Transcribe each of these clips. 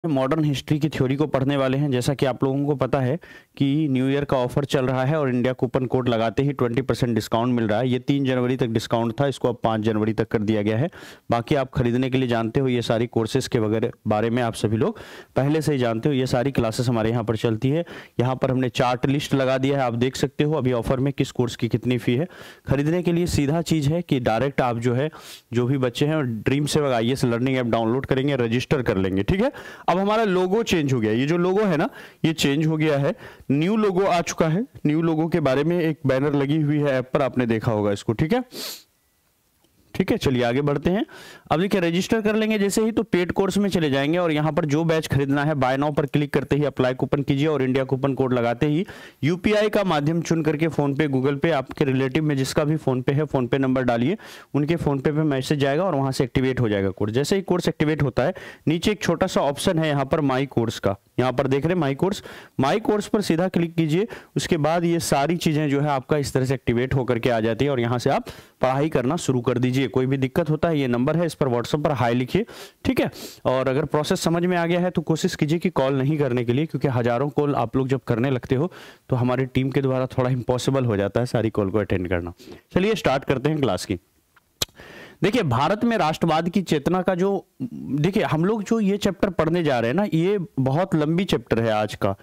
Modern history की theory को पढ़ने वाले हैं। जैसा कि आप लोगों को पता है कि न्यू ईयर का ऑफर चल रहा है और इंडिया कूपन कोड लगाते ही 20% डिस्काउंट मिल रहा है। ये 3 जनवरी तक डिस्काउंट था, इसको अब 5 जनवरी तक कर दिया गया है। बाकी आप खरीदने के लिए जानते हो, ये सारी कोर्सेज के वगैरह बारे में आप सभी लोग पहले से ही जानते हो। ये सारी क्लासेस हमारे यहाँ पर चलती है। यहाँ पर हमने चार्ट लिस्ट लगा दिया है, आप देख सकते हो अभी ऑफर में किस कोर्स की कितनी फी है। खरीदने के लिए सीधा चीज़ है कि डायरेक्ट आप जो भी बच्चे हैं dream Sevak IAS learning app download करेंगे, रजिस्टर कर लेंगे। ठीक है, अब हमारा लोगो चेंज हो गया। ये जो लोगो है ना, ये चेंज हो गया है, न्यू लोगो आ चुका है। न्यू लोगो के बारे में एक बैनर लगी हुई है ऐप पर, आपने देखा होगा इसको। ठीक है, ठीक है, चलिए आगे बढ़ते हैं। अब देखिए रजिस्टर कर लेंगे जैसे ही तो पेड कोर्स में चले जाएंगे और यहाँ पर जो बैच खरीदना है बाय नाउ पर क्लिक करते ही अप्लाई कूपन कीजिए और इंडिया कूपन कोड लगाते ही UPI का माध्यम चुन करके फोन पे, गूगल पे, आपके रिलेटिव में जिसका भी फोन पे है, फोन पे नंबर डालिए, उनके फोन पे मैसेज जाएगा और वहां से एक्टिवेट हो जाएगा कोर्स। जैसे ही कोर्स एक्टिवेट होता है नीचे एक छोटा सा ऑप्शन है यहाँ पर माई कोर्स का, यहाँ पर देख रहे हैं माई कोर्स पर सीधा क्लिक कीजिए। उसके बाद ये सारी चीजें जो है आपका इस तरह से एक्टिवेट होकर के आ जाती है और यहाँ से आप पढ़ाई करना शुरू कर दीजिए। कोई भी दिक्कत होता है ये नंबर है, इस पर व्हाट्सएप पर हाई लिखिए। ठीक है, और अगर प्रोसेस समझ में आ गया है तो कोशिश कीजिए कि कॉल नहीं करने के लिए, क्योंकि हजारों कॉल आप लोग जब करने लगते हो तो हमारी टीम के द्वारा थोड़ा इम्पॉसिबल हो जाता है सारी कॉल को अटेंड करना। चलिए स्टार्ट करते हैं क्लास की। देखिए भारत में राष्ट्रवाद की चेतना का देखिए हम लोग जो ये चैप्टर पढ़ने जा रहे हैं ना, ये बहुत लंबी चैप्टर है आज का।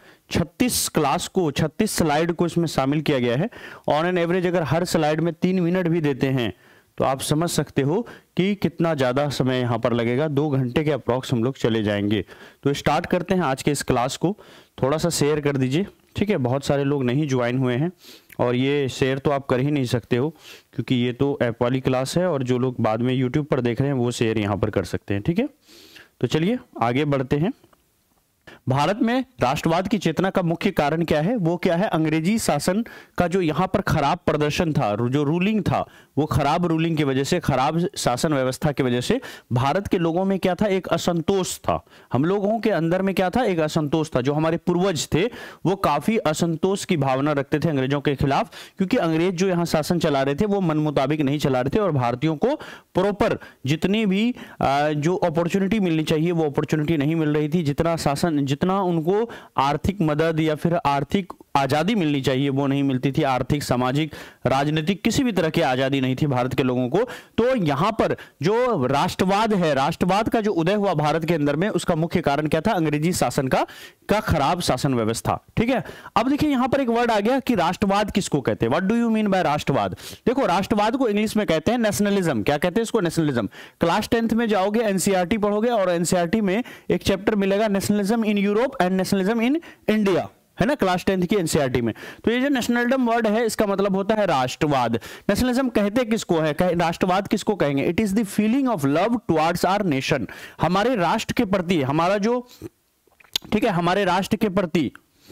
36 स्लाइड को इसमें शामिल किया गया है। ऑन एन एवरेज अगर हर स्लाइड में 3 मिनट भी देते हैं तो आप समझ सकते हो कि कितना ज़्यादा समय यहाँ पर लगेगा। 2 घंटे के अप्रॉक्स हम लोग चले जाएंगे। तो स्टार्ट करते हैं आज के इस क्लास को। थोड़ा सा शेयर कर दीजिए। ठीक है, बहुत सारे लोग नहीं ज्वाइन हुए हैं और ये शेयर तो आप कर ही नहीं सकते हो क्योंकि ये तो ऐप वाली क्लास है और जो लोग बाद में यूट्यूब पर देख रहे हैं वो शेयर यहाँ पर कर सकते हैं। ठीक है, तो चलिए आगे बढ़ते हैं। भारत में राष्ट्रवाद की चेतना का मुख्य कारण क्या है? वो क्या है? अंग्रेजी शासन का जो यहाँ पर खराब प्रदर्शन था, जो रूलिंग था, वो खराब रूलिंग की वजह से, खराब शासन व्यवस्था की वजह से भारत के लोगों में क्या था? एक असंतोष था। हम लोगों के अंदर में क्या था? एक असंतोष था। जो हमारे पूर्वज थे वो काफी असंतोष की भावना रखते थे अंग्रेजों के खिलाफ, क्योंकि अंग्रेज जो यहाँ शासन चला रहे थे वो मन मुताबिक नहीं चला रहे थे और भारतीयों को प्रॉपर जितनी भी जो अपॉर्चुनिटी मिलनी चाहिए वो अपॉर्चुनिटी नहीं मिल रही थी। जितना उनको आर्थिक मदद या फिर आर्थिक आजादी मिलनी चाहिए वो नहीं मिलती थी। आर्थिक, सामाजिक, राजनीतिक किसी भी तरह की आजादी नहीं थी भारत के लोगों को। तो यहां पर जो राष्ट्रवाद है, राष्ट्रवाद का जो उदय हुआ भारत के अंदर में, उसका मुख्य कारण क्या था? अंग्रेजी शासन का खराब शासन व्यवस्था। ठीक है, अब देखिए यहां पर एक वर्ड आ गया कि राष्ट्रवाद किसको कहते हैं? What do you mean by राष्ट्रवाद? देखो राष्ट्रवाद को इंग्लिश में कहते हैं नेशनलिज्म। क्या कहते हैं इसको? नेशनलिज्म। क्लास 10th में जाओगे, NCERT पढ़ोगे और NCERT में एक चैप्टर मिलेगा nationalism in Europe and nationalism in India, है ना, क्लास 10th की NCERT में। तो ये जो नेशनलिज्म वर्ड है इसका मतलब होता है राष्ट्रवाद। नेशनलिज्म कहते किसको है? राष्ट्रवाद किसको कहेंगे? It is the feeling of love towards our nation. हमारे राष्ट्र के प्रति हमारा जो, ठीक है, हमारे राष्ट्र के प्रति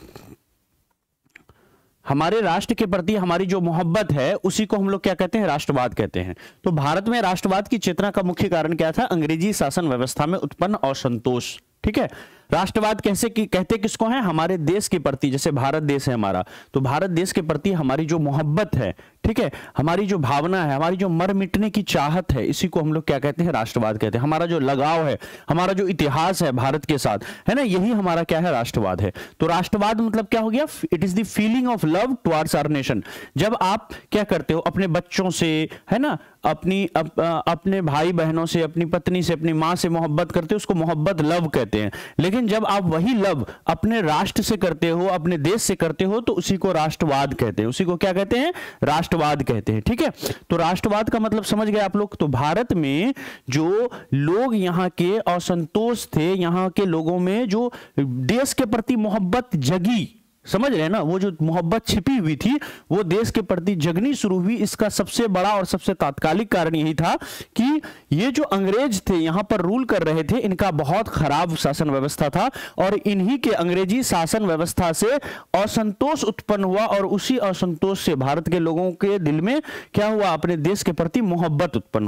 हमारी जो मोहब्बत है उसी को हम लोग क्या कहते हैं? राष्ट्रवाद कहते हैं। तो भारत में राष्ट्रवाद की चेतना का मुख्य कारण क्या था? अंग्रेजी शासन व्यवस्था में उत्पन्न असंतोष। ठीक है, राष्ट्रवाद कहते किसको है? हमारे देश के प्रति, जैसे भारत देश है हमारा, तो भारत देश के प्रति हमारी जो मोहब्बत है, ठीक है, हमारी जो भावना है, हमारी जो मर मिटने की चाहत है, इसी को हम लोग क्या कहते हैं? राष्ट्रवाद कहते हैं। हमारा जो लगाव है, हमारा जो इतिहास है भारत के साथ, है ना, यही हमारा क्या है? राष्ट्रवाद है। तो राष्ट्रवाद मतलब क्या हो गया? It is the feeling of love towards our nation. जब आप क्या करते हो अपने बच्चों से, है ना, अपने भाई बहनों से, अपनी पत्नी से, अपनी माँ से मोहब्बत करते हो, उसको मोहब्बत लव कहते हैं। लेकिन जब आप वही लव अपने राष्ट्र से करते हो, अपने देश से करते हो, तो उसी को राष्ट्रवाद कहते हैं। उसी को क्या कहते हैं? राष्ट्रवाद कहते हैं। ठीक है, तो राष्ट्रवाद का मतलब समझ गए आप लोग। तो भारत में जो लोग यहाँ के असंतोष थे, यहाँ के लोगों में जो देश के प्रति मोहब्बत जगी, समझ रहे हैं ना, वो जो मोहब्बत छिपी हुई थी वो देश के प्रति जगनी शुरू हुई। इसका सबसे बड़ा और सबसे तात्कालिक कारण यही था कि ये जो अंग्रेज थे यहां पर रूल कर रहे थे, इनका बहुत खराब शासन व्यवस्था था और इन्हीं के अंग्रेजी शासन व्यवस्था से असंतोष उत्पन्न हुआ और उसी असंतोष से भारत के लोगों के दिल में क्या हुआ? अपने देश के प्रति मोहब्बत उत्पन्न हुआ। ठीक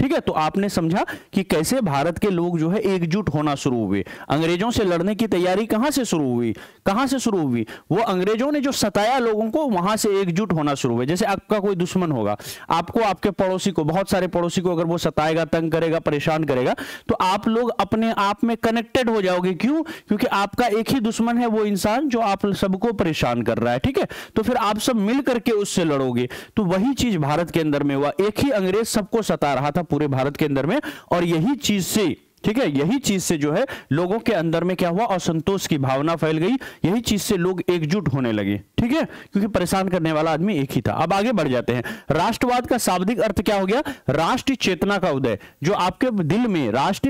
ठीक है, तो आपने समझा कि कैसे भारत के लोग जो है एकजुट होना शुरू हुए। अंग्रेजों से लड़ने की तैयारी कहां से शुरू हुई, कहां से शुरू हुई? वो अंग्रेजों ने जो सताया लोगों को, वहां से एकजुट होना शुरू हुए। जैसे आपका कोई दुश्मन होगा, आपको आपके पड़ोसी को, बहुत सारे पड़ोसी को अगर वो सताएगा, तंग करेगा, परेशान करेगा, तो आप लोग अपने आप में कनेक्टेड हो जाओगे। क्यों? क्योंकि आपका एक ही दुश्मन है, वो इंसान जो आप सबको परेशान कर रहा है। ठीक है, तो फिर आप सब मिल करके उससे लड़ोगे। तो वही चीज भारत के अंदर में हुआ। एक ही अंग्रेज सबको सता रहा था पूरे भारत के अंदर में, और यही चीज से, ठीक है, यही चीज से जो है लोगों के अंदर में क्या हुआ, असंतोष की भावना फैल गई। यही चीज से लोग एकजुट होने लगे। ठीक है, क्योंकि परेशान करने वाला आदमी एक ही था। अब आगे बढ़ जाते हैं। राष्ट्रवाद का शाब्दिक अर्थ क्या हो गया? राष्ट्रीय चेतना का उदय। जो आपके दिल में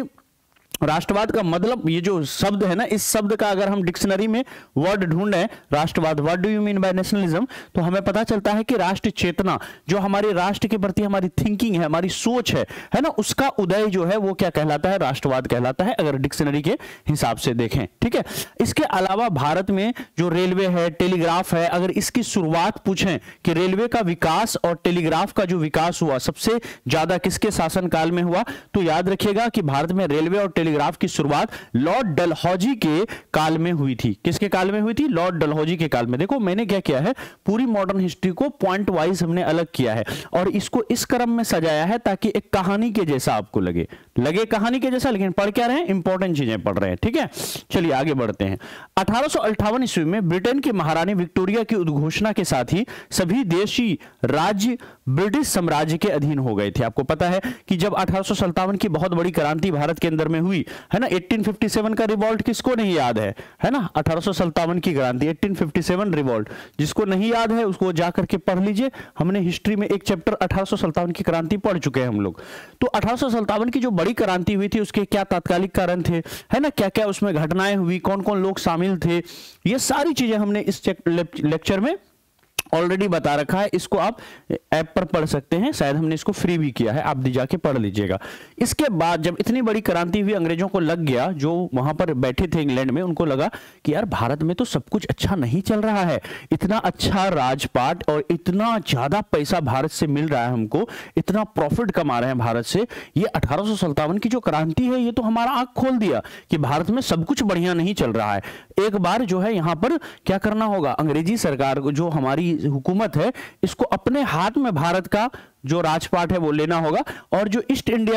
राष्ट्रवाद का मतलब, ये जो शब्द है ना, इस शब्द का अगर हम डिक्शनरी में वर्ड ढूंढे, राष्ट्रवाद, what do you mean by nationalism, तो हमें पता चलता है कि राष्ट्रीय चेतना, जो हमारे राष्ट्र के प्रति हमारी थिंकिंग है, हमारी सोच है ना, उसका उदय जो है वो क्या कहलाता है? राष्ट्रवाद कहलाता है, अगर डिक्शनरी के हिसाब से देखें। ठीक है, इसके अलावा भारत में जो रेलवे है, टेलीग्राफ है, अगर इसकी शुरुआत पूछें कि रेलवे का विकास और टेलीग्राफ का जो विकास हुआ सबसे ज्यादा किसके शासनकाल में हुआ, तो याद रखिएगा कि भारत में रेलवे और टेलीग्राफ की शुरुआत लॉर्ड डलहौजी के काल में हुई थी। किसके काल में हुई थी? लॉर्ड डलहौजी के काल में। देखो मैंने क्या किया है, पूरी मॉडर्न हिस्ट्री को पॉइंट वाइज हमने अलग किया है और इसको इस क्रम में सजाया है ताकि एक कहानी के जैसा आपको लगे कहानी के जैसा, लेकिन पढ़ क्या रहे हैं? इंपॉर्टेंट चीजें पढ़ रहे हैं। ठीक है, चलिए आगे बढ़ते हैं। 1858 ईस्वी में ब्रिटेन की महारानी विक्टोरिया की उद्घोषणा के साथ ही सभी देशी राज्य ब्रिटिश साम्राज्य के अधीन हो गए थे। आपको पता है कि जब 1857 की बहुत बड़ी क्रांति भारत के अंदर में हुई है ना, 1857 का रिवॉल्ट किसको नहीं याद है ना? 1857 की क्रांति, 1857 रिवॉल्ट, जिसको नहीं याद है उसको जाकर के पढ़ लीजिए। हमने हिस्ट्री में एक चैप्टर 1857 की क्रांति पढ़ चुके हैं हम लोग। तो 1857 की जो बड़ी क्रांति हुई थी उसके क्या तात्कालिक कारण थे, है ना, क्या क्या उसमें घटनाएं हुई, कौन कौन लोग शामिल थे, ये सारी चीजें हमने इस लेक्चर में ऑलरेडी बता रखा है। इसको आप ऐप पर पढ़ सकते हैं, शायद हमने इसको फ्री भी किया है, आप भी जाके पढ़ लीजिएगा। इसके बाद जब इतनी बड़ी क्रांति हुई, अंग्रेजों को लग गया, जो वहां पर बैठे थे इंग्लैंड में, उनको लगा कि यार भारत में तो सब कुछ अच्छा नहीं चल रहा है, इतना अच्छा राजपाट और इतना ज्यादा पैसा भारत से मिल रहा है हमको, इतना प्रॉफिट कमा रहे हैं भारत से, ये 1857 की जो क्रांति है ये तो हमारा आंख खोल दिया कि भारत में सब कुछ बढ़िया नहीं चल रहा है। एक बार जो है यहाँ पर क्या करना होगा, अंग्रेजी सरकार को, जो हमारी हुकूमत है, इसको अपने हाथ में भारत का जो राजपाट है वो लेना होगा। और जो ईस्ट इंडिया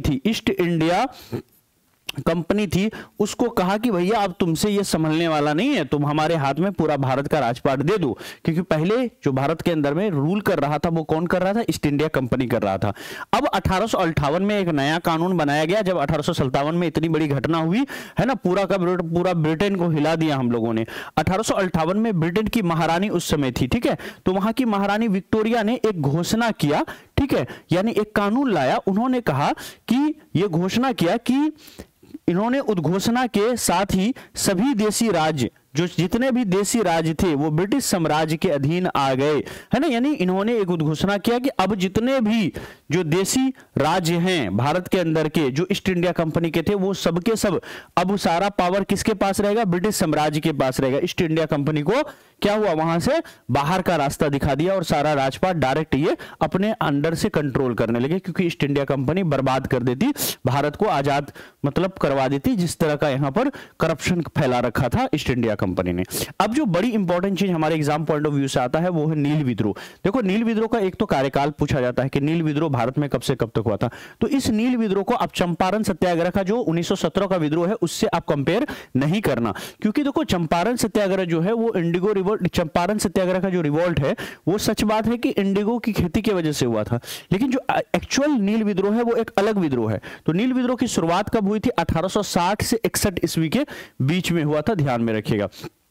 कंपनी थी उसको कहा कि भैया अब तुमसे ये संभलने वाला नहीं है, तुम हमारे हाथ में पूरा भारत का राजपाट दे दो। क्योंकि पहले जो भारत के अंदर में रूल कर रहा था वो कौन कर रहा था? ईस्ट इंडिया कंपनी कर रहा था। अब 1858 में एक नया कानून बनाया गया, जब 1857 में इतनी बड़ी घटना हुई है ना, पूरा का पूरा ब्रिटेन को हिला दिया हम लोगों ने। 1858 में ब्रिटेन की महारानी उस समय थी, ठीक है, तो वहां की महारानी विक्टोरिया ने एक घोषणा किया, ठीक है, यानी एक कानून लाया। उन्होंने कहा कि ये घोषणा किया कि इन्होंने उद्घोषणा के साथ ही सभी देशी राज्य, जो जितने भी देशी राज्य थे वो ब्रिटिश साम्राज्य के अधीन आ गए, है ना। यानी इन्होंने एक उद्घोषणा किया कि अब जितने भी जो देशी राज्य हैं भारत के अंदर के, जो ईस्ट इंडिया कंपनी के थे, वो सबके सब अब सारा पावर किसके पास रहेगा? ब्रिटिश साम्राज्य के पास रहेगा। ईस्ट इंडिया कंपनी को क्या हुआ, वहां से बाहर का रास्ता दिखा दिया और सारा राजपाट डायरेक्ट ये अपने अंडर से कंट्रोल करने लगे, क्योंकि ईस्ट इंडिया कंपनी बर्बाद कर देती, भारत को आजाद मतलब करवा देती, जिस तरह का यहां पर करप्शन फैला रखा था ईस्ट इंडिया कंपनी ने। अब जो बड़ी इंपॉर्टेंट चीज हमारे एग्जाम पॉइंट ऑफ व्यू से आता है वो है नील विद्रोह। देखो नील विद्रोह का एक तो कार्यकाल पूछा जाता है कि नील विद्रोह भारत में कब से कब तक हुआ था। तो इस नील विद्रोह को आप चंपारण सत्याग्रह का जो 1917 का विद्रोह है उससे आप कंपेयर नहीं करना, क्योंकि देखो चंपारण सत्याग्रह जो है वो इंडिगो रिवोल्ट, चंपारण सत्याग्रह का जो रिवोल्ट है वो सच बात है कि इंडिगो की खेती की वजह से हुआ था, लेकिन जो एक्चुअल नील विद्रोह है वो एक अलग विद्रोह है। तो नील विद्रोह की शुरुआत कब हुई थी? 1860 से 61 ईस्वी के बीच में हुआ था, ध्यान में रखिएगा।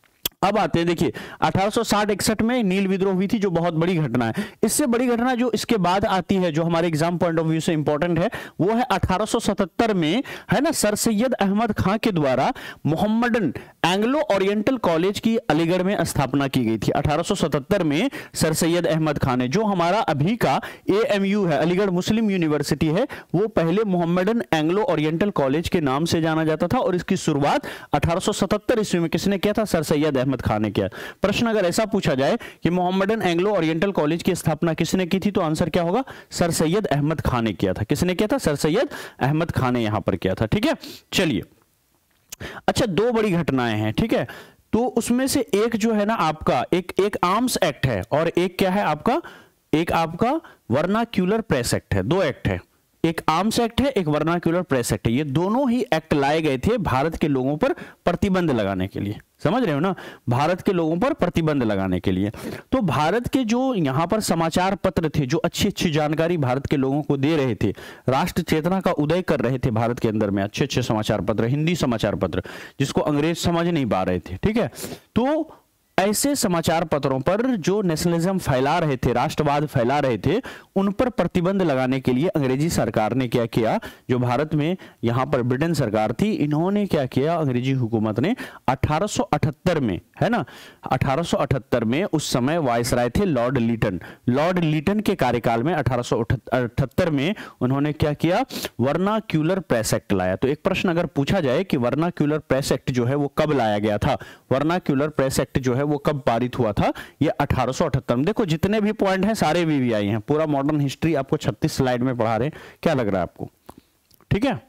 अब आते हैं, देखिए 1860-61 में नील विद्रोह हुई थी, जो बहुत बड़ी घटना है। इससे बड़ी घटना जो इसके बाद आती है, जो हमारे एग्जाम पॉइंट ऑफ व्यू से इंपॉर्टेंट है, वो है 1877 में, है ना, सर सैयद अहमद खां के द्वारा मोहम्मडन एंग्लो ओरिएंटल कॉलेज की अलीगढ़ में स्थापना की गई थी। 1877 में सर सैयद अहमद खान ने, जो हमारा अभी का AMU है, अलीगढ़ मुस्लिम यूनिवर्सिटी है, वो पहले मोहम्मडन एंग्लो ओरिएंटल कॉलेज के नाम से जाना जाता था। और इसकी शुरुआत 1877 ईस्वी में किसने किया था? सर सैयद अहमद अहमद खान ने किया। प्रश्न अगर ऐसा पूछा जाए कि मोहम्मदन एंग्लो ओरिएंटल कॉलेज की स्थापना किसने की थी, तो आंसर क्या होगा, सर सैयद अहमद खान ने किया था। किसने किया था, सर सैयद अहमद खान ने यहां पर किया था। ठीक है, चलिए अच्छा, दो बड़ी घटनाएं हैं, ठीक है, तो उसमें से एक जो है ना आपका एक आर्म्स एक्ट है और एक क्या है आपका, एक आपका वर्नाक्यूलर प्रेस एक्ट है। दो एक्ट है, एक आर्म्स एक्ट है, एक वर्नाक्यूलर प्रेस एक्ट है। ये दोनों ही एक्ट लाए गए थे भारत के लोगों पर प्रतिबंध लगाने के लिए, समझ रहे हो ना, भारत के लोगों पर प्रतिबंध लगाने के लिए। तो भारत के जो यहां पर समाचार पत्र थे, जो अच्छी अच्छी जानकारी भारत के लोगों को दे रहे थे, राष्ट्र चेतना का उदय कर रहे थे भारत के अंदर में, अच्छे अच्छे समाचार पत्र, हिंदी समाचार पत्र जिसको अंग्रेज समझ नहीं पा रहे थे, ठीक है, तो ऐसे समाचार पत्रों पर जो नेशनलिज्म फैला रहे थे, राष्ट्रवाद फैला रहे थे, उन पर प्रतिबंध लगाने के लिए अंग्रेजी सरकार ने क्या किया, जो भारत में यहां पर ब्रिटेन सरकार थी, इन्होंने क्या किया, अंग्रेजी हुकूमत ने 1878 में, है ना, 1878 में उस समय वायसराय थे लॉर्ड लीटन। लॉर्ड लीटन के कार्यकाल में 1878 में उन्होंने क्या किया, वर्नाक्यूलर प्रेस एक्ट लाया। तो एक प्रश्न अगर पूछा जाए कि वर्नाक्यूलर प्रेस एक्ट जो है वो कब लाया गया था, वर्नाक्यूलर प्रेस एक्ट जो है वो कब पारित हुआ था, ये 1878 में। देखो जितने भी पॉइंट हैं सारे वीवीआई हैं, पूरा मॉडर्न हिस्ट्री आपको 36 स्लाइड में पढ़ा रहे हैं, क्या लग रहा है आपको, ठीक है,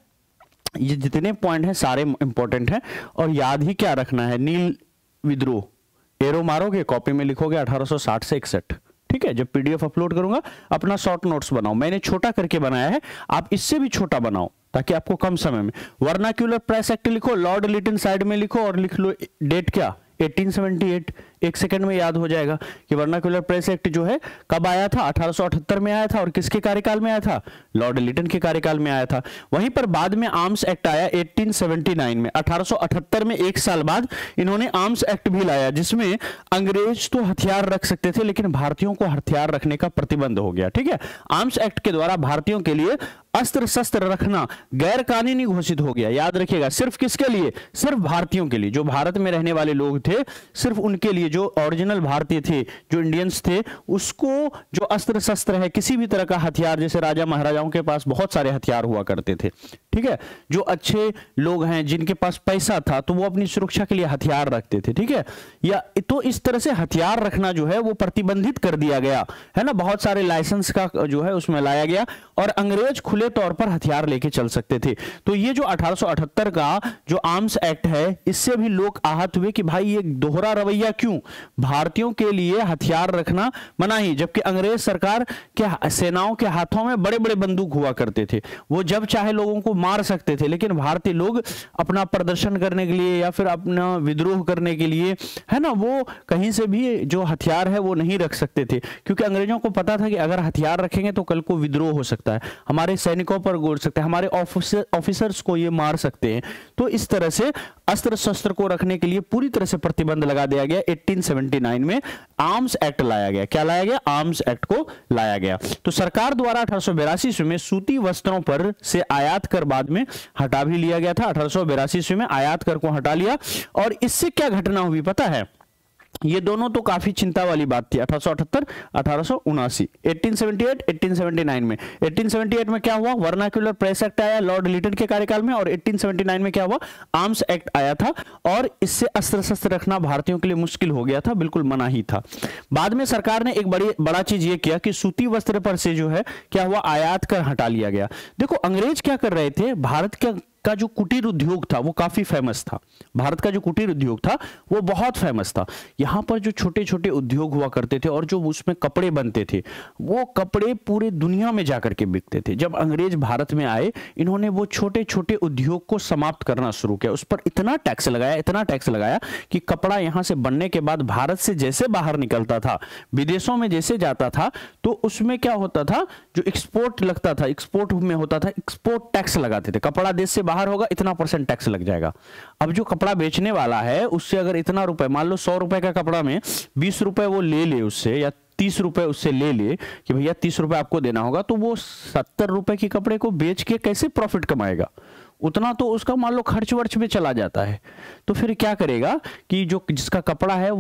ये जितने पॉइंट हैं सारे इंपॉर्टेंट हैं और याद ही क्या रखना है, नील विद्रोह, एरो मारोगे, कॉपी में लिखोगे 1860 से 61, ठीक है, जब पीडीएफ अपलोड करूंगा अपना शॉर्ट नोट्स बनाओ, मैंने छोटा करके बनाया है, आप इससे भी छोटा बनाओ ताकि आपको कम समय में। वर्नाक्यूलर प्रेस एक्ट लिखो, लॉर्ड लिटन साइड में लिखो और लिख लो डेट क्या, 1878, एक सेकंड में याद हो जाएगा कि वर्नाक्यूलर प्रेस एक्ट जो है कब आया था, 1878 में आया था और किसके कार्यकाल में आया था, लॉर्ड लिटन के कार्यकाल में आया था। वहीं पर बाद में आर्म्स एक्ट आया 1879 में, 1878 में एक साल बाद इन्होंने आर्म्स एक्ट भी लाया, जिसमें अंग्रेज तो हथियार रख सकते थे लेकिन भारतीयों को हथियार रखने का प्रतिबंध हो गया, ठीक है। आर्म्स एक्ट के द्वारा भारतीयों के लिए अस्त्र शस्त्र रखना गैर कानूनी घोषित हो गया, याद रखिएगा, सिर्फ किसके लिए, सिर्फ भारतीयों के लिए, जो भारत में रहने वाले लोग थे सिर्फ उनके लिए, जो ओरिजिनल भारतीय थे, जो इंडियंस थे, उसको जो अस्त्र शस्त्र है, किसी भी तरह का हथियार, जैसे राजा महाराजाओं के पास बहुत सारे हथियार हुआ करते थे, ठीक है, जो अच्छे लोग हैं जिनके पास पैसा था तो वो अपनी सुरक्षा के लिए हथियार रखते थे, ठीक है, या तो इस तरह से हथियार रखना जो है वो प्रतिबंधित कर दिया गया है ना, बहुत सारे लाइसेंस का जो है उसमें लाया गया और अंग्रेज खुले तौर पर हथियार लेके चल सकते थे। तो ये जो 1878 का जो आर्म्स एक्ट है, इससे भी लोग आहत हुए कि भाई ये दोहरा रवैया क्यों, भारतीयों के लिए हथियार रखना मनाही, जबकि अंग्रेज सरकार के सेनाओं के हाथों में बड़े बड़े बंदूक हुआ करते थे, वो जब चाहे लोगों को मार सकते थे, लेकिन भारतीय लोग अपना प्रदर्शन करने के लिए या फिर अपना विद्रोह करने के लिए, है ना, वो कहीं से भी जो हथियार है वो नहीं रख सकते थे, क्योंकि अंग्रेजों को पता था कि अगर हथियार रखेंगे तो कल को विद्रोह हो सकता है, हमारे सैनिकों पर गोल सकते हैं, हमारे ऑफिसर्स को ये मार सकते हैं। तो इस तरह से अस्त्र शस्त्र को रखने के लिए पूरी तरह से प्रतिबंध लगा दिया गया। 1879 में आर्म्स एक्ट लाया गया, क्या लाया गया, आर्म्स एक्ट को लाया गया। तो सरकार द्वारा 1882 में सूती वस्त्रों पर से आयात कर बाद में हटा भी लिया गया था, 1882 में आयात कर को हटा लिया। और इससे क्या घटना हुई पता है, ये दोनों तो काफी चिंता वाली बात थी, 1878 1879, 1878 1879 में। 1878 में क्या हुआ, वर्नाक्यूलर प्रेस एक्ट आया लॉर्ड लिटन के कार्यकाल में, और 1879 में क्या हुआ, आर्म्स एक्ट आया था, और इससे अस्त्र शस्त्र रखना भारतीयों के लिए मुश्किल हो गया था, बिल्कुल मना ही था। बाद में सरकार ने एक बड़ा चीज ये किया कि सूती वस्त्र पर से जो है क्या हुआ, आयात कर हटा लिया गया। देखो अंग्रेज क्या कर रहे थे, भारत का जो कुटीर उद्योग था वो काफी फेमस था, भारत का जो कुटीर उद्योग था वो बहुत फेमस था। यहां पर जो छोटे छोटे उद्योग हुआ करते थे और जो उसमें कपड़े बनते थे, वो कपड़े पूरे दुनिया में जाकर के बिकते थे। जब अंग्रेज भारत में आए, इन्होंने वो छोटे छोटे उद्योग को समाप्त करना शुरू किया, उस पर इतना टैक्स लगाया कि कपड़ा यहां से बनने के बाद भारत से जैसे बाहर निकलता था, विदेशों में जैसे जाता था, तो उसमें क्या होता था, जो एक्सपोर्ट लगता था, एक्सपोर्ट में होता था, एक्सपोर्ट टैक्स लगाते थे। कपड़ा देश से बाहर होगा, इतना % टैक्स लग जाएगा। अब जो कपड़ा बेचने वाला है उससे अगर इतना रुपए, मान लो 100 रुपए का कपड़ा में 20 रुपए वो ले उससे, या 30 रुपए उससे ले कि भैया 30 रुपए आपको देना होगा, तो वो 70 रुपए के कपड़े को बेच के कैसे प्रॉफिट कमाएगा, उतना तो उसका मान लो खर्च वर्च में चला जाता है। तो फिर क्या करेगा कि जो जिसका कपड़ा है वो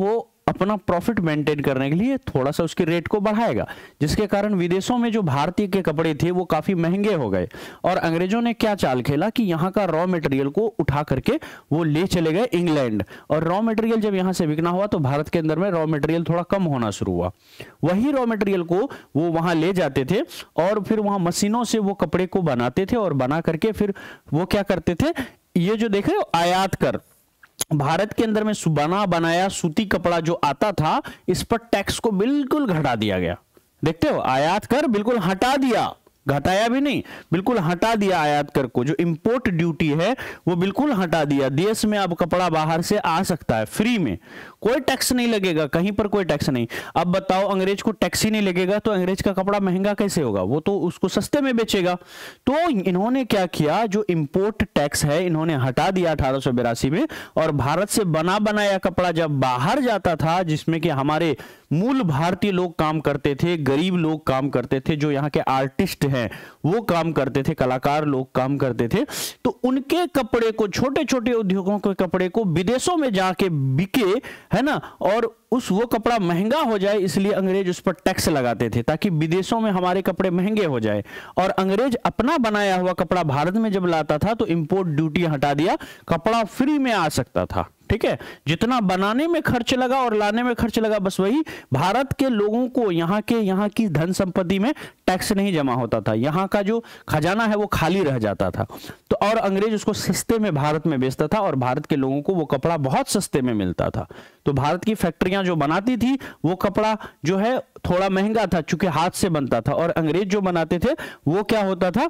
अपना प्रॉफिट मेंटेन करने के लिए थोड़ा सा उसके रेट को बढ़ाएगा, जिसके कारण विदेशों में जो भारतीय के कपड़े थे वो काफी महंगे हो गए। और अंग्रेजों ने क्या चाल खेला कि यहाँ का रॉ मटेरियल को उठा करके वो ले चले गए इंग्लैंड, और रॉ मटेरियल जब यहाँ से बिकना हुआ तो भारत के अंदर में रॉ मटेरियल थोड़ा कम होना शुरू हुआ। वही रॉ मटेरियल को वो वहां ले जाते थे और फिर वहां मशीनों से वो कपड़े को बनाते थे, और बना करके फिर वो क्या करते थे, ये जो देख रहे हो आयात कर, भारत के अंदर में बना बनाया सूती कपड़ा जो आता था, इस पर टैक्स को बिल्कुल घटा दिया गया। देखते हो, आयात कर बिल्कुल हटा दिया, घटाया भी नहीं, बिल्कुल हटा दिया आयात कर को। जो इंपोर्ट ड्यूटी है वो बिल्कुल हटा दिया। देश में अब कपड़ा बाहर से आ सकता है फ्री में, कोई टैक्स नहीं लगेगा, कहीं पर कोई टैक्स नहीं। अब बताओ, अंग्रेज को टैक्स ही नहीं लगेगा तो अंग्रेज का कपड़ा महंगा कैसे होगा, वो तो उसको सस्ते में बेचेगा। तो इन्होंने क्या किया, जो इंपोर्ट टैक्स है इन्होंने हटा दिया 1882 में, और भारत से बना बनाया कपड़ा जब बाहर जाता था, जिसमें कि हमारे मूल भारतीय लोग काम करते थे, गरीब लोग काम करते थे, जो यहाँ के आर्टिस्ट हैं वो काम करते थे, कलाकार लोग काम करते थे, तो उनके कपड़े को, छोटे छोटे उद्योगों के कपड़े को विदेशों में जाके बिके, है ना, और वो कपड़ा महंगा हो जाए, इसलिए अंग्रेज उस पर टैक्स लगाते थे ताकि विदेशों में हमारे कपड़े महंगे हो जाए। और अंग्रेज अपना बनाया हुआ कपड़ा भारत में जब लाता था तो इंपोर्ट ड्यूटी हटा दिया, कपड़ा फ्री में आ सकता था। ठीक है, जितना बनाने में खर्च लगा और लाने में खर्च लगा, बस वही भारत के लोगों को यहाँ की धन संपत्ति में टैक्स नहीं जमा होता था, यहाँ का जो खजाना है वो खाली रह जाता था। तो और अंग्रेज उसको सस्ते में भारत में बेचता था और भारत के लोगों को वो कपड़ा बहुत सस्ते में मिलता था। तो भारत की फैक्ट्रियां जो बनाती थी वो कपड़ा जो है थोड़ा महंगा था, चूंकि हाथ से बनता था, और अंग्रेज जो बनाते थे वो क्या होता था,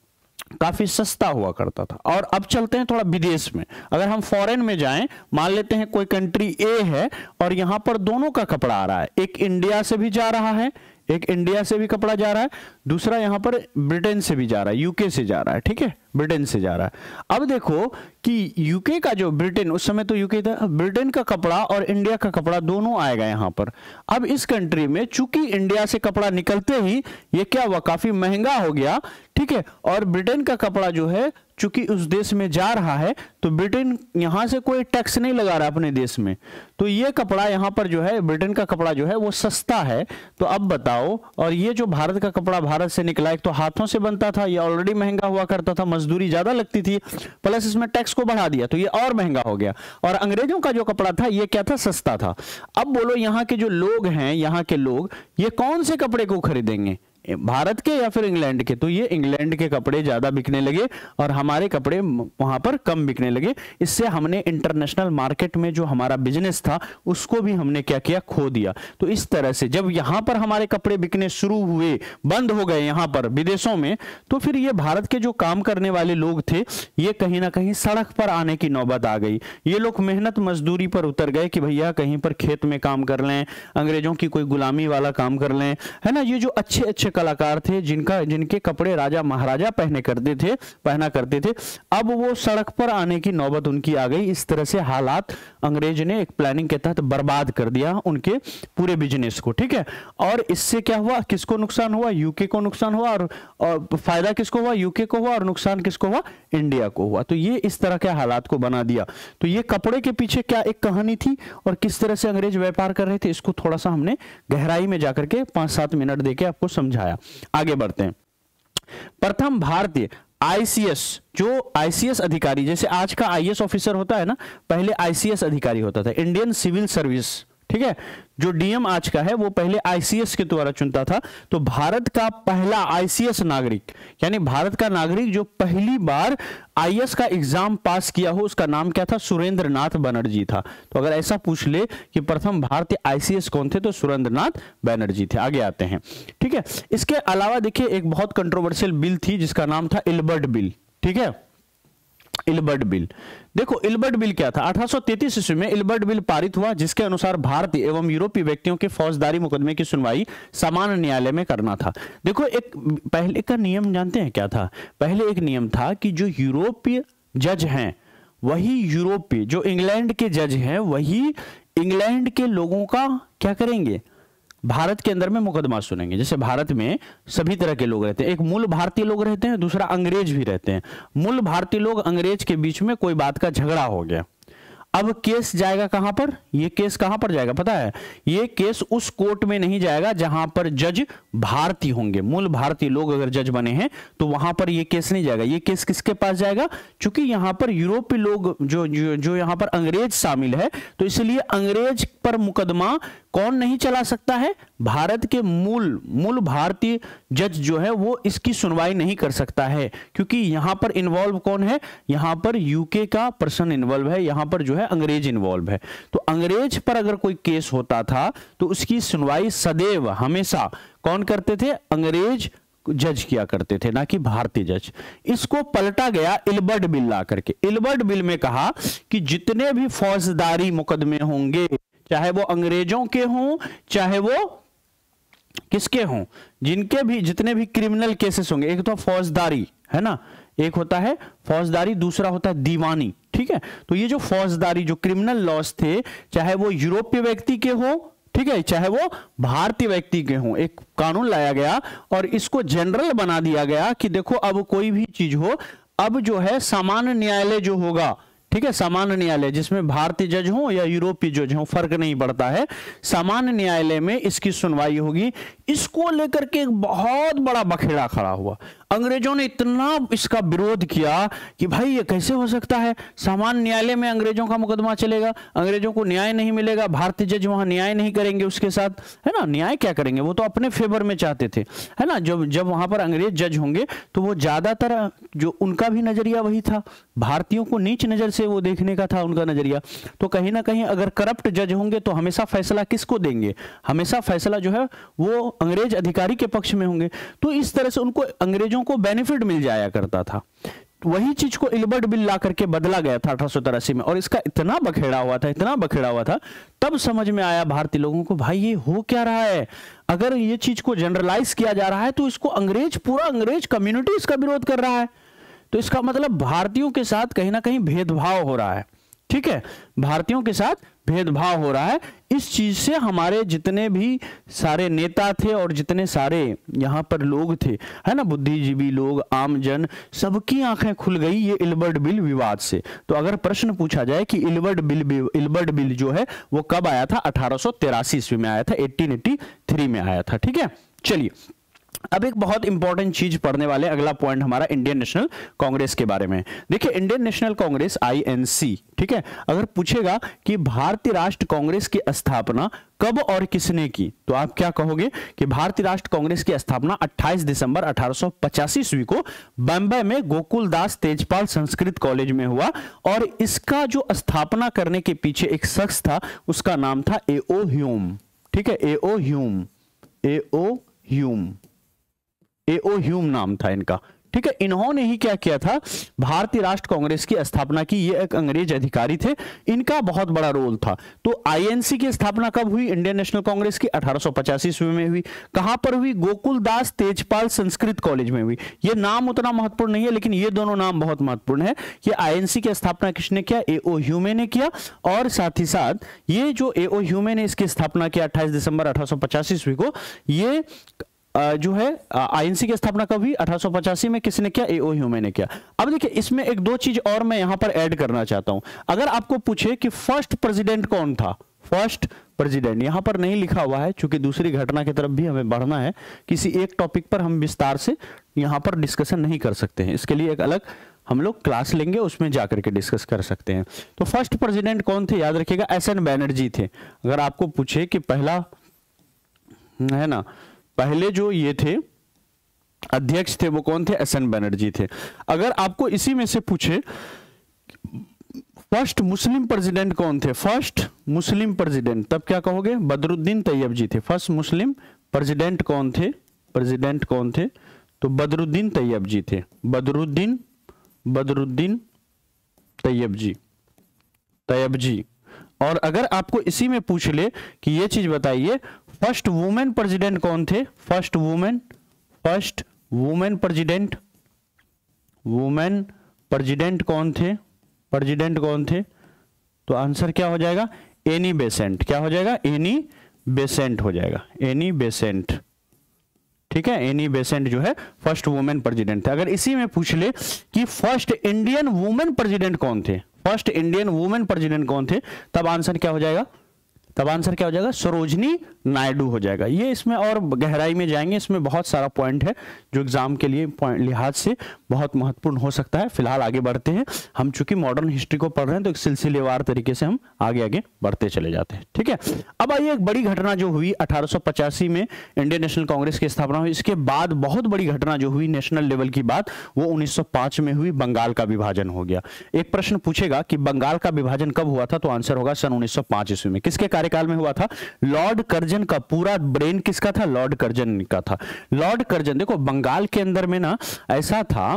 काफी सस्ता हुआ करता था। और अब चलते हैं थोड़ा विदेश में। अगर हम फॉरेन में जाएं, मान लेते हैं कोई कंट्री ए है और यहां पर दोनों का कपड़ा आ रहा है, एक इंडिया से भी जा रहा है, एक इंडिया से भी कपड़ा जा रहा है, दूसरा यहां पर ब्रिटेन से भी जा रहा है, यूके से जा रहा है, ठीक है, ब्रिटेन से जा रहा है। अब देखो कि यूके का जो, ब्रिटेन उस समय तो यूके था, ब्रिटेन का कपड़ा और इंडिया का कपड़ा दोनों आएगा यहां पर। अब इस कंट्री में चूंकि इंडिया से कपड़ा निकलते ही ये क्या हुआ, काफी महंगा हो गया, ठीक है, और ब्रिटेन का कपड़ा जो है चूंकि उस देश में जा रहा है तो ब्रिटेन यहां से कोई टैक्स नहीं लगा रहा अपने देश में, तो ये कपड़ा यहां पर जो है, ब्रिटेन का कपड़ा जो है वो सस्ता है। तो अब बताओ, और ये जो भारत का कपड़ा भारत से निकला, एक तो हाथों से बनता था, ये ऑलरेडी महंगा हुआ करता था, मजदूरी ज्यादा लगती थी, प्लस इसमें टैक्स को बढ़ा दिया तो ये और महंगा हो गया। और अंग्रेजों का जो कपड़ा था ये क्या था, सस्ता था। अब बोलो यहाँ के जो लोग हैं, यहाँ के लोग ये कौन से कपड़े को खरीदेंगे, भारत के या फिर इंग्लैंड के? तो ये इंग्लैंड के कपड़े ज्यादा बिकने लगे और हमारे कपड़े वहां पर कम बिकने लगे। इससे हमने इंटरनेशनल मार्केट में जो हमारा बिजनेस था उसको भी हमने क्या किया, खो दिया। तो इस तरह से जब यहां पर हमारे कपड़े बिकने शुरू हुए, बंद हो गए यहां पर विदेशों में, तो फिर ये भारत के जो काम करने वाले लोग थे ये कहीं ना कहीं सड़क पर आने की नौबत आ गई। ये लोग मेहनत मजदूरी पर उतर गए कि भैया कहीं पर खेत में काम कर लें, अंग्रेजों की कोई गुलामी वाला काम कर लें, है ना। ये जो अच्छे अच्छे कलाकार थे जिनके कपड़े राजा महाराजा पहना करते थे, अब वो सड़क पर आने की नौबत उनकी आ गई। इस तरह से हालात अंग्रेज ने एक प्लानिंग के तहत बर्बाद कर दिया उनके पूरे बिजनेस को, ठीक है। और इससे क्या हुआ, किसको नुकसान हुआ, यूके को नुकसान हुआ, और फायदा किसको हुआ, यूके को हुआ, और नुकसान किसको हुआ, इंडिया को हुआ। तो ये इस तरह के हालात को बना दिया। तो ये कपड़े के पीछे क्या एक कहानी थी और किस तरह से अंग्रेज व्यापार कर रहे थे, इसको थोड़ा सा हमने गहराई में जाकर के 5-7 मिनट देके आपको समझाया। आगे बढ़ते हैं। प्रथम भारतीय आईसीएस, जो आईसीएस अधिकारी, जैसे आज का आईएएस ऑफिसर होता है ना, पहले आईसीएस अधिकारी होता था, इंडियन सिविल सर्विस, ठीक है। जो डीएम आज का है वो पहले आईसीएस के द्वारा चुनता था। तो भारत का पहला आईसीएस नागरिक, यानी भारत का नागरिक जो पहली बार आईएएस का एग्जाम पास किया हो, उसका नाम क्या था, सुरेंद्र नाथ बनर्जी था। तो अगर ऐसा पूछ ले कि प्रथम भारतीय आईसीएस कौन थे, तो सुरेंद्र नाथ बनर्जी थे। आगे आते हैं, ठीक है। इसके अलावा देखिए एक बहुत कंट्रोवर्शियल बिल थी जिसका नाम था इल्बर्ट बिल, ठीक है। इल्बर्ट बिल, देखो इल्बर्ट बिल क्या था, 1833 ईस्वी में इल्बर्ट बिल पारित हुआ, जिसके अनुसार भारतीय एवं यूरोपीय व्यक्तियों के फौजदारी मुकदमे की सुनवाई सामान्य न्यायालय में करना था। देखो एक पहले का नियम जानते हैं क्या था, पहले एक नियम था कि जो यूरोपीय जज हैं वही यूरोपीय, जो इंग्लैंड के जज हैं वही इंग्लैंड के लोगों का क्या करेंगे, भारत के अंदर में मुकदमा सुनेंगे। जैसे भारत में सभी तरह के लोग रहते हैं, एक मूल भारतीय लोग रहते हैं, दूसरा अंग्रेज भी रहते हैं। मूल भारतीय लोग अंग्रेज के बीच में कोई बात का झगड़ा हो गया, अब केस जाएगा कहां पर, ये केस कहां पर जाएगा पता है, ये केस उस कोर्ट में नहीं जाएगा जहां पर जज भारतीय होंगे, मूल भारतीय लोग अगर जज बने हैं तो वहां पर ये केस नहीं जाएगा। ये केस किसके पास जाएगा, क्योंकि यहां पर यूरोपीय लोग जो यहां पर अंग्रेज शामिल है, तो इसलिए अंग्रेज पर मुकदमा कौन नहीं चला सकता है, भारत के मूल भारतीय जज जो है वो इसकी सुनवाई नहीं कर सकता है, क्योंकि यहां पर इन्वॉल्व कौन है, यहां पर यूके का पर्सन इन्वॉल्व है, यहां पर जो है अंग्रेज इन्वॉल्व है। तो अंग्रेज पर अगर कोई केस होता था तो उसकी सुनवाई सदैव हमेशा कौन करते थे, अंग्रेज जज किया करते थे, ना कि भारतीय जज। इसको पलटा गया इल्बर्ट बिल ला करके। इल्बर्ट बिल में कहा कि जितने भी फौजदारी मुकदमे होंगे, चाहे वो अंग्रेजों के हों चाहे वो किसके हों, जितने भी क्रिमिनल केसेस होंगे, एक तो फौजदारी है ना, एक होता है फौजदारी, दूसरा होता है दीवानी, ठीक है। तो ये जो फौजदारी जो क्रिमिनल लॉस थे, चाहे वो यूरोपीय व्यक्ति के हो, ठीक है, चाहे वो भारतीय व्यक्ति के हों, एक कानून लाया गया और इसको जनरल बना दिया गया कि देखो अब कोई भी चीज हो, अब जो है सामान्य न्यायालय जो होगा, ठीक है, सामान्य न्यायालय जिसमें भारतीय जज हो या यूरोपीय जज हो फर्क नहीं पड़ता है, सामान्य न्यायालय में इसकी सुनवाई होगी। इसको लेकर के एक बहुत बड़ा बखेड़ा खड़ा हुआ। अंग्रेजों ने इतना इसका विरोध किया कि भाई ये कैसे हो सकता है, सामान्य न्यायालय में अंग्रेजों का मुकदमा चलेगा, अंग्रेजों को न्याय नहीं मिलेगा, भारतीय जज वहां न्याय नहीं करेंगे उसके साथ, है ना, न्याय क्या करेंगे, वो तो अपने फेवर में चाहते थे, है ना। जब वहां पर अंग्रेज जज होंगे तो वो ज्यादातर जो उनका भी नजरिया वही था, भारतीयों को नीच नजर से वो देखने का था उनका नजरिया। तो कहीं ना कहीं अगर करप्ट जज होंगे तो हमेशा फैसला किसको देंगे, हमेशा फैसला जो है वो अंग्रेज अधिकारी के पक्ष में होंगे। तो इस तरह से उनको अंग्रेजों को बेनिफिट मिल जाया करता था। वही चीज को इल्बर्ट बिल ला करके बदला गया था 1883 में, और इसका इतना बखेड़ा हुआ था, तब समझ में आया भारतीय लोगों को, भाई ये हो क्या रहा है, अगर ये चीज को जनरलाइज किया जा रहा है तो इसको पूरा अंग्रेज कम्युनिटी इसका विरोध कर रहा है, तो इसका मतलब भारतीयों के साथ कहीं ना कहीं भेदभाव हो रहा है, ठीक है, भारतीयों के साथ भेदभाव हो रहा है। इस चीज से हमारे जितने भी सारे नेता थे और जितने सारे यहाँ पर लोग थे, है ना, बुद्धिजीवी लोग, आमजन, सबकी आंखें खुल गई ये इल्बर्ट बिल विवाद से। तो अगर प्रश्न पूछा जाए कि इल्बर्ट बिल जो है वो कब आया था, 1883 ईस्वी में आया था, 1883 में आया था, ठीक है। चलिए अब एक बहुत इंपॉर्टेंट चीज पढ़ने वाले, अगला पॉइंट हमारा इंडियन नेशनल कांग्रेस के बारे में। देखिए इंडियन नेशनल कांग्रेस INC, ठीक है, अगर पूछेगा कि भारतीय राष्ट्र कांग्रेस की स्थापना कब और किसने की, तो आप क्या कहोगे कि भारतीय राष्ट्र कांग्रेस की स्थापना 28 दिसंबर 1885 ईस्वी को बंबई में गोकुलदास तेजपाल संस्कृत कॉलेज में हुआ, और इसका जो स्थापना करने के पीछे एक शख्स था, उसका नाम था A.O. ह्यूम, ठीक है, A.O. ह्यूम नाम था इनका, ठीक है। इन्होंने ही क्या किया था, भारतीय राष्ट्र कांग्रेस की स्थापना की। ये एक अंग्रेज अधिकारी थे, इनका बहुत बड़ा रोल था। तो INC की स्थापना कब हुई, इंडियन नेशनल कांग्रेस की 1885 ईस्वी में हुई। कहां पर हुई, गोकुलदास तेजपाल संस्कृत कॉलेज में हुई। ये नाम उतना महत्वपूर्ण नहीं है, लेकिन ये दोनों नाम बहुत महत्वपूर्ण है। ये INC की स्थापना किसने किया, A.O. ह्यूमे ने किया, और साथ ही साथ ये जो A.O. ह्यूमे ने इसकी स्थापना किया 28 दिसंबर 1885 ईस्वी को, ये जो है INC की स्थापना कब हुई, 1885 में किसने किया, A.O. ह्यूमे ने किया। अब देखिए इसमें एक दो चीज और मैं यहां पर ऐड करना चाहता हूं। अगर आपको पूछे कि फर्स्ट प्रेसिडेंट कौन था, फर्स्ट प्रेसिडेंट यहां पर नहीं लिखा हुआ है, क्योंकि दूसरी घटना की तरफ भी हमें बढ़ना है, किसी एक टॉपिक पर हम विस्तार से यहां पर डिस्कशन नहीं कर सकते हैं, इसके लिए एक अलग हम लोग क्लास लेंगे, उसमें जाकर के डिस्कस कर सकते हैं। तो फर्स्ट प्रेसिडेंट कौन थे, याद रखिएगा S.N. बैनर्जी थे। अगर आपको पूछे कि पहला, है ना, पहले जो ये थे अध्यक्ष थे वो कौन थे, S.N. बैनर्जी थे। अगर आपको इसी में से पूछे फर्स्ट मुस्लिम प्रेसिडेंट कौन थे, फर्स्ट मुस्लिम प्रेसिडेंट, तब क्या कहोगे, बदरुद्दीन तैयब जी थे। फर्स्ट मुस्लिम प्रेसिडेंट कौन थे, तो बदरुद्दीन तैयब जी थे, बदरुद्दीन तैयब जी। और अगर आपको इसी में पूछ ले कि ये चीज बताइए, फर्स्ट वुमेन प्रेसिडेंट कौन थे, फर्स्ट वुमेन प्रेसिडेंट कौन थे, तो आंसर क्या हो जाएगा, एनी बेसेंट। क्या हो जाएगा, एनी बेसेंट हो जाएगा, एनी बेसेंट, ठीक है। एनी बेसेंट जो है फर्स्ट वुमेन प्रेसिडेंट थे। अगर इसी में पूछ ले कि फर्स्ट इंडियन वुमेन प्रेसिडेंट कौन थे, फर्स्ट इंडियन वुमेन प्रेसिडेंट कौन थे? तब आंसर क्या हो जाएगा? तब आंसर क्या हो जाएगा? सरोजनी नायडू हो जाएगा। ये इसमें और गहराई में जाएंगे, इसमें बहुत सारा पॉइंट है जो एग्जाम के लिए लिहाज से बहुत महत्वपूर्ण हो सकता है। फिलहाल आगे बढ़ते हैं, हम चूंकि मॉडर्न हिस्ट्री को पढ़ रहे हैं तो एक सिलसिलेवार तरीके से हम आगे आगे बढ़ते चले जाते हैं, ठीक है। अब आइए, एक बड़ी घटना जो हुई 1885 में इंडियन नेशनल कांग्रेस की स्थापना हुई। इसके बाद बहुत बड़ी घटना जो हुई नेशनल लेवल की बात, वो 1905 में हुई, बंगाल का विभाजन हो गया। एक प्रश्न पूछेगा कि बंगाल का विभाजन कब हुआ था, तो आंसर होगा सन 1905 ईस्वी में। किसके कार्यकाल में हुआ था? लॉर्ड कर्जन का। पूरा ब्रेन किसका था? लॉर्ड कर्जन का था। लॉर्ड कर्जन, देखो बंगाल के अंदर में ना ऐसा था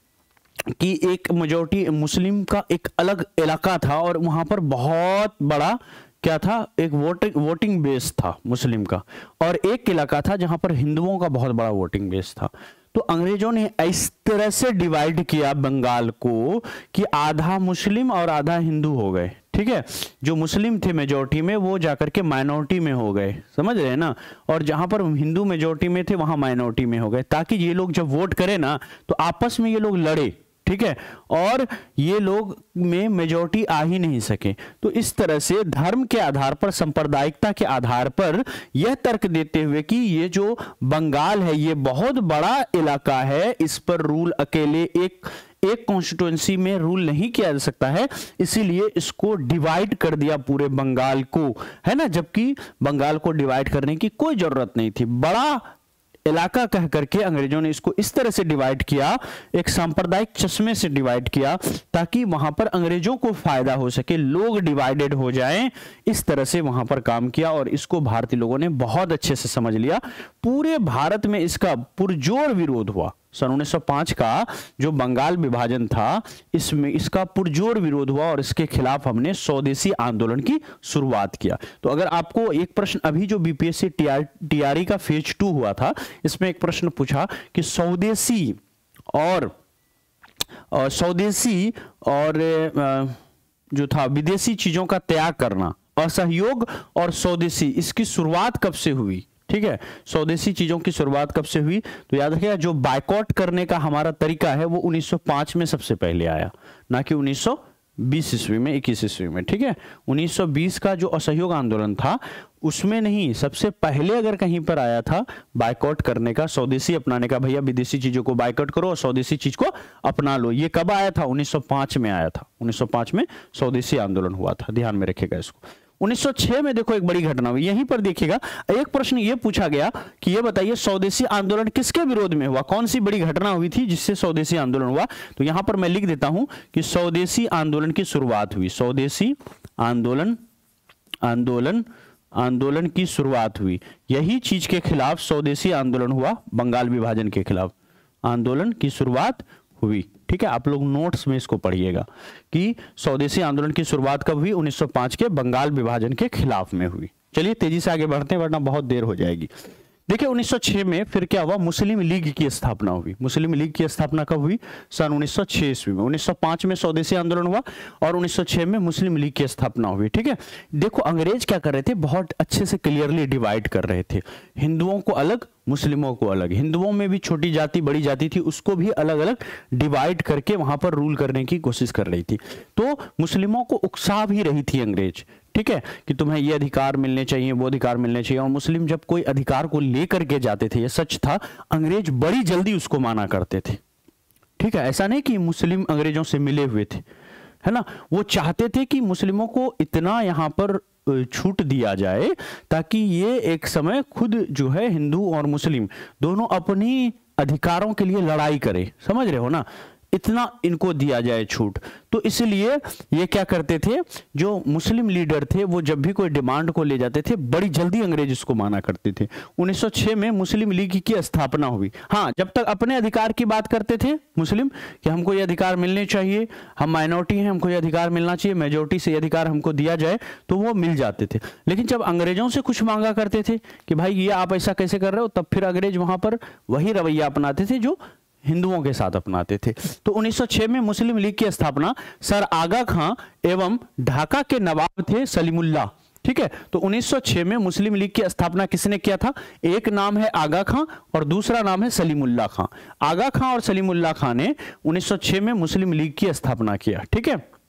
कि एक मेजॉरिटी मुस्लिम का एक अलग इलाका था और वहां पर बहुत बड़ा क्या था? एक वोटिंग बेस था मुस्लिम का, और एक इलाका था जहां पर हिंदुओं का बहुत बड़ा वोटिंग बेस था। तो अंग्रेजों ने इस तरह से डिवाइड किया बंगाल को कि आधा मुस्लिम और आधा हिंदू हो गए, ठीक है। जो मुस्लिम थे मेजॉरिटी में वो जाकर के माइनॉरिटी में हो गए, समझ रहे हैं ना, और जहां पर हिंदू मेजॉरिटी में थे वहां माइनॉरिटी में हो गए, ताकि ये लोग जब वोट करें ना तो आपस में ये लोग लड़े, ठीक है, और ये लोग में मेजॉरिटी आ ही नहीं सके। तो इस तरह से धर्म के आधार पर, सांप्रदायिकता के आधार पर यह तर्क देते हुए कि ये जो बंगाल है ये बहुत बड़ा इलाका है, इस पर रूल अकेले एक कॉन्स्टिट्यूएंसी में रूल नहीं किया जा सकता है, इसीलिए इसको डिवाइड कर दिया पूरे बंगाल को, है ना। जबकि बंगाल को डिवाइड करने की कोई जरूरत नहीं थी। बड़ा इलाका कह करके अंग्रेजों ने इसको इस तरह से डिवाइड किया, एक सांप्रदायिक चश्मे से डिवाइड किया, ताकि वहां पर अंग्रेजों को फायदा हो सके, लोग डिवाइडेड हो जाएं, इस तरह से वहां पर काम किया। और इसको भारतीय लोगों ने बहुत अच्छे से समझ लिया। पूरे भारत में इसका पुरजोर विरोध हुआ। सन 1905 का जो बंगाल विभाजन था, इसमें इसका पुरजोर विरोध हुआ और इसके खिलाफ हमने स्वदेशी आंदोलन की शुरुआत किया। तो अगर आपको एक प्रश्न, अभी जो बीपीएससी टीआरई का फेज 2 हुआ था, इसमें एक प्रश्न पूछा कि स्वदेशी और जो था विदेशी चीजों का त्याग करना, असहयोग और स्वदेशी, इसकी शुरुआत कब से हुई, ठीक है। स्वदेशी चीजों की शुरुआत कब से हुई? तो याद रखिएगा, जो बायकॉट करने का हमारा तरीका है वो 1905 में सबसे पहले आया, ना कि 1920 ईस्वी में, 21 ईस्वी में, ठीक है। 1920 का जो असहयोग आंदोलन था उसमें नहीं, सबसे पहले अगर कहीं पर आया था बायकॉट करने का, स्वदेशी अपनाने का, भैया विदेशी चीजों को बायकॉट करो और स्वदेशी चीज को अपना लो। ये कब आया था? 1905 में आया था। 1905 में स्वदेशी आंदोलन हुआ था, ध्यान में रखिएगा इसको। 1906 में देखो एक बड़ी घटना हुई, यहीं पर देखिएगा एक प्रश्न ये पूछा गया कि ये बताइए स्वदेशी आंदोलन किसके विरोध में हुआ, कौन सी बड़ी घटना हुई थी जिससे स्वदेशी आंदोलन हुआ। तो यहां पर मैं लिख देता हूं कि स्वदेशी आंदोलन की शुरुआत हुई, स्वदेशी आंदोलन की शुरुआत हुई। यही चीज के खिलाफ स्वदेशी आंदोलन हुआ, बंगाल विभाजन के खिलाफ आंदोलन की शुरुआत हुई, ठीक है। आप लोग नोट्स में इसको पढ़िएगा कि स्वदेशी आंदोलन की शुरुआत कब हुई? 1905 के बंगाल विभाजन के खिलाफ में हुई। चलिए तेजी से आगे बढ़ते हैं वरना बहुत देर हो जाएगी। देखिए 1906 में फिर क्या हुआ? मुस्लिम लीग की स्थापना हुई। मुस्लिम लीग की स्थापना कब हुई? सन 1906 ईस्वी में। 1905 में स्वदेशी आंदोलन हुआ और 1906 में मुस्लिम लीग की स्थापना हुई, ठीक है। देखो अंग्रेज क्या कर रहे थे, बहुत अच्छे से क्लियरली डिवाइड कर रहे थे, हिंदुओं को अलग, मुस्लिमों को अलग। हिंदुओं में भी छोटी जाति बड़ी जाति थी, उसको भी अलग अलग डिवाइड करके वहां पर रूल करने की कोशिश कर रही थी। तो मुस्लिमों को उकसा भी रही थी अंग्रेज, ठीक है, कि तुम्हें ये अधिकार मिलने चाहिए, वो अधिकार मिलने चाहिए। और मुस्लिम जब कोई अधिकार को लेकर के जाते थे, ये सच था, अंग्रेज बड़ी जल्दी उसको माना करते थे, ठीक है। ऐसा नहीं कि मुस्लिम अंग्रेजों से मिले हुए थे, है ना, वो चाहते थे कि मुस्लिमों को इतना यहां पर छूट दिया जाए ताकि ये एक समय खुद जो है हिंदू और मुस्लिम दोनों अपनी अधिकारों के लिए लड़ाई करे, समझ रहे हो ना, इतना इनको दिया जाए छूट। तो इसलिए ये क्या करते थे, जो मुस्लिम लीडर थे वो जब भी कोई डिमांड को ले जाते थे बड़ी जल्दी अंग्रेज इसको माना करते थे। 1906 में मुस्लिम लीग की स्थापना हुई। हाँ, जब तक अपने अधिकार की बात करते थे मुस्लिम कि हमको ये अधिकार मिलने चाहिए, हम माइनॉरिटी हैं, हमको ये अधिकार मिलना चाहिए, मेजोरिटी से ये अधिकार हमको दिया जाए, तो वो मिल जाते थे। लेकिन जब अंग्रेजों से कुछ मांगा करते थे कि भाई ये आप ऐसा कैसे कर रहे हो, तब फिर अंग्रेज वहां पर वही रवैया अपनाते थे जो हिंदुओं के साथ अपनाते थे। तो 1906 में मुस्लिम लीग की स्थापना सर आगा खां एवं ढाका के नवाब थे सलीमुल्लाह, ठीक है। तो 1906 में मुस्लिम लीग की स्थापना किसने किया था? एक नाम है आगा खां और दूसरा नाम है सलीमुल्लाह खां। आगा खां और सलीमुल्लाह खां ने 1906 में मुस्लिम लीग की स्थापना किया, ठीक है।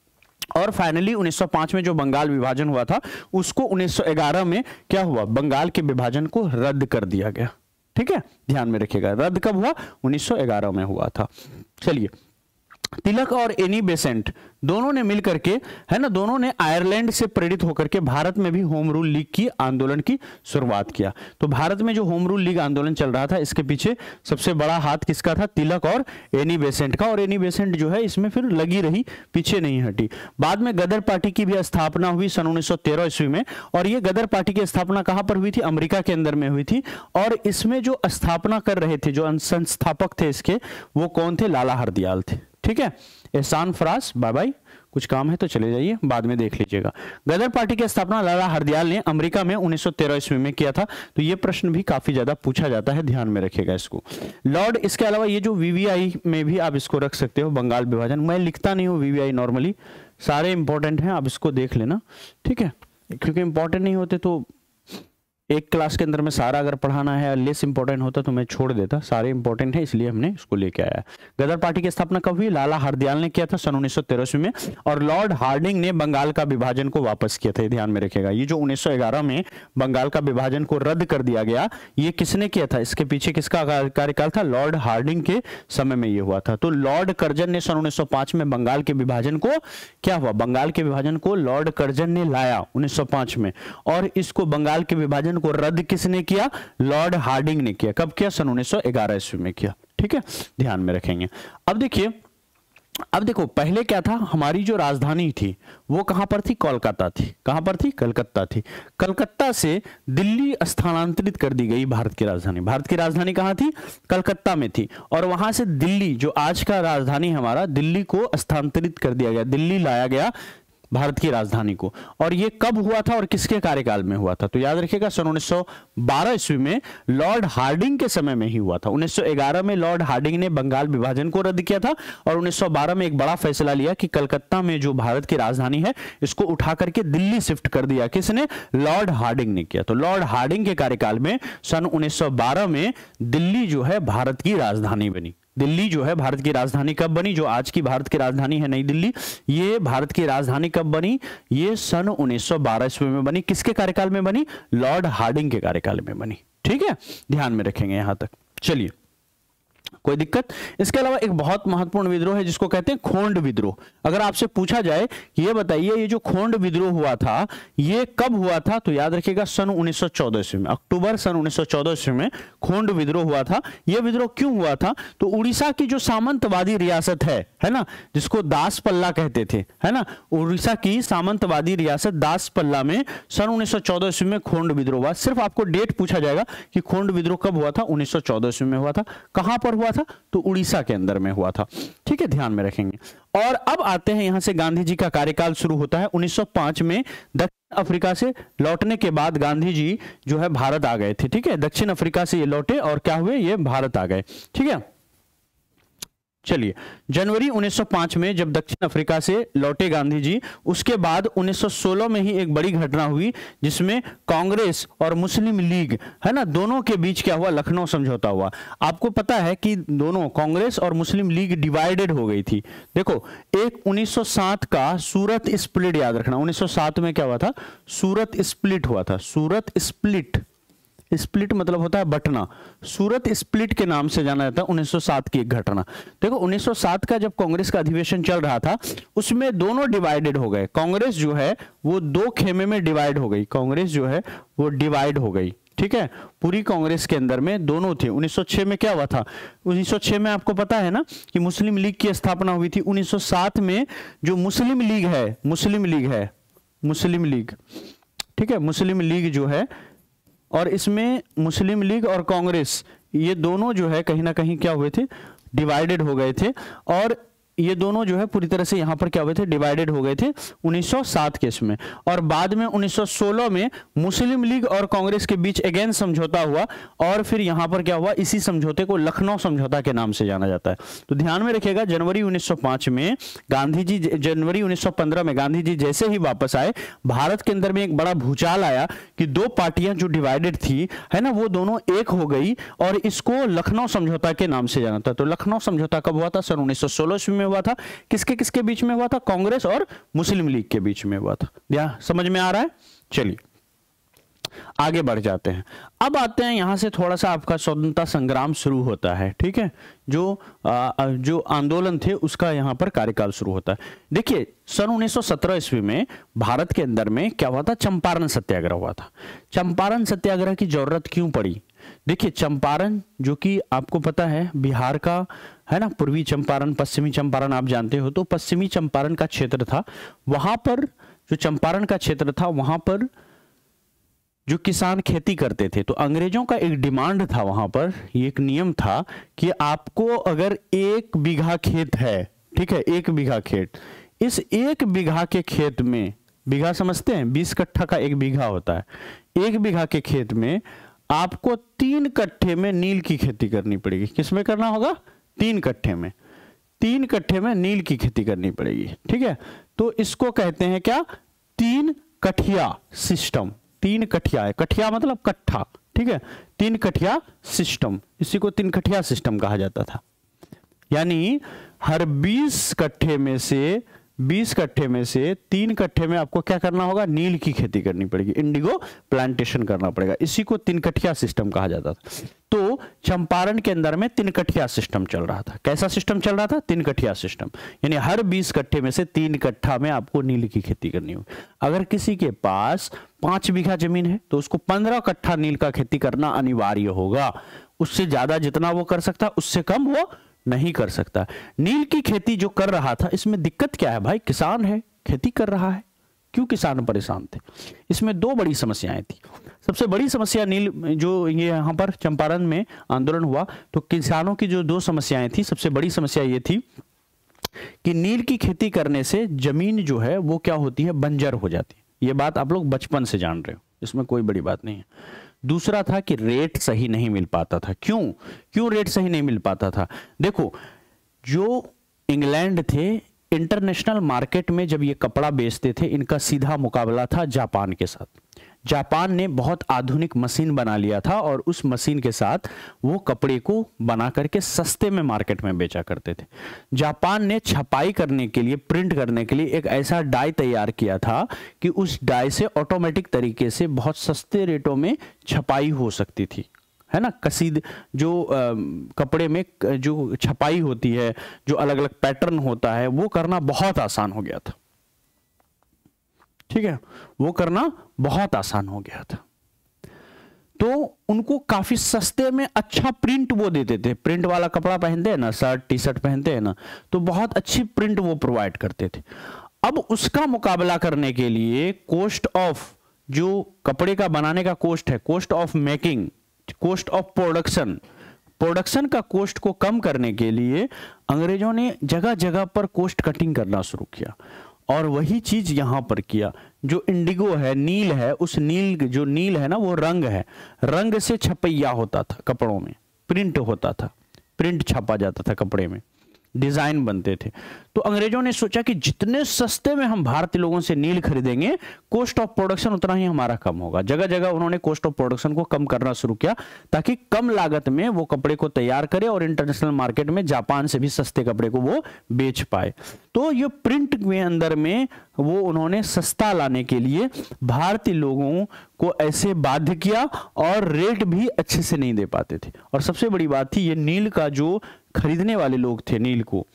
और फाइनली 1905 में जो बंगाल विभाजन हुआ था उसको 1911 में क्या हुआ, बंगाल के विभाजन को रद्द कर दिया गया। ठीक है, ध्यान में रखिएगा, रद्द कब हुआ, 1911 में हुआ था। चलिए, तिलक और एनी बेसेंट दोनों ने मिलकर के, है ना, दोनों ने आयरलैंड से प्रेरित होकर के भारत में भी होम रूल लीग की आंदोलन की शुरुआत किया। तो भारत में जो होम रूल लीग आंदोलन चल रहा था इसके पीछे सबसे बड़ा हाथ किसका था, तिलक और एनी बेसेंट का। और एनी बेसेंट जो है इसमें फिर लगी रही, पीछे नहीं हटी। बाद में गदर पार्टी की भी स्थापना हुई सन 1913 ईस्वी में, और ये गदर पार्टी की स्थापना कहां पर हुई थी, अमेरिका के अंदर में हुई थी। और इसमें जो स्थापना कर रहे थे, जो संस्थापक थे इसके, वो कौन थे, लाला हरदयाल थे। ठीक है, एहसान फराज, बाय बाय, कुछ काम है तो चले जाइए, बाद में देख लीजिएगा। गदर पार्टी की स्थापना लाला हरदयाल ने अमेरिका में 1913 ईस्वी में किया था। तो ये प्रश्न भी काफी ज्यादा पूछा जाता है, ध्यान में रखिएगा इसको। लॉर्ड, इसके अलावा ये जो वीवीआई में भी आप इसको रख सकते हो, बंगाल विभाजन। मैं लिखता नहीं हूँ वीवीआई, नॉर्मली सारे इंपॉर्टेंट हैं, आप इसको देख लेना। ठीक है, क्योंकि इंपॉर्टेंट नहीं होते तो एक क्लास के अंदर में सारा अगर पढ़ाना है, लेस इंपॉर्टेंट होता तो मैं छोड़ देता। सारे इंपॉर्टेंट है, इसलिए हमने इसको लेके आया। गदर पार्टी की स्थापना कब हुई, लाला हरदयाल ने किया था सन 1913 में, और लॉर्ड हार्डिंग ने बंगाल का विभाजन को वापस किया था। ध्यान में रखिएगा, ये जो 1911 में बंगाल का विभाजन को रद्द कर दिया गया, ये किसने किया था, इसके पीछे किसका कार्यकाल था, लॉर्ड हार्डिंग के समय में ये हुआ था। तो लॉर्ड कर्जन ने सन 1905 में बंगाल के विभाजन को, क्या हुआ, बंगाल के विभाजन को लॉर्ड कर्जन ने लाया 1905 में, और इसको बंगाल के विभाजन को रद्द किसने किया, लॉर्ड हार्डिंग ने किया। कब किया, सन 1911 ईस्वी में किया। ठीक है, ध्यान में रखेंगे। अब देखिए, अब देखो, पहले क्या था, हमारी जो राजधानी थी वो कहां पर थी, कोलकाता थी। कहां पर थी, कलकत्ता थी। कलकत्ता से दिल्ली स्थानांतरित कर दी गई भारत की राजधानी। भारत की राजधानी कहां थी, कलकत्ता में थी, और वहां से दिल्ली, जो आज का राजधानी हमारा, दिल्ली को स्थानांतरित कर दिया गया, दिल्ली लाया गया भारत की राजधानी को। और ये कब हुआ था और किसके कार्यकाल में हुआ था, तो याद रखिएगा सन 1912 ईस्वी में लॉर्ड हार्डिंग के समय में ही हुआ था। 1911 में लॉर्ड हार्डिंग ने बंगाल विभाजन को रद्द किया था, और 1912 में एक बड़ा फैसला लिया कि कलकत्ता में जो भारत की राजधानी है इसको उठा करके दिल्ली शिफ्ट कर दिया। किसने, लॉर्ड हार्डिंग ने किया। तो लॉर्ड हार्डिंग के कार्यकाल में सन 1912 में दिल्ली जो है भारत की राजधानी बनी। दिल्ली जो है भारत की राजधानी कब बनी, जो आज की भारत की राजधानी है नई दिल्ली, ये भारत की राजधानी कब बनी, ये सन 1912 ईस्वी में बनी। किसके कार्यकाल में बनी, लॉर्ड हार्डिंग के कार्यकाल में बनी। ठीक है, ध्यान में रखेंगे यहां तक। चलिए, कोई दिक्कत। इसके अलावा एक बहुत महत्वपूर्ण विद्रोह है जिसको कहते हैं खोंड विद्रोह। अगर आपसे पूछा जाए, ये बताइए, ये जो खोंड विद्रोह हुआ था ये कब हुआ था, तो याद रखिएगा सन 1914 ईस्वी में, अक्टूबर सन 1914 ईस्वी में खोंड विद्रोह हुआ था। यह विद्रोह क्यों हुआ था, तो उड़ीसा की जो सामंतवादी रियासत है ना, जिसको दास पल्ला कहते थे, है ना, उड़ीसा की सामंतवादी रियासत दास पल्ला में सन 1914 ईस्वी में खोंड विद्रोह हुआ। सिर्फ आपको डेट पूछा जाएगा कि खोंड विद्रोह कब हुआ था, 1914 ईस्वी में हुआ था। कहां पर हुआ था, तो उड़ीसा के अंदर में हुआ था। ठीक है, ध्यान में रखेंगे। और अब आते हैं यहां से गांधी जी का कार्यकाल शुरू होता है 1905 में। दक्षिण अफ्रीका से लौटने के बाद गांधी जी जो है भारत आ गए थे। ठीक है, दक्षिण अफ्रीका से ये लौटे और क्या हुए, ये भारत आ गए। ठीक है, चलिए, जनवरी 1905 में जब दक्षिण अफ्रीका से लौटे गांधी जी, उसके बाद 1916 में ही एक बड़ी घटना हुई जिसमें कांग्रेस और मुस्लिम लीग, है ना, दोनों के बीच क्या हुआ, लखनऊ समझौता हुआ। आपको पता है कि दोनों कांग्रेस और मुस्लिम लीग डिवाइडेड हो गई थी। देखो, एक 1907 का सूरत स्प्लिट याद रखना, 1907 में क्या हुआ था, सूरत स्प्लिट हुआ था। सूरत स्प्लिट, स्प्लिट मतलब होता है बटना, सूरत स्प्लिट के नाम से जाना जाता है 1907 की एक घटना। देखो, 1907 का जब कांग्रेस का अधिवेशन चल रहा था उसमें दोनों डिवाइडेड हो गए। कांग्रेस जो है वो दो खेमे में डिवाइड हो गई, कांग्रेस जो है वो डिवाइड हो गई। ठीक है, पूरी कांग्रेस के अंदर में दोनों थे। 1906 में क्या हुआ था, 1906 में आपको पता है ना कि मुस्लिम लीग की स्थापना हुई थी। 1907 में जो मुस्लिम लीग है, मुस्लिम लीग, ठीक है, मुस्लिम लीग जो है, और इसमें मुस्लिम लीग और कांग्रेस ये दोनों जो है कहीं ना कहीं क्या हुए थे, डिवाइडेड हो गए थे। और ये दोनों जो है पूरी तरह से यहां पर क्या हुए थे, डिवाइडेड हो गए थे 1907 के इसमें। और बाद में 1916 में मुस्लिम लीग और कांग्रेस के बीच अगेन समझौता हुआ, और फिर यहां पर क्या हुआ, इसी समझौते को लखनऊ समझौता के नाम से जाना जाता है। तो ध्यान में रखिएगा, जनवरी 1905 में गांधी जी, जनवरी 1915 में गांधी जी जैसे ही वापस आए, भारत के अंदर में एक बड़ा भूचाल आया कि दो पार्टियां जो डिवाइडेड थी, है ना, वो दोनों एक हो गई, और इसको लखनऊ समझौता के नाम से जाना था। तो लखनऊ समझौता कब हुआ था, सन 1916 में में हुआ था? किसके किसके बीच में हुआ था? कांग्रेस और मुस्लिम लीग के बीच में हुआ था। या समझ में आ रहा है? चलिए आगे बढ़ जाते हैं। अब आते हैं यहां से थोड़ा सा आपका स्वतंत्रता संग्राम शुरू होता है, ठीक है। जो आंदोलन थे उसका यहां पर कार्यकाल शुरू होता है। देखिए सन 1917 ईस्वी में भारत के अंदर में क्या हुआ था? चंपारण सत्याग्रह हुआ था। चंपारण सत्याग्रह की जरूरत क्यों पड़ी? देखिए चंपारण जो कि आपको पता है बिहार का है ना, पूर्वी चंपारण पश्चिमी चंपारण आप जानते हो, तो पश्चिमी चंपारण का क्षेत्र था। वहां पर जो चंपारण का क्षेत्र था वहां पर जो किसान खेती करते थे, तो अंग्रेजों का एक डिमांड था वहां पर, एक नियम था कि आपको अगर 1 बीघा खेत है, ठीक है, 1 बीघा खेत, इस 1 बीघा के खेत में, बीघा समझते हैं 20 कट्ठा का 1 बीघा होता है, 1 बीघा के खेत में आपको 3 कट्ठे में नील की खेती करनी पड़ेगी। किसमें करना होगा? 3 कट्ठे में, 3 कट्ठे में नील की खेती करनी पड़ेगी, ठीक है। तो इसको कहते हैं क्या? 3 कठिया सिस्टम। 3 कठिया है, कठिया मतलब कट्ठा, ठीक है, 3 कठिया सिस्टम, इसी को 3 कठिया सिस्टम कहा जाता था। यानी हर 20 कट्ठे में से 3 कट्ठे में आपको क्या करना होगा? नील की खेती करनी पड़ेगी, इंडिगो प्लांटेशन करना पड़ेगा, इसी को 3 कठिया सिस्टम कहा जाता था। तो चंपारण के अंदर में 3 कठिया सिस्टम चल रहा था। कैसा सिस्टम चल रहा था? 3 कठिया सिस्टम, यानी हर 20 कट्ठे में से 3 कट्ठा में आपको नील की खेती करनी होगी। अगर किसी के पास 5 बीघा जमीन है तो उसको 15 कट्ठा नील का खेती करना अनिवार्य होगा। उससे ज्यादा जितना वो कर सकता, उससे कम वो नहीं कर सकता। नील की खेती जो कर रहा था, इसमें दिक्कत क्या है भाई? किसान है, खेती कर रहा है, क्यों किसान परेशान थे? इसमें 2 बड़ी समस्याएं थी। सबसे बड़ी समस्या नील जो ये यहाँ पर चंपारण में आंदोलन हुआ, तो किसानों की जो 2 समस्याएं थी, सबसे बड़ी समस्या ये थी कि नील की खेती करने से जमीन जो है वो क्या होती है? बंजर हो जाती है। ये बात आप लोग बचपन से जान रहे हो, इसमें कोई बड़ी बात नहीं है। दूसरा था कि रेट सही नहीं मिल पाता था। क्यों रेट सही नहीं मिल पाता था? देखो जो इंग्लैंड थे, इंटरनेशनल मार्केट में जब ये कपड़ा बेचते थे, इनका सीधा मुकाबला था जापान के साथ। जापान ने बहुत आधुनिक मशीन बना लिया था और उस मशीन के साथ वो कपड़े को बना करके सस्ते में मार्केट में बेचा करते थे। जापान ने छपाई करने के लिए, प्रिंट करने के लिए एक ऐसा डाई तैयार किया था कि उस डाई से ऑटोमेटिक तरीके से बहुत सस्ते रेटों में छपाई हो सकती थी, है ना। कसीद जो कपड़े में जो छपाई होती है, जो अलग अलग पैटर्न होता है, वो करना बहुत आसान हो गया था, ठीक है, वो करना बहुत आसान हो गया था। तो उनको काफी सस्ते में अच्छा प्रिंट वो देते थे। प्रिंट वाला कपड़ा पहनते हैं ना, शर्ट टी शर्ट पहनते हैं ना, तो बहुत अच्छी प्रिंट वो प्रोवाइड करते थे। अब उसका मुकाबला करने के लिए कॉस्ट ऑफ, जो कपड़े का बनाने का कॉस्ट है, cost of making, cost of production का कॉस्ट को कम करने के लिए अंग्रेजों ने जगह जगह पर कॉस्ट कटिंग करना शुरू किया। और वही चीज यहां पर किया। जो इंडिगो है, नील है, उस नील, जो नील है ना, वो रंग है, रंग से छपैया होता था कपड़ों में, प्रिंट होता था, प्रिंट छापा जाता था कपड़े में, डिजाइन बनते थे। तो अंग्रेजों ने सोचा कि जितने सस्ते में हम भारतीय लोगों से नील खरीदेंगे, कॉस्ट ऑफ प्रोडक्शन उतना ही हमारा कम होगा। जगह जगह उन्होंने कॉस्ट ऑफ प्रोडक्शन को कम करना शुरू किया ताकि कम लागत में वो कपड़े को तैयार करे और इंटरनेशनल मार्केट में जापान से भी सस्ते कपड़े को वो बेच पाए। तो ये प्रिंट में अंदर में वो उन्होंने सस्ता लाने के लिए भारतीय लोगों को ऐसे बाध्य किया और रेट भी अच्छे से नहीं दे पाते थे। और सबसे बड़ी बात थी, ये नील का जो खरीदने वाले लोग थे नील को,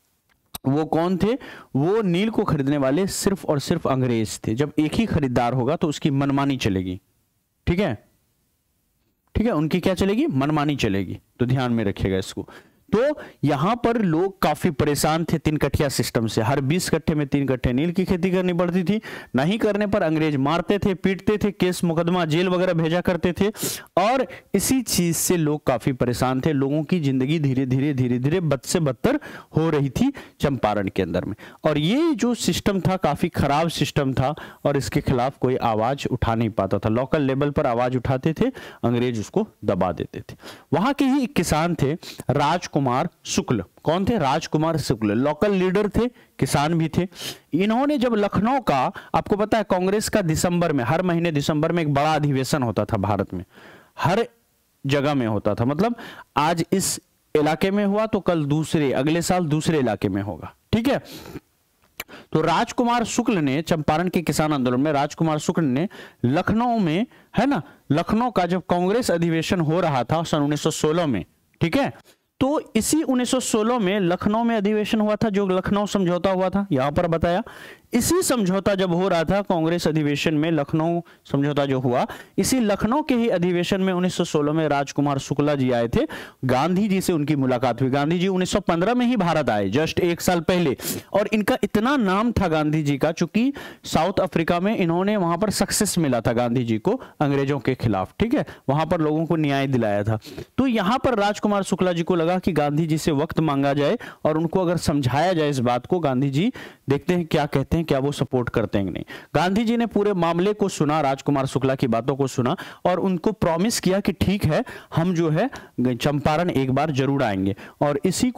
वो कौन थे? वो नील को खरीदने वाले सिर्फ और सिर्फ अंग्रेज थे। जब एक ही खरीदार होगा तो उसकी मनमानी चलेगी, ठीक है, ठीक है, उनकी क्या चलेगी? मनमानी चलेगी। तो ध्यान में रखिएगा इसको। तो यहां पर लोग काफी परेशान थे 3 कठिया सिस्टम से। हर 20 कट्ठे में 3 कट्ठे नील की खेती करनी पड़ती थी। नहीं करने पर अंग्रेज मारते थे, पीटते थे, केस मुकदमा जेल वगैरह भेजा करते थे। और इसी चीज से लोग काफी परेशान थे। लोगों की जिंदगी धीरे धीरे बद से बदतर हो रही थी चंपारण के अंदर में। और ये जो सिस्टम था काफी खराब सिस्टम था और इसके खिलाफ कोई आवाज उठा नहीं पाता था। लोकल लेवल पर आवाज उठाते थे, अंग्रेज उसको दबा देते थे। वहां के ही एक किसान थे राजकुमार शुक्ल। कौन थे? राजकुमार शुक्ल। लोकल लीडर थे, किसान भी थे। इन्होंने जब लखनऊ का, आपको पता है कांग्रेस का दिसंबर में, हर महीने दिसंबर में एक बड़ा अधिवेशन होता था भारत में, हर जगह में होता था। मतलब आज इस इलाके में हुआ तो कल दूसरे, अगले साल दूसरे इलाके में होगा। ठीक है, तो राजकुमार शुक्ल ने चंपारण के किसान आंदोलन में राजकुमार शुक्ल ने लखनऊ में, है ना, लखनऊ का जब कांग्रेस अधिवेशन हो रहा था सन 1916 में, ठीक है, तो इसी 1916 में लखनऊ में अधिवेशन हुआ था, जो लखनऊ समझौता हुआ था, यहां पर बताया। इसी समझौता जब हो रहा था कांग्रेस अधिवेशन में, लखनऊ समझौता जो हुआ, इसी लखनऊ के ही अधिवेशन में 1916 में राजकुमार शुक्ला जी आए थे, गांधी जी से उनकी मुलाकात हुई। गांधी जी 1915 में ही भारत आए, जस्ट एक साल पहले, और इनका इतना नाम था गांधी जी का, चूंकि साउथ अफ्रीका में इन्होंने, वहां पर सक्सेस मिला था गांधी जी को अंग्रेजों के खिलाफ, ठीक है, वहां पर लोगों को न्याय दिलाया था। तो यहां पर राजकुमार शुक्ला जी को लगा कि गांधी जी से वक्त मांगा जाए और उनको अगर समझाया जाए इस बात को, गांधी जी देखते हैं क्या कहते हैं, क्या वो सपोर्ट करते हैं कि नहीं। गांधी जी ने पूरे मामले को सुना, राजकुमार शुक्ला की बातों को सुना और उनको प्रॉमिस किया कि ठीक है, हम जो है चंपारण एक बार जरूर आएंगे। और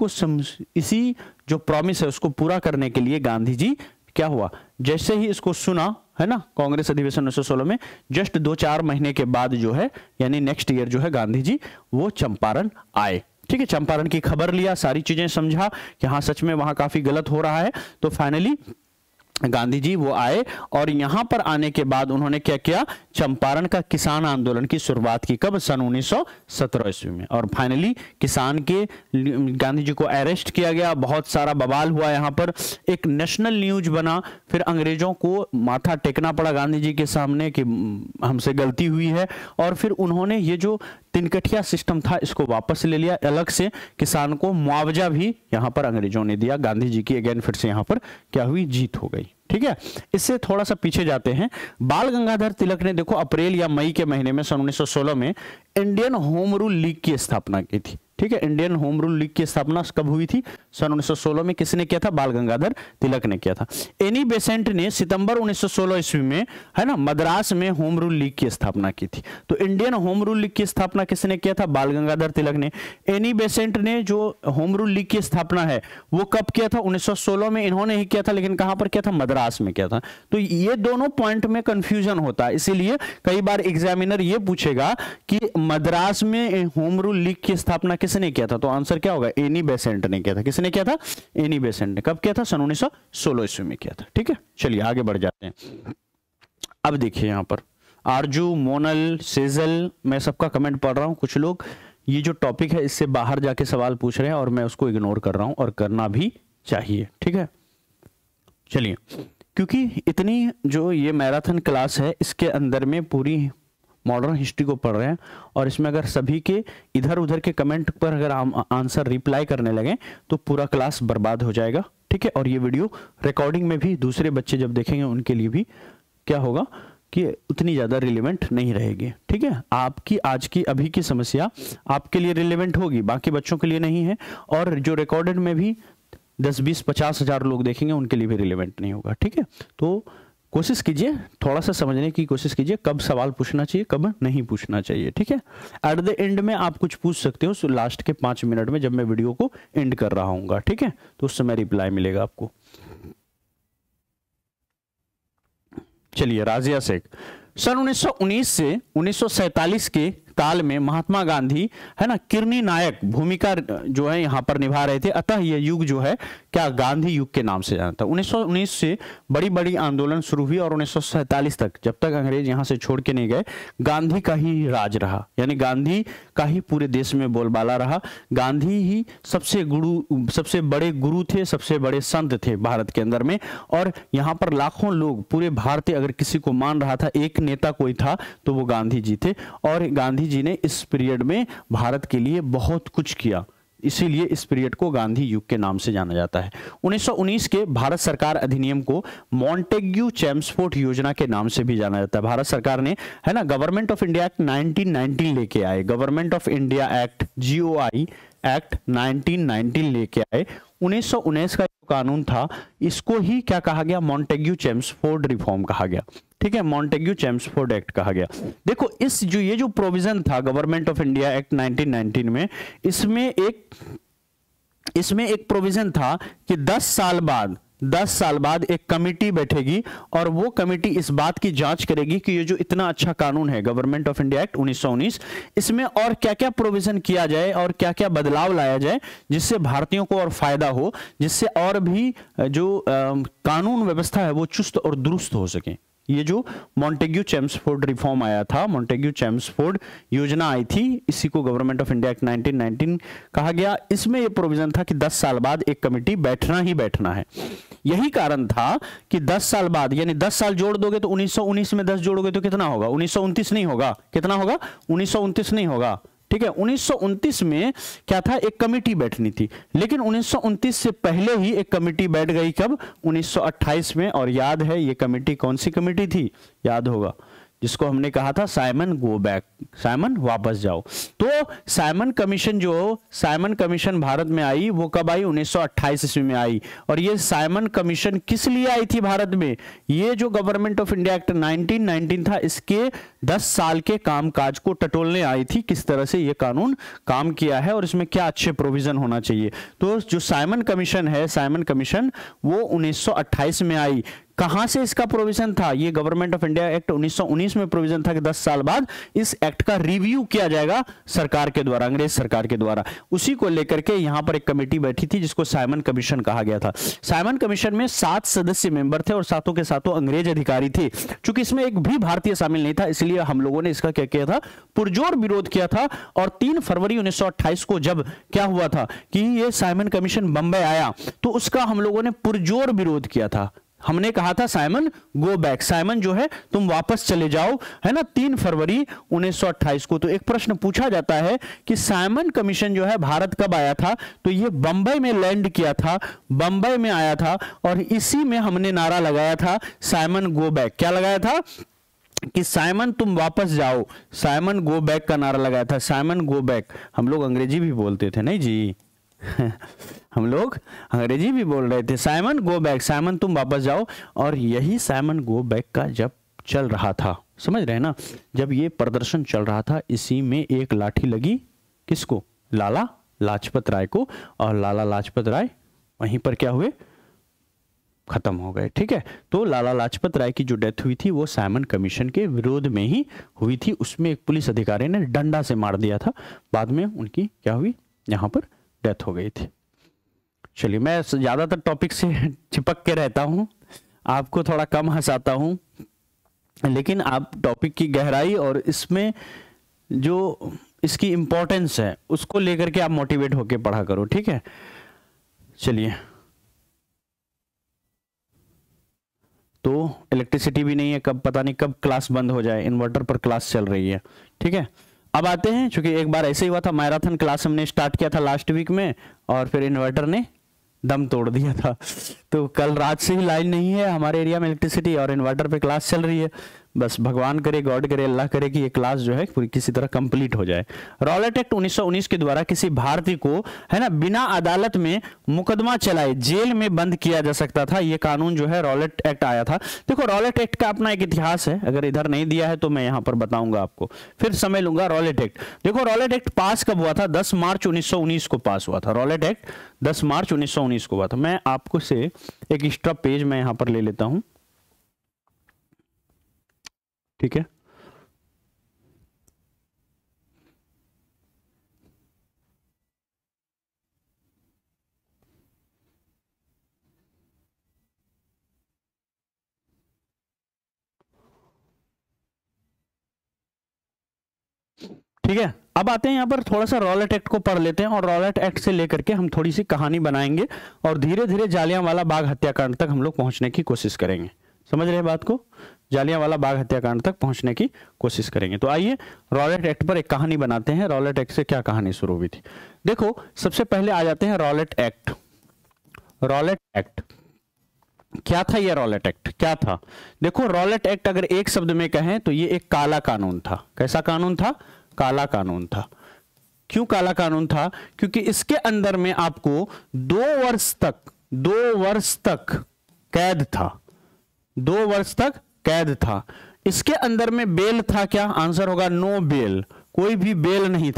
इसी जो प्रॉमिस है उसको पूरा करने के लिए गांधी जी, क्या हुआ, जैसे ही इसको सुना, है ना, कांग्रेस अधिवेशन 1916 में, जस्ट 2-4 महीने के बाद जो है, यानी नेक्स्ट ईयर जो है, गांधी जी वो चंपारण आए। ठीक है, चंपारण की खबर लिया, सारी चीजें समझा कि हाँ सच में वहां काफी गलत हो रहा है, तो फाइनली गांधी जी वो आए और यहां पर आने के बाद उन्होंने क्या किया, चंपारण का किसान आंदोलन की शुरुआत की। कब? सन 1917 ईस्वी में। और फाइनली किसान के गांधी जी को अरेस्ट किया गया, बहुत सारा बवाल हुआ, यहां पर एक नेशनल न्यूज बना, फिर अंग्रेजों को माथा टेकना पड़ा गांधी जी के सामने कि हमसे गलती हुई है, और फिर उन्होंने ये जो तिनकठिया सिस्टम था इसको वापस ले लिया, अलग से किसान को मुआवजा भी यहां पर अंग्रेजों ने दिया। गांधी जी की अगेन फिर से यहां पर क्या हुई, जीत हो गई। ठीक है, इससे थोड़ा सा पीछे जाते हैं। बाल गंगाधर तिलक ने देखो अप्रैल या मई के महीने में सन 1916 में इंडियन होम रूल लीग की स्थापना की थी। ठीक है, इंडियन होम रूल लीग की स्थापना कब हुई थी? सन 1916 में। किसने किया था? बाल गंगाधर तिलक ने किया था। एनी बेसेंट ने सितंबर 1916 ईस्वी में, है ना, मद्रास में होम रूल लीग की स्थापना की थी। तो इंडियन होम रूल लीग की स्थापना किसने किया था? बाल गंगाधर तिलक ने। एनी बेसेंट ने जो होम रूल लीग की स्थापना है वो कब किया था? 1916 में इन्होंने ही किया था, लेकिन कहां पर किया था? मद्रास में किया था। तो ये दोनों पॉइंट में कंफ्यूजन होता है, इसीलिए कई बार एग्जामिनर ये पूछेगा कि मद्रास में होम रूल लीग की स्थापना किसने किया था, तो आंसर क्या होगा? एनी बेसेंट ने किया था। किसने किया था? एनी बेसेंट ने। कब किया था? सन 1916 ईस्वी में किया था। ठीक है, चलिए आगे बढ़ जाते हैं। अब देखिए यहां पर आरजू, मोनल, सेजल, मैं सबका कमेंट पढ़ रहा हूं। कुछ लोग ये जो टॉपिक है इससे बाहर जाके सवाल पूछ रहे हैं और मैं उसको इग्नोर कर रहा हूं, और करना भी चाहिए। ठीक है, चलिए, क्योंकि इतनी जो ये मैराथन क्लास है इसके अंदर में पूरी मॉडर्न हिस्ट्री को पढ़ रहे हैं, और इसमें अगर सभी के इधर उधर के कमेंट पर अगर हम आंसर रिप्लाई करने लगे तो पूरा क्लास बर्बाद हो जाएगा। ठीक है, और ये वीडियो रिकॉर्डिंग में भी दूसरे बच्चे जब देखेंगे उनके लिए भी क्या होगा कि उतनी ज्यादा रिलेवेंट नहीं रहेगी। ठीक है, आपकी आज की अभी की समस्या आपके लिए रिलेवेंट होगी, बाकी बच्चों के लिए नहीं है, और जो रिकॉर्डेड में भी 10, 20, 50 हजार लोग देखेंगे उनके लिए भी रिलेवेंट नहीं होगा। ठीक है, तो कोशिश कीजिए, थोड़ा सा समझने की कोशिश कीजिए कब सवाल पूछना चाहिए, कब नहीं पूछना चाहिए। ठीक है, एट द एंड में आप कुछ पूछ सकते हो, लास्ट के 5 मिनट में जब मैं वीडियो को एंड कर रहा हूँ। ठीक है, तो उस समय रिप्लाई मिलेगा आपको। चलिए, राजिया शेख, सन 1919 से 1947 के काल में महात्मा गांधी, है ना, किरनी नायक भूमिका जो है यहां पर निभा रहे थे, अतः यह युग जो है क्या गांधी युग के नाम से जाना था। 1919 से बड़ी बड़ी आंदोलन शुरू हुई और 1947 तक, जब तक अंग्रेज यहां से छोड़ के नहीं गए, गांधी का ही राज रहा, यानी गांधी का ही पूरे देश में बोलबाला रहा। गांधी ही सबसे बड़े गुरु थे, सबसे बड़े संत थे भारत के अंदर में, और यहाँ पर लाखों लोग, पूरे भारतीय अगर किसी को मान रहा था, एक नेता कोई था तो वो गांधी जी थे, और गांधी जी ने इस पीरियड में भारत के लिए बहुत कुछ किया, इसीलिए इस पीरियड को गांधी युग के नाम से जाना जाता है। 1919 के भारत सरकार अधिनियम को मॉन्टेग्यू चेम्सफोर्ड योजना के नाम से भी जाना जाता है। भारत सरकार ने, है ना, गवर्नमेंट ऑफ इंडिया एक्ट 1919 लेके आए, government of India act GOI act 1919 लेके आए। 1919 का कानून था, इसको ही क्या कहा गया? मॉन्टेग्यू चेम्सफोर्ड रिफॉर्म कहा गया। ठीक है, मॉन्टेग्यू चेम्सफोर्ड एक्ट कहा गया। देखो ये जो प्रोविजन था गवर्नमेंट ऑफ इंडिया एक्ट 1919 में, इसमें एक प्रोविजन था कि 10 साल बाद 10 साल बाद एक कमेटी बैठेगी और वो कमेटी इस बात की जांच करेगी कि ये जो इतना अच्छा कानून है गवर्नमेंट ऑफ इंडिया एक्ट 1919, इसमें और क्या क्या प्रोविजन किया जाए और क्या क्या बदलाव लाया जाए जिससे भारतीयों को और फायदा हो, जिससे और भी जो कानून व्यवस्था है वो चुस्त और दुरुस्त हो सके। ये जो मॉन्टेग्यू चेम्सफोर्ड रिफॉर्म आया था, मॉन्टेग्यू चेम्सफोर्ड योजना आई थी, इसी को गवर्नमेंट ऑफ इंडिया एक्ट 1919 कहा गया। इसमें यह प्रोविजन था कि 10 साल बाद एक कमेटी बैठना ही बैठना है। यही कारण था कि 10 साल बाद, यानी 10 साल जोड़ दोगे तो 1919 में 10 जोड़ोगे तो कितना होगा, 1929 नहीं होगा, कितना होगा, 1929 नहीं होगा, ठीक है। 1929 में क्या था, एक कमेटी बैठनी थी, लेकिन 1929 से पहले ही एक कमेटी बैठ गई, कब, 1928 में। और याद है ये कमेटी कौन सी कमेटी थी, याद होगा, जिसको हमने कहा था साइमन गो बैक, साइमन वापस जाओ। तो साइमन कमीशन, जो साइमन कमीशन भारत में आई वो कब आई, 1928 ईस्वी में आई। और ये साइमन कमीशन किस लिए आई थी भारत में, ये जो गवर्नमेंट ऑफ इंडिया एक्ट 1919 था, इसके 10 साल के कामकाज को टटोलने आई थी, किस तरह से ये कानून काम किया है और इसमें क्या अच्छे प्रोविजन होना चाहिए। तो जो साइमन कमीशन है, साइमन कमीशन वो 1928 में आई। कहां से इसका प्रोविजन था, ये गवर्नमेंट ऑफ इंडिया एक्ट 1919 में प्रोविजन था कि 10 साल बाद इस एक्ट का रिव्यू किया जाएगा सरकार के द्वारा, अंग्रेज सरकार के द्वारा। उसी को लेकर के यहां पर एक कमेटी बैठी थी जिसको साइमन कमीशन कहा गया था। साइमन कमीशन में 7 सदस्य मेंबर थे और सातों के सातों अंग्रेज अधिकारी थे। चूंकि इसमें एक भी भारतीय शामिल नहीं था, इसलिए हम लोगों ने इसका क्या किया था, पुरजोर विरोध किया था। और 3 फरवरी 1928 को जब क्या हुआ था कि ये साइमन कमीशन बंबई आया, तो उसका हम लोगों ने पुरजोर विरोध किया था। हमने कहा था साइमन गो बैक, साइमन जो है तुम वापस चले जाओ, है ना, 3 फरवरी 1928 को। तो एक प्रश्न पूछा जाता है कि साइमन कमीशन जो है भारत कब आया था, तो ये बंबई में लैंड किया था, बंबई में आया था। और इसी में हमने नारा लगाया था साइमन गो बैक। क्या लगाया था कि साइमन तुम वापस जाओ, साइमन गो बैक का नारा लगाया था, साइमन गो बैक। हम लोग अंग्रेजी भी बोलते थे, नहीं जी हम लोग अंग्रेजी भी बोल रहे थे, साइमन गो बैक, साइमन तुम वापस जाओ। और यही साइमन गो बैक का जब चल रहा था, समझ रहे हैं ना, जब ये प्रदर्शन चल रहा था, इसी में एक लाठी लगी किसको, लाला लाजपत राय को। और लाला लाजपत राय वहीं पर क्या हुए, खत्म हो गए, ठीक है। तो लाला लाजपत राय की जो डेथ हुई थी वो साइमन कमीशन के विरोध में ही हुई थी। उसमें एक पुलिस अधिकारी ने डंडा से मार दिया था, बाद में उनकी क्या हुई, यहां पर डेथ हो गई थी। चलिए, मैं ज्यादातर टॉपिक से चिपक के रहता हूं, आपको थोड़ा कम हंसाता हूं, लेकिन आप टॉपिक की गहराई और इसमें जो इसकी इंपॉर्टेंस है उसको लेकर के आप मोटिवेट होकर पढ़ा करो, ठीक है। चलिए, तो इलेक्ट्रिसिटी भी नहीं है, कब पता नहीं कब क्लास बंद हो जाए, इन्वर्टर पर क्लास चल रही है, ठीक है। अब आते हैं, क्योंकि एक बार ऐसे ही हुआ था, मैराथन क्लास हमने स्टार्ट किया था लास्ट वीक में और फिर इन्वर्टर ने दम तोड़ दिया था। तो कल रात से ही लाइन नहीं है हमारे एरिया में इलेक्ट्रिसिटी और इन्वर्टर पे क्लास चल रही है। बस भगवान करे, गॉड करे, अल्लाह करे कि ये क्लास जो है पूरी किसी तरह कंप्लीट हो जाए। रॉलेट एक्ट 1919 के द्वारा किसी भारतीय को, है ना, बिना अदालत में मुकदमा चलाए जेल में बंद किया जा सकता था। ये कानून जो है रॉलेट एक्ट आया था। देखो, रॉलेट एक्ट का अपना एक इतिहास है, अगर इधर नहीं दिया है तो मैं यहां पर बताऊंगा आपको, फिर समय लूंगा। रॉलेट एक्ट, देखो रॉलेट एक्ट पास कब हुआ था, 10 मार्च 1919 को पास हुआ था। रॉलेट एक्ट 10 मार्च 1919 को हुआ था। मैं आपको से एक एक्स्ट्रा पेज मैं यहां पर ले लेता हूं, ठीक है। ठीक है, अब आते हैं यहां पर थोड़ा सा रॉलेट एक्ट को पढ़ लेते हैं और रॉलेट एक्ट से लेकर के हम थोड़ी सी कहानी बनाएंगे और धीरे धीरे जालियांवाला बाग हत्याकांड तक हम लोग पहुंचने की कोशिश करेंगे। समझ रहे हैं बात को, जालियांवाला बाग हत्याकांड तक पहुंचने की कोशिश करेंगे। तो आइए रॉलेट एक्ट पर एक कहानी बनाते हैं। रॉलेट एक्ट से क्या कहानी शुरू हुई थी, देखो सबसे पहले आ जाते हैं रॉलेट एक्ट। रॉलेट एक्ट क्या था, ये रॉलेट एक्ट क्या था, देखो रॉलेट एक्ट अगर एक शब्द में कहें तो ये एक काला कानून था। कैसा कानून था, काला कानून था। क्यों काला कानून था, क्योंकि इसके अंदर में आपको 2 वर्ष तक कैद था, 2 वर्ष तक कैद था। इसके अंदर में बेल था क्या, आंसर होगा नो बेल, कोई भी बेल नहीं था।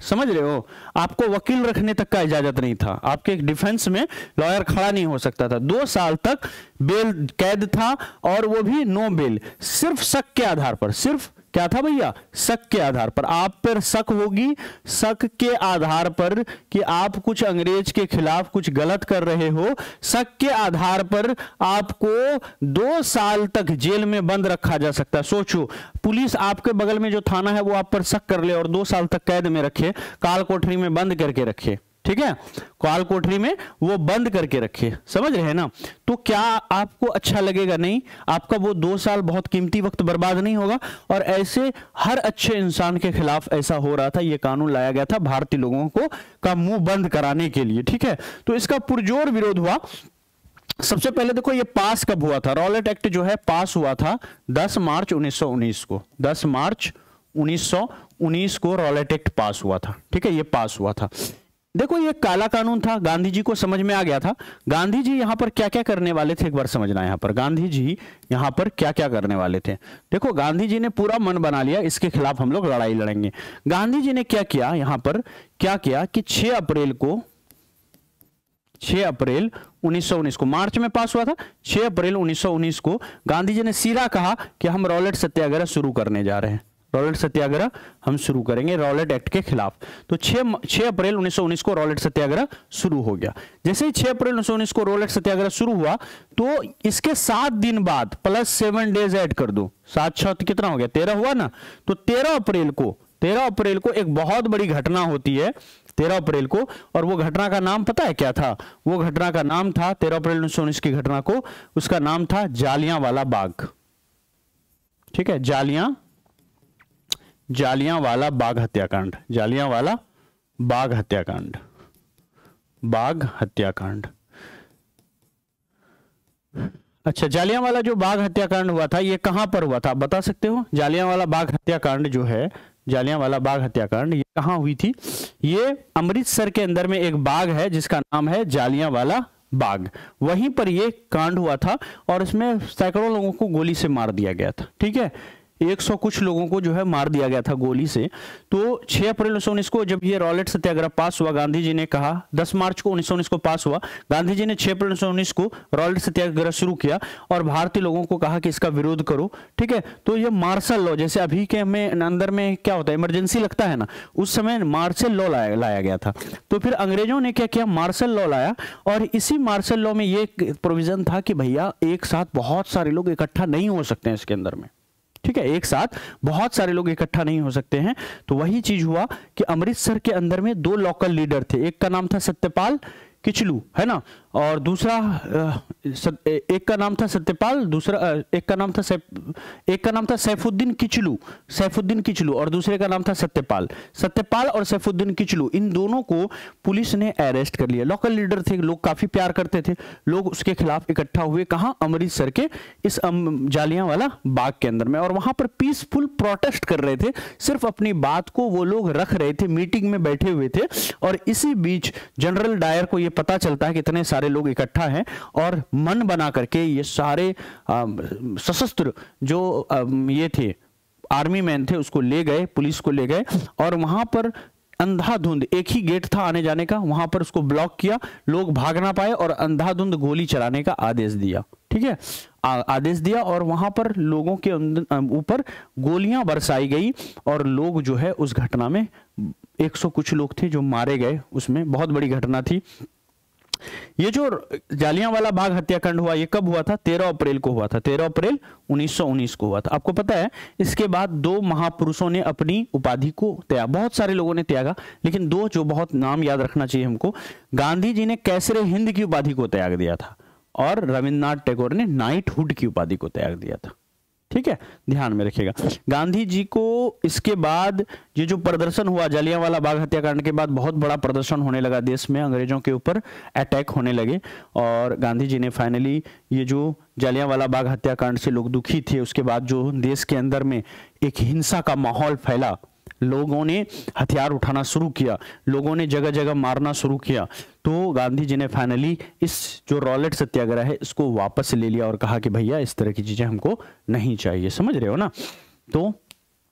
समझ रहे हो? आपको वकील रखने तक का इजाजत नहीं था, आपके डिफेंस में लॉयर खड़ा नहीं हो सकता था, 2 साल तक बेल कैद था, और वो भी नो बेल, सिर्फ शक के आधार पर। सिर्फ क्या था भैया? शक के आधार पर। आप पर शक होगी, शक के आधार पर कि आप कुछ अंग्रेज के खिलाफ कुछ गलत कर रहे हो, शक के आधार पर आपको 2 साल तक जेल में बंद रखा जा सकता है। सोचो, पुलिस आपके बगल में जो थाना है वो आप पर शक कर ले और 2 साल तक कैद में रखे, काल कोठरी में बंद करके रखे, ठीक है, काल कोठरी में वो बंद करके रखे, समझ रहे हैं ना? तो क्या आपको अच्छा लगेगा? नहीं, आपका वो 2 साल बहुत कीमती वक्त बर्बाद नहीं होगा। और ऐसे हर अच्छे इंसान के खिलाफ ऐसा हो रहा था, ये कानून लाया गया था भारतीय लोगों को का मुंह बंद कराने के लिए, ठीक है। तो इसका पुरजोर विरोध हुआ। सबसे पहले देखो ये पास कब हुआ था? रॉलेट एक्ट जो है पास हुआ था 10 मार्च 1919 को। 10 मार्च 1919 को रॉलेट एक्ट पास हुआ था, ठीक है, ये पास हुआ था। देखो ये काला कानून था, गांधी जी को समझ में आ गया था। गांधी जी यहां पर क्या क्या करने वाले थे, एक बार समझना। यहां पर गांधी जी यहां पर क्या क्या करने वाले थे? देखो गांधी जी ने पूरा मन बना लिया, इसके खिलाफ हम लोग लड़ाई लड़ेंगे। गांधी जी ने क्या किया, यहां पर क्या किया कि 6 अप्रैल 1919 को, मार्च में पास हुआ था, 6 अप्रैल 1919 को गांधी जी ने सीधा कहा कि हम रॉलेट सत्याग्रह शुरू करने जा रहे हैं। रॉलेट सत्याग्रह हम शुरू करेंगे रॉलेट एक्ट के खिलाफ। तो 6 अप्रैल 1919 को रॉलेट सत्याग्रह शुरू हो गया। जैसे ही 6 अप्रैल 1919 को रॉलेट सत्याग्रह शुरू हुआ, तो इसके 7 दिन बाद प्लस 7 डेज ऐड कर दो, 7 6 कितना हो गया, 13 हुआ ना। तो 13 अप्रैल को एक बहुत बड़ी घटना होती है, 13 अप्रैल को। और वो घटना का नाम पता है क्या था? वो घटना का नाम था, 13 अप्रैल 1919 की घटना को, उसका नाम था जालियांवाला बाग, ठीक है, जालियांवाला बाग हत्याकांड, जालियांवाला बाग हत्याकांड, बाग हत्याकांड। अच्छा, जालियांवाला जो बाग हत्याकांड हुआ था, ये कहां पर हुआ था, आप बता सकते हो? जालियांवाला बाग हत्याकांड जो है, जालियांवाला बाग हत्याकांड, ये कहां हुई थी? ये अमृतसर के अंदर में एक बाग है जिसका नाम है जालियांवाला बाग, वहीं पर ये कांड हुआ था। और इसमें सैकड़ों लोगों को गोली से मार दिया गया था, ठीक है, 100 कुछ लोगों को जो है मार दिया गया था गोली से। तो 6 अप्रैल 1919 को जब ये रॉलेट सत्याग्रह पास हुआ, गांधी जी ने कहा, 10 मार्च को 1919 को पास हुआ, गांधी जी ने 6 अप्रैल 1919 को रॉलेट सत्याग्रह शुरू किया और भारतीय लोगों को कहा कि इसका विरोध करो, ठीक है। तो ये मार्शल लॉ, जैसे अभी के में अंदर में क्या होता है, इमरजेंसी लगता है ना, उस समय मार्शल लॉ लाया गया था। तो फिर अंग्रेजों ने क्या किया, मार्शल लॉ लाया। और इसी मार्शल लॉ में ये प्रोविजन था कि भैया एक साथ बहुत सारे लोग इकट्ठा नहीं हो सकते हैं इसके अंदर में, ठीक है, एक साथ बहुत सारे लोग इकट्ठा नहीं हो सकते हैं। तो वही चीज हुआ कि अमृतसर के अंदर में 2 लोकल लीडर थे, एक का नाम था सत्यपाल किचलू, है ना, और दूसरा एक का नाम था सत्यपाल, दूसरा एक का नाम था सैफुद्दीन किचलू और दूसरे का नाम था सत्यपाल और सैफुद्दीन किचलू। इन दोनों को पुलिस ने अरेस्ट कर लिया। लोकल लीडर थे, लोग काफी प्यार करते थे, लोग उसके खिलाफ इकट्ठा हुए, कहां, अमृतसर के इस जालियांवाला बाग के अंदर में, और वहां पर पीसफुल प्रोटेस्ट कर रहे थे, सिर्फ अपनी बात को वो लोग रख रहे थे, मीटिंग में बैठे हुए थे। और इसी बीच जनरल डायर को ये पता चलता है कि इतने सारे लोग इकट्ठा हैं, और मन बना करके ये सारे सशस्त्र जो ये थे आर्मी मैन थे, उसको ले गए, पुलिस को ले गए, और वहां पर अंधाधुंध, एक ही गेट था आने जाने का, वहां पर उसको ब्लॉक किया, लोग भाग ना पाए, और अंधाधुंध गोली चलाने का आदेश दिया, ठीक है, आदेश दिया। और वहां पर लोगों के ऊपर गोलियां बरसाई गई, और लोग जो है उस घटना में 100 कुछ लोग थे जो मारे गए, उसमें बहुत बड़ी घटना थी। ये जो जालियांवाला बाग हत्याकांड हुआ, ये कब हुआ था? 13 अप्रैल को हुआ था, 13 अप्रैल 1919 को हुआ था। आपको पता है इसके बाद 2 महापुरुषों ने अपनी उपाधि को त्यागा, बहुत सारे लोगों ने त्यागा, लेकिन 2 जो बहुत नाम याद रखना चाहिए हमको, गांधी जी ने कैसरे हिंद की उपाधि को त्याग दिया था, और रविंद्रनाथ टैगोर ने नाइटहुड की उपाधि को त्याग दिया था, ठीक है, ध्यान में रखिएगा। गांधी जी को इसके बाद ये जो प्रदर्शन हुआ जालियांवाला बाग हत्याकांड के बाद, बहुत बड़ा प्रदर्शन होने लगा देश में, अंग्रेजों के ऊपर अटैक होने लगे, और गांधी जी ने फाइनली ये जो जालियांवाला बाग हत्याकांड से लोग दुखी थे, उसके बाद जो देश के अंदर में एक हिंसा का माहौल फैला, लोगों ने हथियार उठाना शुरू किया, लोगों ने जगह जगह मारना शुरू किया, तो गांधी जी ने फाइनली इस जो रॉलेट सत्याग्रह है इसको वापस ले लिया और कहा कि भैया इस तरह की चीजें हमको नहीं चाहिए, समझ रहे हो ना। तो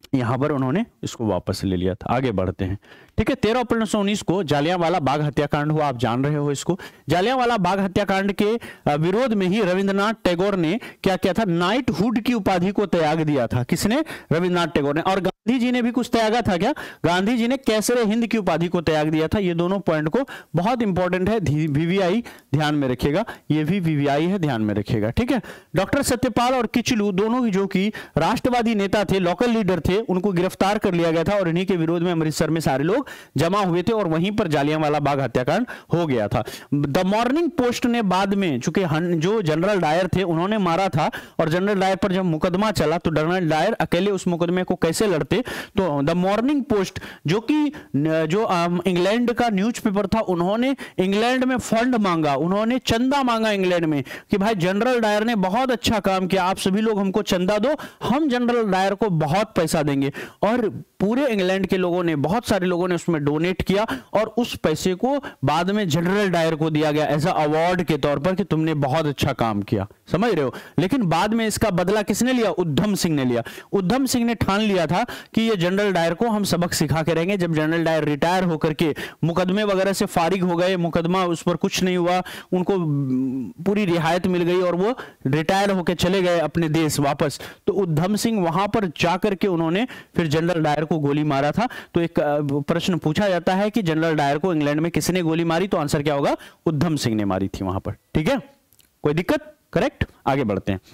यहां पर उन्होंने इसको वापस ले लिया था। आगे बढ़ते हैं, ठीक है। 13 अप्रैल 1919 को जालियांवाला बाग हत्याकांड हुआ, आप जान रहे हो इसको। जालियांवाला बाग हत्याकांड के विरोध में ही रविंद्रनाथ टैगोर ने क्या किया था, नाइटहुड की उपाधि को त्याग दिया था। किसने? रविंद्रनाथ टैगोर ने। और गांधी जी ने भी कुछ त्यागा था क्या? गांधी जी ने कैसरे हिंद की उपाधि को त्याग दिया था। ये दोनों पॉइंट को बहुत इंपॉर्टेंट है, वीवीआई ध्यान में रखिएगा, ये भी वीवीआई है, ध्यान में रखिएगा, ठीक है। डॉक्टर सत्यपाल और किचलू दोनों जो कि राष्ट्रवादी नेता थे, लोकल लीडर थे, उनको गिरफ्तार कर लिया गया था और इन्हीं के विरोध में अमृतसर में सारे लोग जमा हुए थे और वहीं पर जालियांवाला बाग हत्याकांड हो गया था। द मॉर्निंग पोस्ट ने बाद में, चूंकि जो जनरल डायर थे उन्होंने मारा था और जनरल डायर पर जब मुकदमा चला तो जनरल डायर अकेले उस मुकदमे को कैसे लड़ते, तो द मॉर्निंग पोस्ट जो कि इंग्लैंड का न्यूज़पेपर था, उन्होंने इंग्लैंड में फंड मांगा, उन्होंने चंदा मांगा इंग्लैंड में कि भाई जनरल डायर ने बहुत अच्छा काम किया, आप सभी लोग हमको चंदा दो, हम जनरल डायर को बहुत पैसा देंगे। और पूरे इंग्लैंड के लोगों ने, बहुत सारे लोगों ने उसमें डोनेट किया और उस पैसे को बाद में जनरल डायर को दिया गया एज अ अवार्ड के तौर पर कि तुमने बहुत अच्छा काम किया, समझ रहे हो। लेकिन बाद में इसका बदला किसने लिया? उधम सिंह ने लिया। उधम सिंह ने ठान लिया था कि ये जनरल डायर को हम सबक सिखा के रहेंगे। जब जनरल डायर रिटायर होकर के मुकदमे वगैरह से फारिग हो गए, मुकदमा उस पर कुछ नहीं हुआ, उनको पूरी रियायत मिल गई और वो रिटायर होकर चले गए अपने देश वापस, तो उधम सिंह वहां पर जाकर के उन्होंने फिर जनरल डायर को गोली मारा था। तो एक प्रश्न पूछा जाता है कि जनरल डायर को इंग्लैंड में किसने गोली मारी, तो आंसर क्या होगा? उधम सिंह ने मारी थी वहां पर, ठीक है। कोई दिक्कत? करेक्ट। आगे बढ़ते हैं।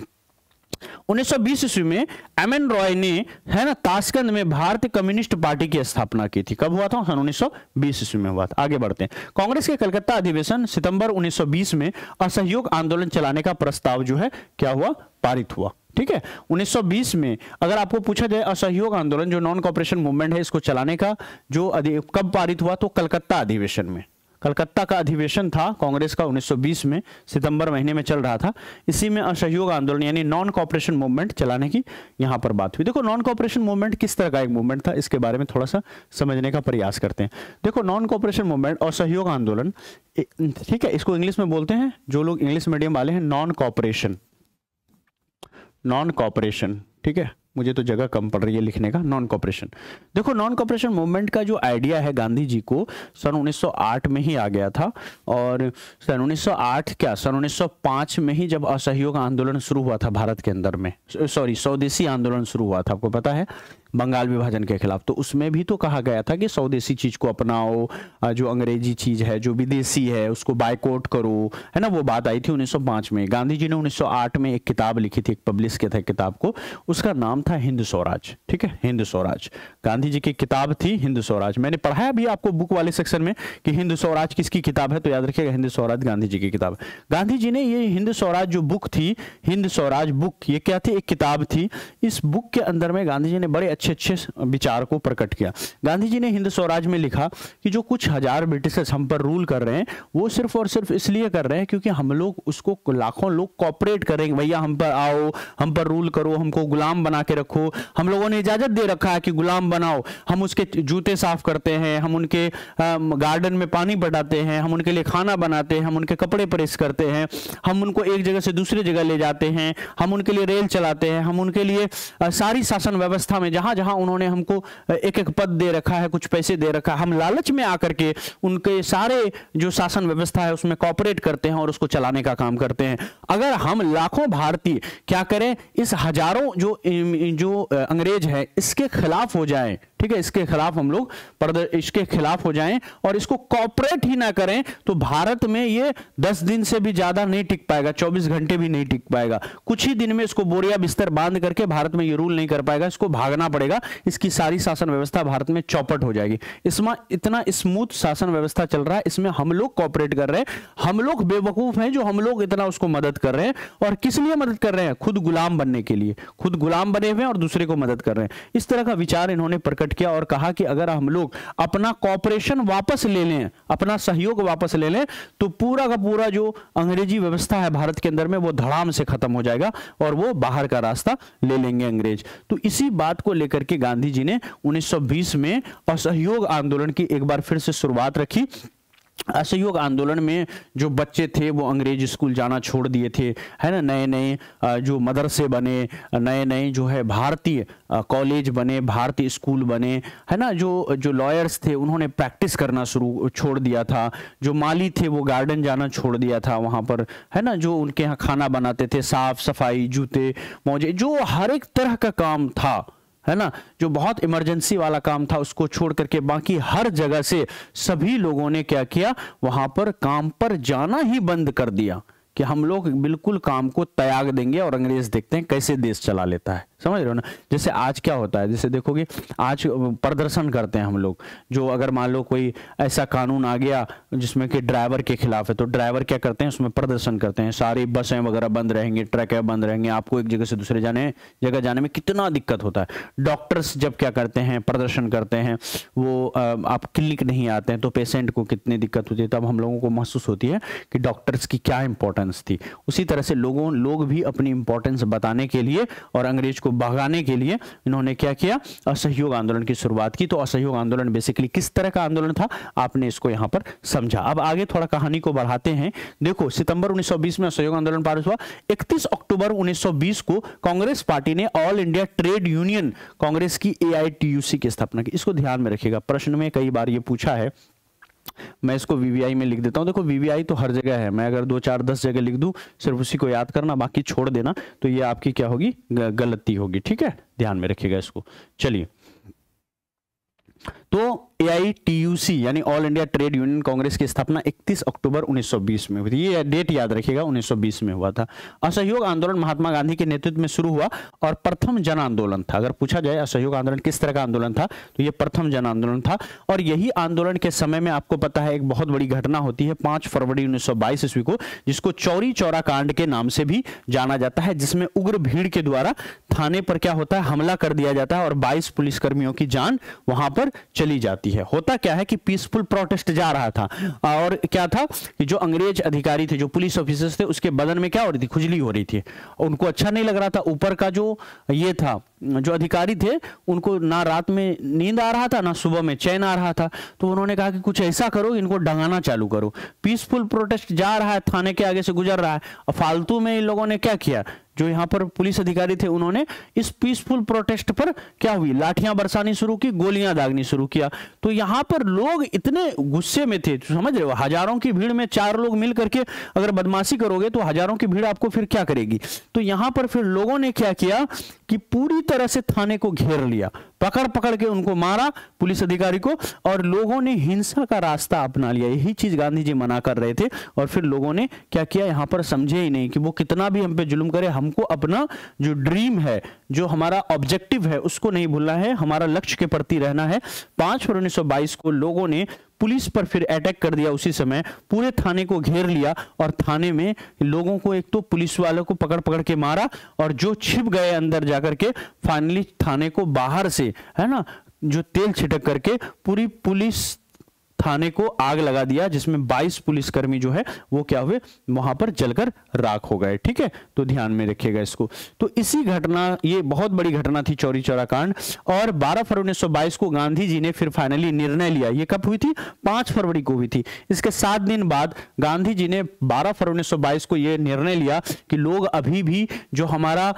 1920 ईस्वी में एमएन रॉय ने, है ना, ताशकंद में भारतीय कम्युनिस्ट पार्टी की स्थापना की थी। कब हुआ था? सन 1920 ईस्वी में हुआ था। आगे बढ़ते हैं। कांग्रेस के कलकत्ता अधिवेशन सितंबर 1920 में असहयोग आंदोलन चलाने का प्रस्ताव जो है क्या हुआ? पारित हुआ, ठीक है। 1920 में अगर आपको पूछा जाए असहयोग आंदोलन जो नॉन कॉपरेशन मूवमेंट है इसको चलाने का जो कब पारित हुआ, तो कलकत्ता अधिवेशन में। कलकत्ता का अधिवेशन था कांग्रेस का 1920 में, सितंबर महीने में चल रहा था। इसी में असहयोग आंदोलन यानी नॉन कॉपरेशन मूवमेंट चलाने की यहां पर बात हुई। देखो नॉन कॉपरेशन मूवमेंट किस तरह का एक मूवमेंट था, इसके बारे में थोड़ा सा समझने का प्रयास करते हैं। देखो नॉन कॉपरेशन मूवमेंट और सहयोग आंदोलन, ठीक है, इसको इंग्लिश में बोलते हैं, जो लोग इंग्लिश मीडियम वाले हैं, नॉन कॉपरेशन। नॉन कॉपरेशन, ठीक है, मुझे तो जगह कम पड़ रही है लिखने का। नॉन कॉपरेशन, देखो नॉन कॉपरेशन मूवमेंट का जो आइडिया है गांधी जी को सन 1908 में ही आ गया था। और सन 1908 क्या, सन 1905 में ही जब असहयोग आंदोलन शुरू हुआ था भारत के अंदर में, सॉरी स्वदेशी आंदोलन शुरू हुआ था, आपको पता है, बंगाल विभाजन के खिलाफ। तो उसमें भी तो कहा गया था कि स्वदेशी चीज को अपनाओ, जो अंग्रेजी चीज है, जो विदेशी है, उसको बायकॉट करो, है ना, वो बात आई थी 1905 में। गांधी जी ने 1908 में एक किताब लिखी थी, एक पब्लिश किया था किताब को, उसका नाम था हिंद स्वराज, ठीक है, हिंद स्वराज। गांधी जी की किताब थी हिंद स्वराज। मैंने पढ़ाया अभी आपको बुक वाले सेक्शन में कि हिंद स्वराज किसकी किताब है, तो याद रखिएगा हिंद स्वराज गांधी जी की किताब। गांधी जी ने ये हिंद स्वराज जो बुक थी, हिंद स्वराज बुक, ये क्या थी? एक किताब थी। इस बुक के अंदर में गांधी जी ने बड़े अच्छे विचार को प्रकट किया। गांधी जी ने हिंद स्वराज में लिखा कि जो कुछ हजार ब्रिटिशर्स हम पर रूल कर रहे हैं वो सिर्फ और सिर्फ इसलिए कर रहे हैं क्योंकि हम लोग उसको, लाखों लोग कॉपरेट करेंगे, भैया हम पर आओ, हम पर रूल करो, हमको गुलाम बना के रखो, हम लोगों ने इजाजत दे रखा है कि गुलाम बनाओ। हम उसके जूते साफ करते हैं, हम उनके गार्डन में पानी पटाते हैं, हम उनके लिए खाना बनाते हैं, हम उनके कपड़े प्रेस करते हैं, हम उनको एक जगह से दूसरी जगह ले जाते हैं, हम उनके लिए रेल चलाते हैं, हम उनके लिए सारी शासन व्यवस्था में जहां जहां उन्होंने हमको एक एक पद दे रखा है, कुछ पैसे दे रखा है, हम लालच में आकर के उनके सारे जो शासन व्यवस्था है उसमें कॉपरेट करते हैं और उसको चलाने का काम करते हैं। अगर हम लाखों भारतीय क्या करें, इस हजारों जो अंग्रेज है इसके खिलाफ हो जाएं, ठीक है, इसके खिलाफ हम लोग इसके खिलाफ हो जाएं और इसको कॉपरेट ही ना करें, तो भारत में ये 10 दिन से भी ज्यादा नहीं टिक पाएगा, 24 घंटे भी नहीं टिक पाएगा। कुछ ही दिन में इसको बोरिया बिस्तर बांध करके भारत में ये रूल नहीं कर पाएगा, इसको भागना पड़ेगा, इसकी सारी शासन व्यवस्था भारत में चौपट हो जाएगी। इसमें इतना स्मूथ शासन व्यवस्था चल रहा है, इसमें हम लोग कॉपरेट कर रहे हैं, हम लोग बेवकूफ हैं जो हम लोग इतना उसको मदद कर रहे हैं। और किस लिए मदद कर रहे हैं? खुद गुलाम बनने के लिए, खुद गुलाम बने हुए हैं और दूसरे को मदद कर रहे हैं। इस तरह का विचार इन्होंने प्रकट किया और कहा कि अगर हम लोग अपना कॉपरेशन वापस ले लें, अपना सहयोग वापस ले लें, तो पूरा का पूरा जो अंग्रेजी व्यवस्था है भारत के अंदर में वो धड़ाम से खत्म हो जाएगा और वो बाहर का रास्ता ले लेंगे अंग्रेज। तो इसी बात को लेकर के गांधी जी ने 1920 में असहयोग आंदोलन की एक बार फिर से शुरुआत रखी। असहयोग आंदोलन में जो बच्चे थे वो अंग्रेज स्कूल जाना छोड़ दिए थे, है ना, नए नए जो मदरसे बने, नए नए जो है भारतीय कॉलेज बने, भारतीय स्कूल बने, है ना, जो लॉयर्स थे उन्होंने प्रैक्टिस करना छोड़ दिया था, जो माली थे वो गार्डन जाना छोड़ दिया था वहाँ पर, है ना, जो उनके यहाँ खाना बनाते थे, साफ सफाई, जूते मोजे, जो हर एक तरह का काम था, है ना, जो बहुत इमरजेंसी वाला काम था, उसको छोड़ करके बाकी हर जगह से सभी लोगों ने क्या किया, वहां पर काम पर जाना ही बंद कर दिया कि हम लोग बिल्कुल काम को त्याग देंगे और अंग्रेज देखते हैं कैसे देश चला लेता है। समझ रहे हो ना। जैसे आज क्या होता है, जैसे देखोगे आज प्रदर्शन करते हैं हम लोग, जो अगर मान लो कोई ऐसा कानून आ गया जिसमें कि ड्राइवर के खिलाफ है, तो ड्राइवर क्या करते हैं, उसमें प्रदर्शन करते हैं, सारी बसें वगैरह बंद रहेंगी, ट्रक बंद रहेंगे, आपको एक जगह से दूसरे जगह जाने में कितना दिक्कत होता है। डॉक्टर्स जब क्या करते हैं, प्रदर्शन करते हैं, वो आप क्लिनिक नहीं आते हैं तो पेशेंट को कितनी दिक्कत होती है, तब हम लोगों को महसूस होती है कि डॉक्टर्स की क्या इंपॉर्टेंस थी। उसी तरह से लोग भी अपनी इंपॉर्टेंस बताने के लिए और अंग्रेज को भगाने के लिए इन्होंने क्या किया, असहयोग आंदोलन की शुरुआत की। तो असहयोग आंदोलन बेसिकली किस तरह का आंदोलन था, आपने इसको यहां पर समझा। अब आगे थोड़ा कहानी को बढ़ाते हैं। देखो, सितंबर 1920 में असहयोग आंदोलन पारित हुआ। 31 अक्टूबर 1920 को कांग्रेस पार्टी ने all India trade union Congress की AITUC की स्थापना की। इसको ध्यान में रखिएगा, प्रश्न में कई बार ये पूछा है। मैं इसको VVI में लिख देता हूं। देखो VVI तो हर जगह है, मैं अगर 2 4 10 जगह लिख दूं, सिर्फ उसी को याद करना, बाकी छोड़ देना, तो ये आपकी क्या होगी, गलती होगी। ठीक है, ध्यान में रखिएगा इसको। चलिए, तो AITUC यानी all India trade union Congress की स्थापना 31 अक्टूबर 1920 में हुई थी। ये डेट याद रखिएगा, 1920 में हुआ था। असहयोग आंदोलन महात्मा गांधी के नेतृत्व में शुरू हुआ और प्रथम जन आंदोलन था। अगर पूछा जाए असहयोग आंदोलन किस तरह का आंदोलन था, तो ये प्रथम जन आंदोलन था। और यही आंदोलन के समय में आपको पता है एक बहुत बड़ी घटना होती है 5 फरवरी 1922 ईस्वी को, जिसको चौरी चौरा कांड के नाम से भी जाना जाता है, जिसमें उग्र भीड़ के द्वारा थाने पर क्या होता है, हमला कर दिया जाता है और 22 पुलिसकर्मियों की जान वहां पर चली जाती है। होता क्या है कि पीसफुल प्रोटेस्ट जा रहा था और क्या था कि जो अंग्रेज अधिकारी थे, जो पुलिस ऑफिसर्स थे, उसके बदन में क्या हो रही थी, खुजली हो रही थी, उनको अच्छा नहीं लग रहा था। ऊपर का जो ये था, जो अधिकारी थे, उनको ना रात में नींद आ रहा था, ना सुबह में चैन आ रहा था। तो उन्होंने कहा कि कुछ ऐसा करो, इनको डंगाना चालू करो। पीसफुल प्रोटेस्ट जा रहा है, थाने के आगे से गुजर रहा है, और फालतू में इन लोगों ने क्या किया, जो यहाँ पर पुलिस अधिकारी थे, उन्होंने इस पीसफुल प्रोटेस्ट पर क्या हुई, लाठियां बरसानी शुरू की, गोलियां दागनी शुरू किया। तो यहाँ पर लोग इतने गुस्से में थे, समझ रहे हो, हजारों की भीड़ में 4 लोग मिल करके अगर बदमाशी करोगे तो हजारों की भीड़ आपको फिर क्या करेगी। तो यहाँ पर फिर लोगों ने क्या किया कि पूरी तरह से थाने को घेर लिया, पकड़ पकड़ के उनको मारा, पुलिस अधिकारी को, और लोगों ने हिंसा का रास्ता अपना लिया। यही चीज गांधी जी मना कर रहे थे। और फिर लोगों ने क्या किया, यहाँ पर समझे ही नहीं कि वो कितना भी हम पे जुल्म करे, हमको अपना जो ड्रीम है, जो हमारा ऑब्जेक्टिव है, उसको नहीं भूलना है, हमारा लक्ष्य के प्रति रहना है। 5 फरवरी 1922 को लोगों ने पुलिस पर फिर अटैक कर दिया। उसी समय पूरे थाने को घेर लिया और थाने में लोगों को, एक तो पुलिस वालों को पकड़ पकड़ के मारा, और जो छिप गए अंदर जाकर के फाइनली थाने को बाहर से, है ना, जो तेल छिड़क करके पूरी पुलिस थाने को आग लगा दिया, जिसमें 22 पुलिसकर्मी जो है वो क्या हुए, वहां पर जलकर राख हो गए। ठीक है, तो ध्यान में रखिएगा इसको। तो इसी घटना, ये बहुत बड़ी घटना थी चौरी चौरा कांड। और 12 फरवरी 1922 को गांधी जी ने फिर फाइनली निर्णय लिया। ये कब हुई थी, 5 फरवरी को हुई थी। इसके 7 दिन बाद गांधी जी ने 12 फरवरी 1922 को यह निर्णय लिया कि लोग अभी भी जो हमारा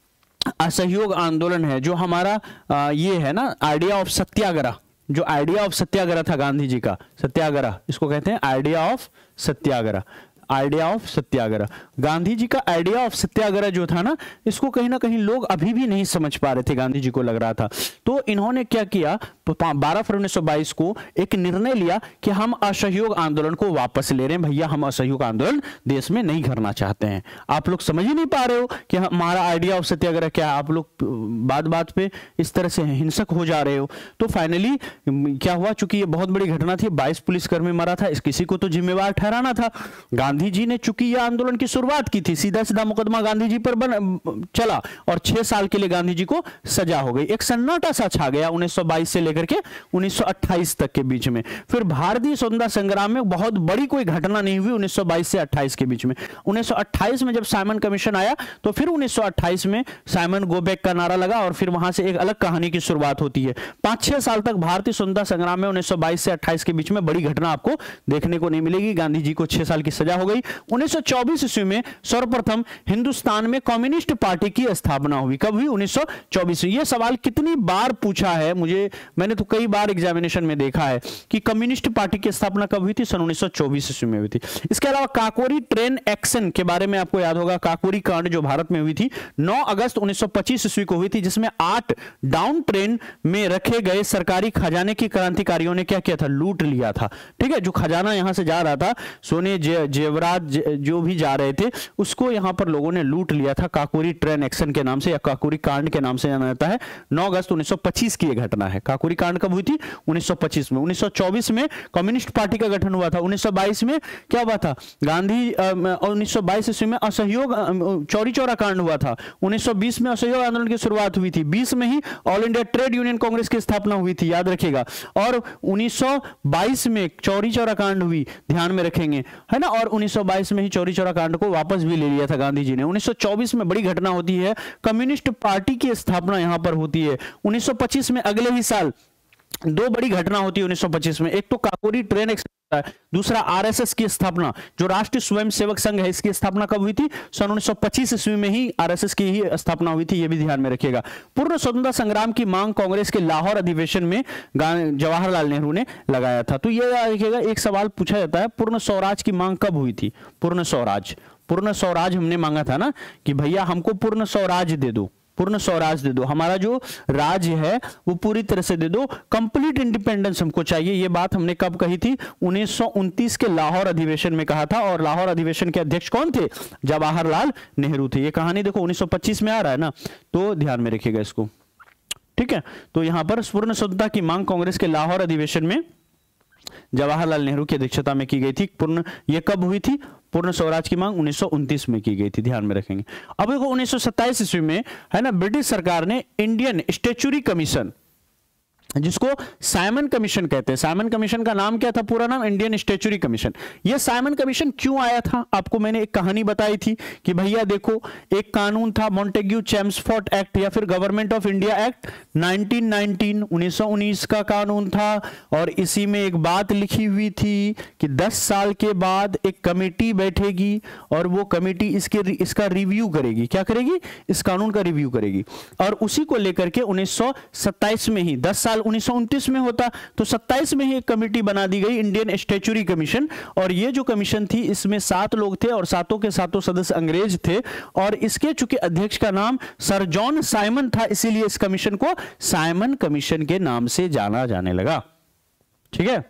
असहयोग आंदोलन है, जो हमारा ये है ना आइडिया ऑफ सत्याग्रह, जो आइडिया ऑफ सत्याग्रह था गांधी जी का, सत्याग्रह इसको कहते हैं, idea of satyagraha, idea of satyagraha. Gandhi ji का आइडिया ऑफ सत्याग्रह जो था ना, इसको कहीं ना कहीं लोग अभी भी नहीं समझ पा रहे थे, गांधी जी को लग रहा था। तो इन्होंने क्या किया, 12 फरवरी 1922 को एक निर्णय लिया कि हम असहयोग आंदोलन को वापस ले रहे हैं। भैया, हम असहयोग आंदोलन देश में नहीं करना चाहते हैं। आप लोग समझ ही नहीं पा रहे हो कि हमारा आइडिया ऑफ सत्याग्रह क्या है, आप लोग बात बात पे इस तरह से हिंसक हो जा रहे हो। तो फाइनली क्या हुआ, चूंकि ये बहुत बड़ी घटना थी, 22 पुलिसकर्मी मरा था, किसी को तो जिम्मेवार ठहराना था। गांधी गांधी जी ने चूंकि यह आंदोलन की शुरुआत की थी, सीधा सीधा मुकदमा गांधी जी पर चला और 6 साल के लिए गांधी जी को सजा हो गई। एक सन्नाटा सा छा गया 1922 से लेकर के 1928 तक के बीच में। फिर भारतीय स्वतंत्रता संग्राम में बहुत बड़ी कोई घटना नहीं हुई 1922 से 28 के बीच में। 1928 में जब साइमन कमीशन आया तो फिर 1928 में साइमन गो बैक का नारा लगा और फिर वहां से एक अलग कहानी की शुरुआत होती है। 5-6 साल तक भारतीय स्वतंत्रता संग्राम में 1922 से 28 के बीच में बड़ी घटना आपको देखने को नहीं मिलेगी। गांधी जी को 6 साल की सजा हो गई। 1924 ईस्वी में सर्वप्रथम हिंदुस्तान में कम्युनिस्ट पार्टी की स्थापना हुई। कब हुई? 1924 में। यह सवाल कितनी बार पूछा है मैंने तो कई बार एग्जामिनेशन में देखा है कि कम्युनिस्ट पार्टी की स्थापना कब हुई थी? सन 1924 ईस्वी में हुई थी। इसके अलावा काकोरी ट्रेन एक्शन के बारे में आपको याद होगा, काकोरी कांड जो भारत में हुई थी 9 अगस्त 1925 ईस्वी को हुई थी, जिसमें 8 डाउन ट्रेन में रखे गए सरकारी खजाने की क्रांतिकारियों ने क्या किया था? लूट लिया था। ठीक है, जो खजाना यहां से जा रहा था, सोने जेवरात जो भी जा रहे थे, उसको यहां पर लोगों ने लूट लिया था। काकोरी ट्रेन एक्शन के नाम से या काकोरी कांड के नाम से जाना जाता है। 9 अगस्त 1925 की यह घटना है। काकोरी कांड कब हुई थी? 1925 में। 1924 में कम्युनिस्ट पार्टी का गठन हुआ था। 1922 में क्या हुआ था? गांधी 1922 ईस्वी में असहयोग चौरी चौरा कांड हुआ था। 1920 में असहयोग आंदोलन की शुरुआत हुई थी। 20 में ही all India trade union Congress की स्थापना हुई थी, याद रखिएगा। और 1922 में चौरी चौरा कांड हुई, ध्यान में रखेंगे, है ना। और 1922 में ही चौरी चौरा कांड को वापस भी ले लिया था गांधी जी ने। 1924 में बड़ी घटना होती है, कम्युनिस्ट पार्टी की स्थापना यहां पर होती है। 1925 में अगले ही साल 2 बड़ी घटना होती है 1925 में। एक तो काकोरी ट्रेन एक्शन, दूसरा आरएसएस की स्थापना, जो राष्ट्रीय स्वयंसेवक संघ है, इसकी स्थापना कब हुई थी? सन 1925 ईस्वी में ही आरएसएस की ही स्थापना हुई थी, यह भी ध्यान में रखिएगा। पूर्ण स्वतंत्रता संग्राम की मांग कांग्रेस के लाहौर अधिवेशन में जवाहरलाल नेहरू ने लगाया था। तो यह देखिएगा, एक सवाल पूछा जाता है, पूर्ण स्वराज की मांग कब हुई थी? पूर्ण स्वराज हमने मांगा था ना कि भैया हमको पूर्ण स्वराज दे दो, पूर्ण स्वराज दे दो, हमारा जो राज्य है वो पूरी तरह से दे दो, कंप्लीट इंडिपेंडेंस हमको चाहिए। ये बात हमने कब कही थी? 1929 के लाहौर अधिवेशन में कहा था। और लाहौर अधिवेशन के अध्यक्ष कौन थे? जवाहरलाल नेहरू थे। ये कहानी देखो 1925 में आ रहा है ना, तो ध्यान में रखिएगा इसको। ठीक है, तो यहां पर पूर्ण स्वतंत्रता की मांग कांग्रेस के लाहौर अधिवेशन में जवाहरलाल नेहरू की अध्यक्षता में की गई थी। ये कब हुई थी? पूर्ण स्वराज की मांग 1929 में की गई थी, ध्यान में रखेंगे। अब देखो 1927 ईस्वी में, है ना, ब्रिटिश सरकार ने इंडियन स्टैट्यूटरी कमीशन, जिसको साइमन कमीशन कहते हैं, साइमन कमीशन का नाम क्या था? पूरा नाम इंडियन स्टैट्यूटरी कमीशन। यह साइमन कमीशन क्यों आया था? आपको मैंने एक कहानी बताई थी कि भैया देखो, एक कानून था मॉन्टेग्यू चेम्सफोर्ड एक्ट या फिर गवर्नमेंट ऑफ इंडिया एक्ट 1919 का कानून था। और इसी में एक बात लिखी हुई थी कि 10 साल के बाद एक कमेटी बैठेगी और वो कमेटी इसका रिव्यू करेगी। क्या करेगी? इस कानून का रिव्यू करेगी। और उसी को लेकर के 1927 में ही, 10 साल 1929 में होता तो 27 में ही एक कमेटी बना दी गई, इंडियन स्टैट्यूटरी कमीशन। और ये जो कमीशन थी, इसमें 7 लोग थे और सातों के सातों सदस्य अंग्रेज थे। और इसके चूंकि अध्यक्ष का नाम सर जॉन साइमन था, इसीलिए इस कमीशन को साइमन कमीशन के नाम से जाना जाने लगा। ठीक है,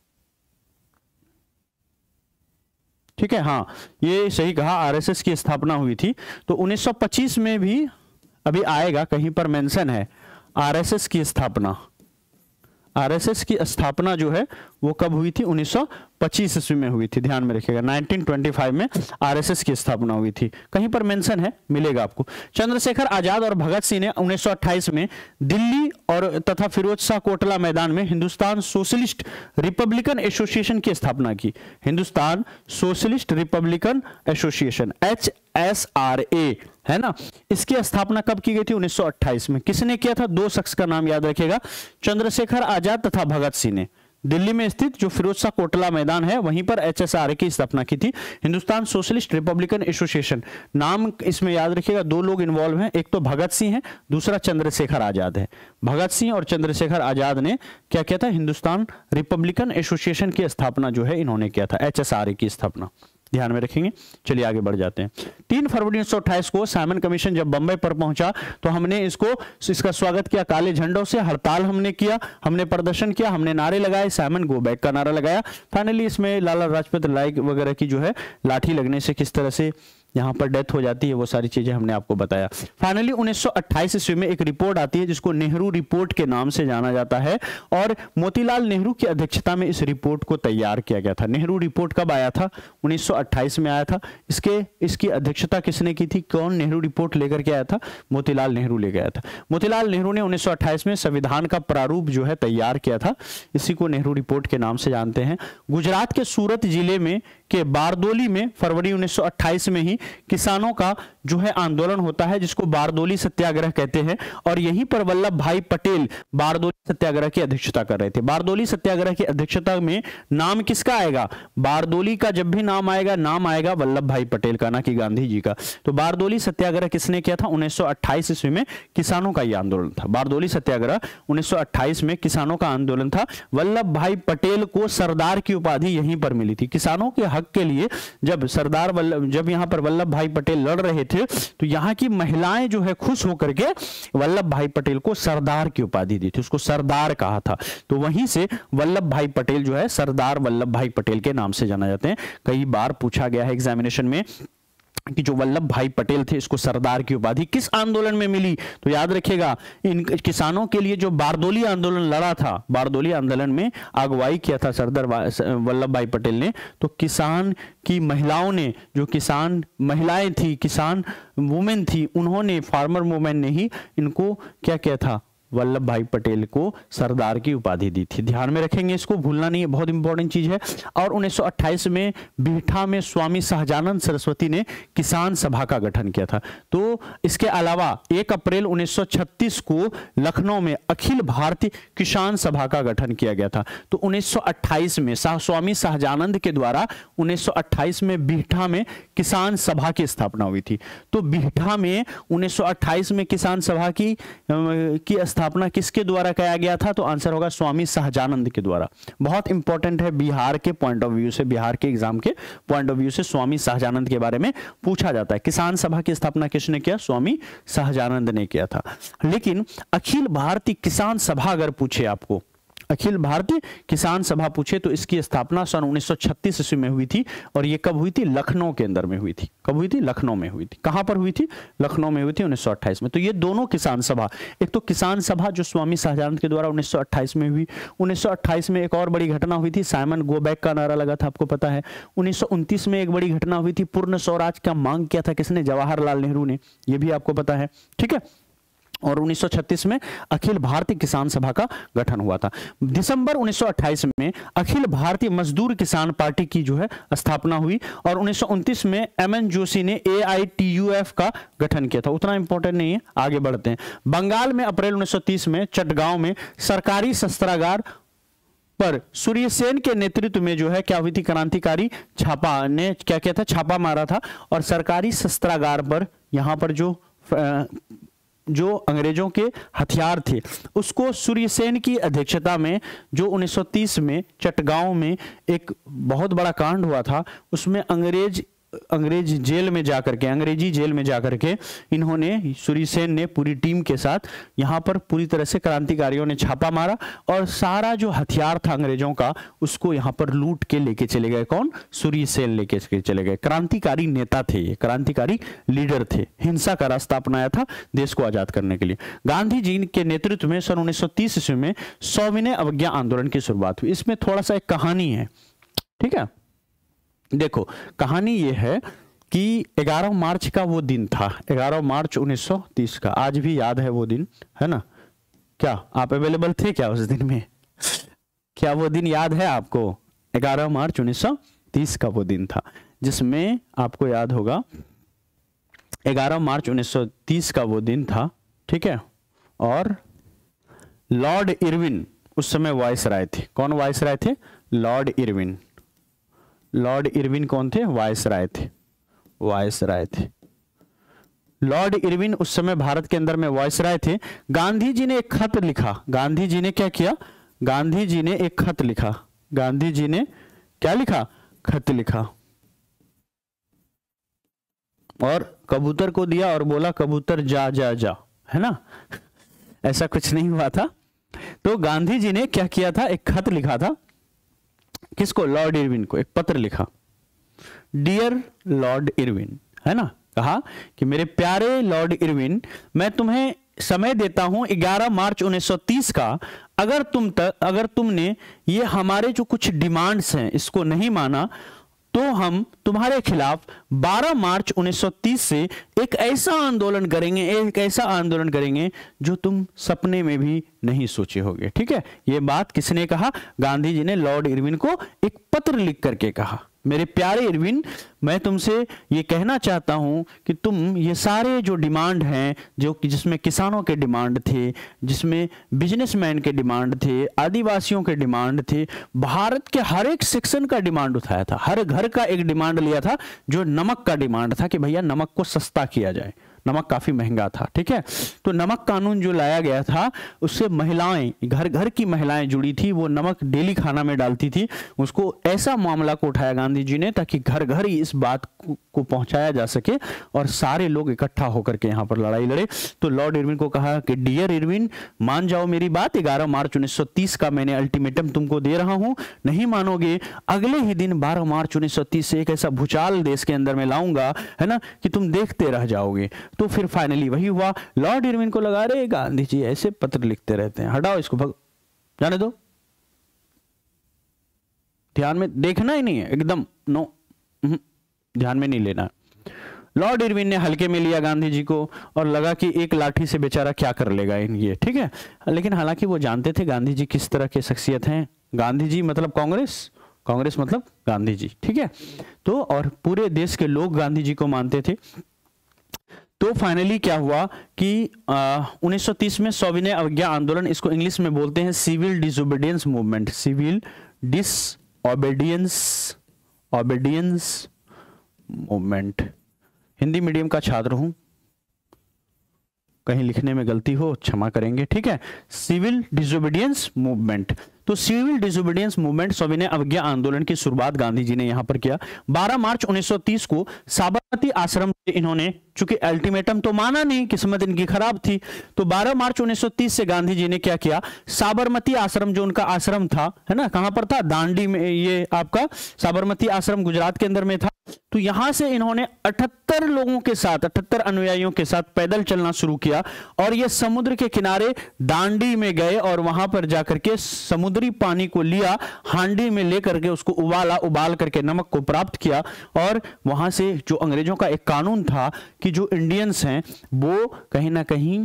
ठीक है, हाँ, ये सही कहा। आरएसएस की स्थापना हुई थी तो 1925 में भी, अभी आएगा कहीं पर मेंशन है आरएसएस की स्थापना। आरएसएस की स्थापना जो है वो कब हुई थी? 1925 ईस्वी में हुई थी, ध्यान में रखिएगा। 1925 में आरएसएस की स्थापना हुई थी, कहीं पर मेंशन है, मिलेगा आपको। चंद्रशेखर आजाद और भगत सिंह ने 1928 में दिल्ली और तथा फिरोज शाह कोटला मैदान में हिंदुस्तान सोशलिस्ट रिपब्लिकन एसोसिएशन की स्थापना की। Hindustan socialist republican association, HSRA, है ना। इसकी स्थापना कब की गई थी? 1928 में। किसने किया था? 2 शख्स का नाम याद रखिएगा, चंद्रशेखर आजाद तथा भगत सिंह ने। दिल्ली में स्थित जो फिरोज शाह कोटला मैदान है, वहीं पर HSRA की स्थापना की थी, हिंदुस्तान सोशलिस्ट रिपब्लिकन एसोसिएशन। नाम इसमें याद रखिएगा, 2 लोग इन्वॉल्व हैं, एक तो भगत सिंह है, दूसरा चंद्रशेखर आजाद है। भगत सिंह और चंद्रशेखर आजाद ने क्या किया था? हिंदुस्तान रिपब्लिकन एसोसिएशन की स्थापना जो है इन्होंने किया था, HSRA की स्थापना, ध्यान में रखेंगे। चलिए आगे बढ़ जाते हैं। 3 फरवरी 1928 को साइमन कमीशन जब बंबई पर पहुंचा तो हमने इसका स्वागत किया काले झंडों से, हड़ताल हमने किया, हमने प्रदर्शन किया, हमने नारे लगाए, साइमन गो बैक का नारा लगाया। फाइनली इसमें लाला लाजपत राय वगैरह की जो है लाठी लगने से किस तरह से यहाँ पर डेथ हो जाती है, वो सारी चीजें हमने आपको बताया। फाइनली 1928 ईस्वी में एक रिपोर्ट आती है जिसको नेहरू रिपोर्ट के नाम से जाना जाता है, और मोतीलाल नेहरू की अध्यक्षता में इस रिपोर्ट को तैयार किया गया था। नेहरू रिपोर्ट कब आया था? 1928 में आया था। इसकी अध्यक्षता किसने की थी? कौन नेहरू रिपोर्ट लेकर के आया था? मोतीलाल नेहरू ले गया था। मोतीलाल नेहरू ने 1928 में संविधान का प्रारूप जो है तैयार किया था, इसी को नेहरू रिपोर्ट के नाम से जानते हैं। गुजरात के सूरत जिले में के बारदोली में फरवरी 1928 में ही किसानों का जो है आंदोलन होता है, जिसको बारदोली सत्याग्रह कहते हैं, और यहीं पर वल्लभ भाई पटेल बारदोली सत्याग्रह की अध्यक्षता कर रहे थे। बारदोली सत्याग्रह की अध्यक्षता में नाम किसका आएगा? बारदोली का जब भी नाम आएगा वल्लभ भाई पटेल का, ना कि गांधी जी का। तो बारदोली सत्याग्रह किसने किया था? 1928 ईस्वी में किसानों का यह आंदोलन था। बारदोली सत्याग्रह 1928 में किसानों का आंदोलन था। वल्लभ भाई पटेल को सरदार की उपाधि यहीं पर मिली थी। किसानों के हक के लिए जब यहाँ पर वल्लभ भाई पटेल लड़ रहे थे, तो यहाँ की महिलाएं जो है खुश होकर के वल्लभ भाई पटेल को सरदार की उपाधि दी थी, उसको सरदार कहा था। तो वहीं से वल्लभ भाई पटेल जो है सरदार वल्लभ भाई पटेल के नाम से जाना जाते हैं। कई बार पूछा गया है एग्जामिनेशन में कि जो वल्लभ भाई पटेल थे, इसको सरदार की उपाधि किस आंदोलन में मिली? तो याद रखिएगा, इन किसानों के लिए जो बारदोली आंदोलन लड़ा था, बारदोली आंदोलन में अगुवाई किया था सरदार वल्लभ भाई पटेल ने। तो किसान की महिलाओं ने, जो किसान महिलाएं थी, किसान वुमेन थी, उन्होंने, फार्मर वुमेन ने ही इनको क्या किया था? वल्लभ भाई पटेल को सरदार की उपाधि दी थी। ध्यान में रखेंगे, इसको भूलना नहीं है, बहुत इंपॉर्टेंट चीज है। और 1928 में बिहटा में स्वामी सहजानंद सरस्वती ने किसान सभा का गठन किया था। तो इसके अलावा 1 अप्रैल 1936 को लखनऊ में अखिल भारतीय किसान सभा का गठन किया गया था। तो 1928 में स्वामी सहजानंद के द्वारा 1928 में बिहटा में किसान सभा की स्थापना हुई थी। तो बिहटा में 1928 में किसान सभा की स्थापना किसके द्वारा किया गया था? तो आंसर होगा स्वामी सहजानंद के द्वारा। बहुत इंपॉर्टेंट है बिहार के पॉइंट ऑफ व्यू से, बिहार के एग्जाम के पॉइंट ऑफ व्यू से स्वामी सहजानंद के बारे में पूछा जाता है। किसान सभा की स्थापना किसने किया? स्वामी सहजानंद ने किया था। लेकिन अखिल भारतीय किसान सभा अगर पूछे आपको, अखिल भारतीय किसान सभा पूछे, तो इसकी स्थापना सन 1936 ईस्वी में हुई थी। और ये कब हुई थी? लखनऊ के अंदर में हुई थी। कब हुई थी? लखनऊ में हुई थी। कहां पर हुई थी? लखनऊ में हुई थी 1928 में। तो ये दोनों किसान सभा, एक तो किसान सभा जो स्वामी सहजानंद के द्वारा 1928 में हुई। 1928 में एक और बड़ी घटना हुई थी, साइमन गो बैक का नारा लगा था, आपको पता है। 1929 में एक बड़ी घटना हुई थी, पूर्ण स्वराज का मांग किया था किसने? जवाहरलाल नेहरू ने, ये भी आपको पता है, ठीक है। और 1936 में अखिल भारतीय किसान सभा का गठन हुआ था। दिसंबर 1928 में अखिल भारतीय मजदूर किसान पार्टी की जो है स्थापना हुई। और 1929 में एमएन जोशी ने AITUF का गठन किया था। उतना इंपॉर्टेंट नहीं है, आगे बढ़ते हैं। बंगाल में अप्रैल 1930 में चटगांव में सरकारी शस्त्रागार पर सूर्यसेन के नेतृत्व में जो है क्या हुई थी? क्रांतिकारी छापा ने क्या किया था? छापा मारा था। और सरकारी शस्त्रागार पर यहां पर जो अंग्रेजों के हथियार थे, उसको सूर्यसेन की अध्यक्षता में, जो 1930 में चटगांव में एक बहुत बड़ा कांड हुआ था, उसमें अंग्रेजी जेल में जाकर के इन्होंने, सूर्यसेन ने पूरी टीम के साथ यहां पर पूरी तरह से क्रांतिकारियों ने छापा मारा और सारा जो हथियार था अंग्रेजों का, उसको यहां पर लूट के लेके चले गए। कौन? सूर्यसेन लेके चले गए। क्रांतिकारी नेता थे ये, क्रांतिकारी लीडर थे, हिंसा का रास्ता अपनाया था देश को आजाद करने के लिए। गांधी जी के नेतृत्व में सन 1930 ईस्वी में सविनय अवज्ञा आंदोलन की शुरुआत हुई। इसमें थोड़ा सा एक कहानी है, ठीक है। देखो, कहानी यह है कि 11 मार्च का वो दिन था, 11 मार्च 1930 का, आज भी याद है वो दिन, है ना? क्या आप अवेलेबल थे क्या उस दिन में? क्या वो दिन याद है आपको? 11 मार्च 1930 का वो दिन था, जिसमें आपको याद होगा 11 मार्च 1930 का वो दिन था, ठीक है। और लॉर्ड इरविन उस समय वायसराय थे। कौन वायसराय थे? Lord Irwin. लॉर्ड इरविन कौन थे? वायसराय थे। लॉर्ड इरविन उस समय भारत के अंदर में वायसराय थे। गांधी जी ने एक खत लिखा। गांधी जी ने क्या किया? गांधी जी ने एक खत लिखा। गांधी जी ने क्या लिखा? खत लिखा और कबूतर को दिया और बोला कबूतर जा जा जा, है ना? ऐसा कुछ नहीं हुआ था। तो गांधी जी ने क्या किया था? एक खत लिखा था। किसको? लॉर्ड इरविन को। एक पत्र लिखा, डियर लॉर्ड इरविन, है ना, कहा कि मेरे प्यारे लॉर्ड इरविन, मैं तुम्हें समय देता हूं 11 मार्च 1930 का। अगर तुमने ये हमारे जो कुछ डिमांड्स हैं इसको नहीं माना तो हम तुम्हारे खिलाफ 12 मार्च 1930 से एक ऐसा आंदोलन करेंगे जो तुम सपने में भी नहीं सोचे होगे। ठीक है, ये बात किसने कहा? गांधी जी ने लॉर्ड इरविन को एक पत्र लिख करके कहा, मेरे प्यारे इरविन, मैं तुमसे ये कहना चाहता हूं कि तुम ये सारे जो डिमांड हैं, जो कि जिसमें किसानों के डिमांड थे, जिसमें बिजनेसमैन के डिमांड थे, आदिवासियों के डिमांड थे, भारत के हर एक सेक्शन का डिमांड उठाया था, हर घर का एक डिमांड लिया था, जो नमक का डिमांड था कि भैया नमक को सस्ता किया जाए, नमक काफी महंगा था। ठीक है, तो नमक कानून जो लाया गया था उससे महिलाएं, घर घर की महिलाएं जुड़ी थी, वो नमक डेली खाना में डालती थी, उसको ऐसा मामला को उठाया गांधी जी ने ताकि घर घर ही इस बात को पहुंचाया जा सके और सारे लोग इकट्ठा होकर के यहां पर लड़ाई लड़े। तो लॉर्ड इरविन को कहा कि डियर इरविन, मान जाओ मेरी बात, 11 मार्च 1930 का मैंने अल्टीमेटम तुमको दे रहा हूं, नहीं मानोगे, अगले ही दिन 12 मार्च 1930 से एक ऐसा भूचाल देश के अंदर में लाऊंगा, है ना, कि तुम देखते रह जाओगे। तो फिर फाइनली वही हुआ। लॉर्ड इरविन को लगा रहे गांधी जी ऐसे पत्र लिखते रहते हैं, हटाओ इसको, जाने दो, ध्यान में देखना ही नहीं है, एकदम नो, ध्यान में नहीं लेना। लॉर्ड इरविन ने हल्के में लिया गांधी जी को और लगा कि एक लाठी से बेचारा क्या कर लेगा ये। ठीक है, लेकिन हालांकि वो जानते थे गांधी जी किस तरह के शख्सियत हैं। गांधी जी मतलब कांग्रेस मतलब गांधी जी। ठीक है, तो और पूरे देश के लोग गांधी जी को मानते थे। तो फाइनली क्या हुआ कि 1930 में सविनय अवज्ञा आंदोलन, इसको इंग्लिश में बोलते हैं civil disobedience movement, civil disobedience movement. Hindi medium का छात्र हूं, कहीं लिखने में गलती हो क्षमा करेंगे। ठीक है, सिविल डिसोबीडियंस मूवमेंट। तो सिविल डिसोबीडियंस मूवमेंट, सविनय अवज्ञा आंदोलन की शुरुआत गांधी जी ने यहां पर किया। 12 मार्च 1930 को साबरमती आश्रम से इन्होंने, चूंकि अल्टीमेटम तो माना नहीं, किस्मत इनकी खराब थी, तो 12 मार्च 1930 से गांधी जी ने क्या किया, साबरमती आश्रम जो उनका आश्रम था, है ना, कहां पर था, दांडी में, ये आपका साबरमती आश्रम गुजरात के अंदर में था। तो यहां से इन्होंने 78 लोगों के साथ, 78 अनुयायियों के साथ पैदल चलना शुरू किया और ये समुद्र के किनारे दांडी में गए और वहां पर जाकर के समुद्री पानी को लिया, हांडी में लेकर के उसको उबाल करके नमक को प्राप्त किया और वहां से जो अंग्रेजों का एक कानून था कि जो इंडियंस हैं वो कहीं ना कहीं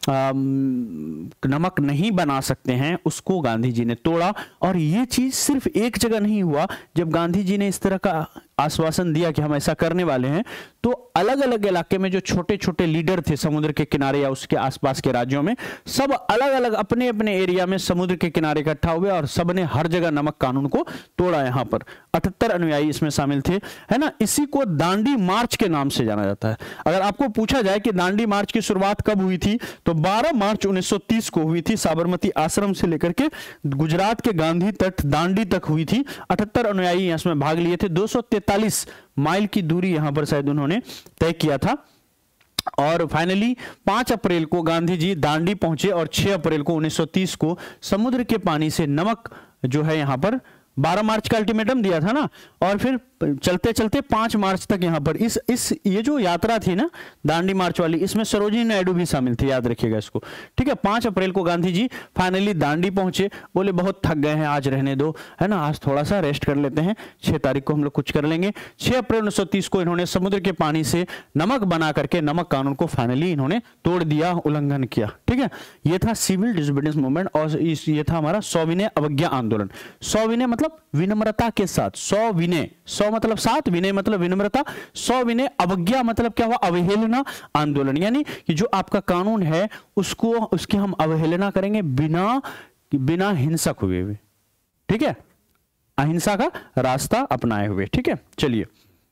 नमक नहीं बना सकते हैं, उसको गांधी जी ने तोड़ा। और ये चीज सिर्फ एक जगह नहीं हुआ, जब गांधी जी ने इस तरह का आश्वासन दिया कि हम ऐसा करने वाले हैं, तो अलग अलग इलाके में जो छोटे छोटे लीडर थे समुद्र के किनारे या उसके आसपास के राज्यों में, सब अलग अलग अपने अपने एरिया में समुद्र के किनारे इकट्ठा हुए और सबने हर जगह नमक कानून को तोड़ा। यहां पर 78 अनुयायी इसमें शामिल थे, है ना। इसी को दांडी मार्च के नाम से जाना जाता है। अगर आपको पूछा जाए कि दांडी मार्च की शुरुआत कब हुई थी, तो 12 मार्च 1930 को हुई थी, साबरमती आश्रम से लेकर के गुजरात के गांधी तट दांडी तक हुई थी। 78 अनुयायी इसमें भाग लिए थे। 243 माइल की दूरी यहां पर शायद उन्होंने तय किया था। और फाइनली 5 अप्रैल को गांधी जी दांडी पहुंचे और 6 अप्रैल को 1930 को समुद्र के पानी से नमक जो है यहां पर 12 मार्च का अल्टीमेटम दिया था ना, और फिर चलते चलते 5 मार्च तक यहां पर ये जो यात्रा थी ना दांडी मार्च वाली, इसमें सरोजिनी नायडू भी शामिल थे, याद रखिएगा इसको। ठीक है, 5 अप्रैल को गांधी जी फाइनली दांडी पहुंचे, बोले बहुत थक गए हैं, आज रहने दो, है ना, आज थोड़ा सा रेस्ट कर लेते हैं, 6 तारीख को हम लोग कुछ कर लेंगे। 6 अप्रैल 1930 को इन्होंने समुद्र के पानी से नमक बना करके नमक कानून को फाइनली इन्होंने तोड़ दिया, उल्लंघन किया। ठीक है, ये था सिविल डिसोबीडियंस मूवमेंट और ये था हमारा सविनय अवज्ञा आंदोलन। सविनय मतलब विनम्रता के साथ, सविनय, सौ मतलब 7, विनय मतलब विनम्रता, सविनय अवज्ञा मतलब क्या हुआ, अवहेलना आंदोलन, यानी कि जो आपका कानून है उसकी हम अवहेलना करेंगे बिना हिंसक हुए। ठीक है, अहिंसा का रास्ता अपनाए हुए। ठीक है, चलिए।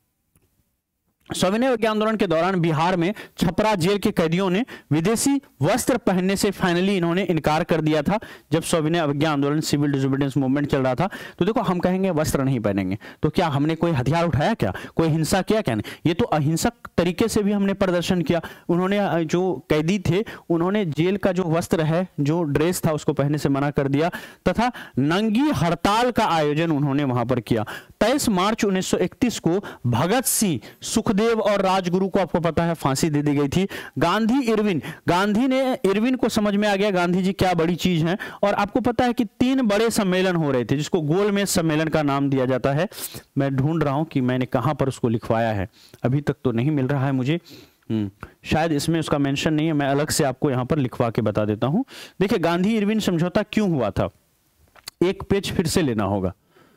सविनय अवज्ञा आंदोलन के दौरान बिहार में छपरा जेल के कैदियों ने विदेशी वस्त्र पहनने से फाइनली इन्होंने इनकार कर दिया था। जब सविनय अवज्ञा आंदोलन सिविल डिसोबीडियंस मूवमेंट चल रहा था, तो देखो हम कहेंगे वस्त्र नहीं पहनेंगे, तो क्या हमने कोई हथियार उठाया, क्या कोई हिंसा किया, क्या नहीं, ये तो अहिंसक तरीके से भी हमने प्रदर्शन किया। उन्होंने जो कैदी थे उन्होंने जेल का जो वस्त्र है, जो ड्रेस था, उसको पहनने से मना कर दिया तथा नंगी हड़ताल का आयोजन उन्होंने वहां पर किया। 23 मार्च 1931 को भगत सिंह, सुखदेव सुखदेव और राजगुरु को आपको पता है फांसी दे दी गई थी। गांधी ने इरविन को समझ में आ गया गांधी जी क्या बड़ी चीज है, और आपको पता है कि 3 बड़े सम्मेलन हो रहे थे जिसको गोलमेज सम्मेलन का नाम दिया जाता है। मैं ढूंढ रहा हूं कि मैंने कहां पर उसको लिखवाया है, अभी तक तो नहीं मिल रहा है मुझे। शायद इसमें उसका मेंशन नहीं है, मैं अलग से आपको यहां पर लिखवा के बता देता हूं। देखिए गांधी इरविन समझौता क्यों हुआ था, एक पेज फिर से लेना होगा।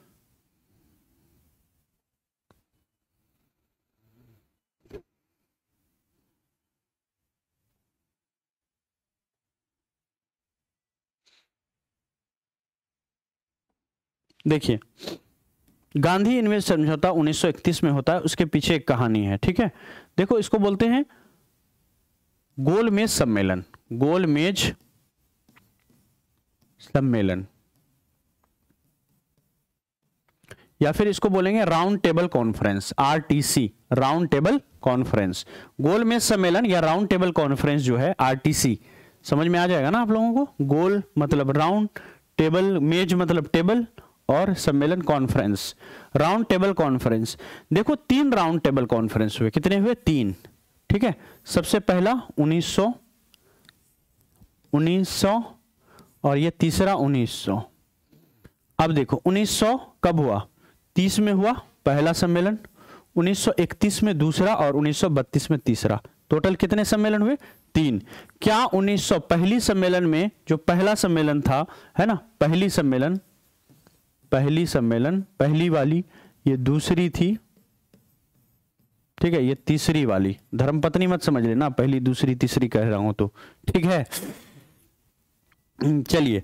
देखिए गांधी इरविन समझौता 1931 में होता है, उसके पीछे एक कहानी है, ठीक है। देखो इसको बोलते हैं गोलमेज सम्मेलन, गोलमेज सम्मेलन, या फिर इसको बोलेंगे round table conference, RTC, round table conference. गोलमेज सम्मेलन या राउंड टेबल कॉन्फ्रेंस जो है आरटीसी, समझ में आ जाएगा ना आप लोगों को। गोल मतलब राउंड, टेबल मेज मतलब टेबल, और सम्मेलन कॉन्फ्रेंस, राउंड टेबल कॉन्फ्रेंस। देखो 3 राउंड टेबल कॉन्फ्रेंस हुए, कितने हुए 3, ठीक है। सबसे पहला 1900 और ये तीसरा 1900। अब देखो 1900 कब हुआ, 30 में हुआ पहला सम्मेलन, 1931 में दूसरा और 1932 में तीसरा। टोटल कितने सम्मेलन हुए, 3। क्या 1900 पहली सम्मेलन में जो पहला सम्मेलन था, है ना, पहली सम्मेलन पहली वाली, ये दूसरी थी, ठीक है, ये तीसरी वाली, धर्मपत्नी मत समझ लेना, पहली दूसरी तीसरी कह रहा हूं तो, ठीक है। चलिए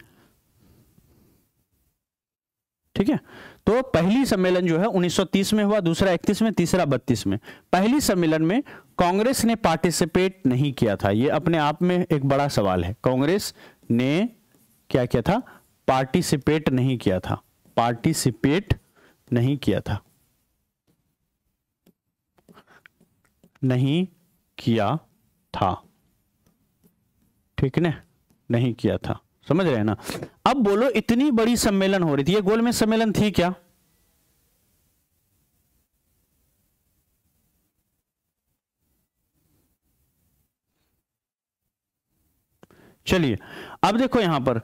ठीक है, तो पहली सम्मेलन जो है 1930 में हुआ, दूसरा 31 में, तीसरा 32 में। पहली सम्मेलन में कांग्रेस ने पार्टिसिपेट नहीं किया था, ये अपने आप में एक बड़ा सवाल है। कांग्रेस ने क्या किया था, पार्टिसिपेट नहीं किया था, पार्टिसिपेट नहीं किया था, नहीं किया था, ठीक है ना, नहीं किया था, समझ रहे हैं ना। अब बोलो इतनी बड़ी सम्मेलन हो रही थी, ये गोलमेज सम्मेलन थी क्या, चलिए अब देखो यहां पर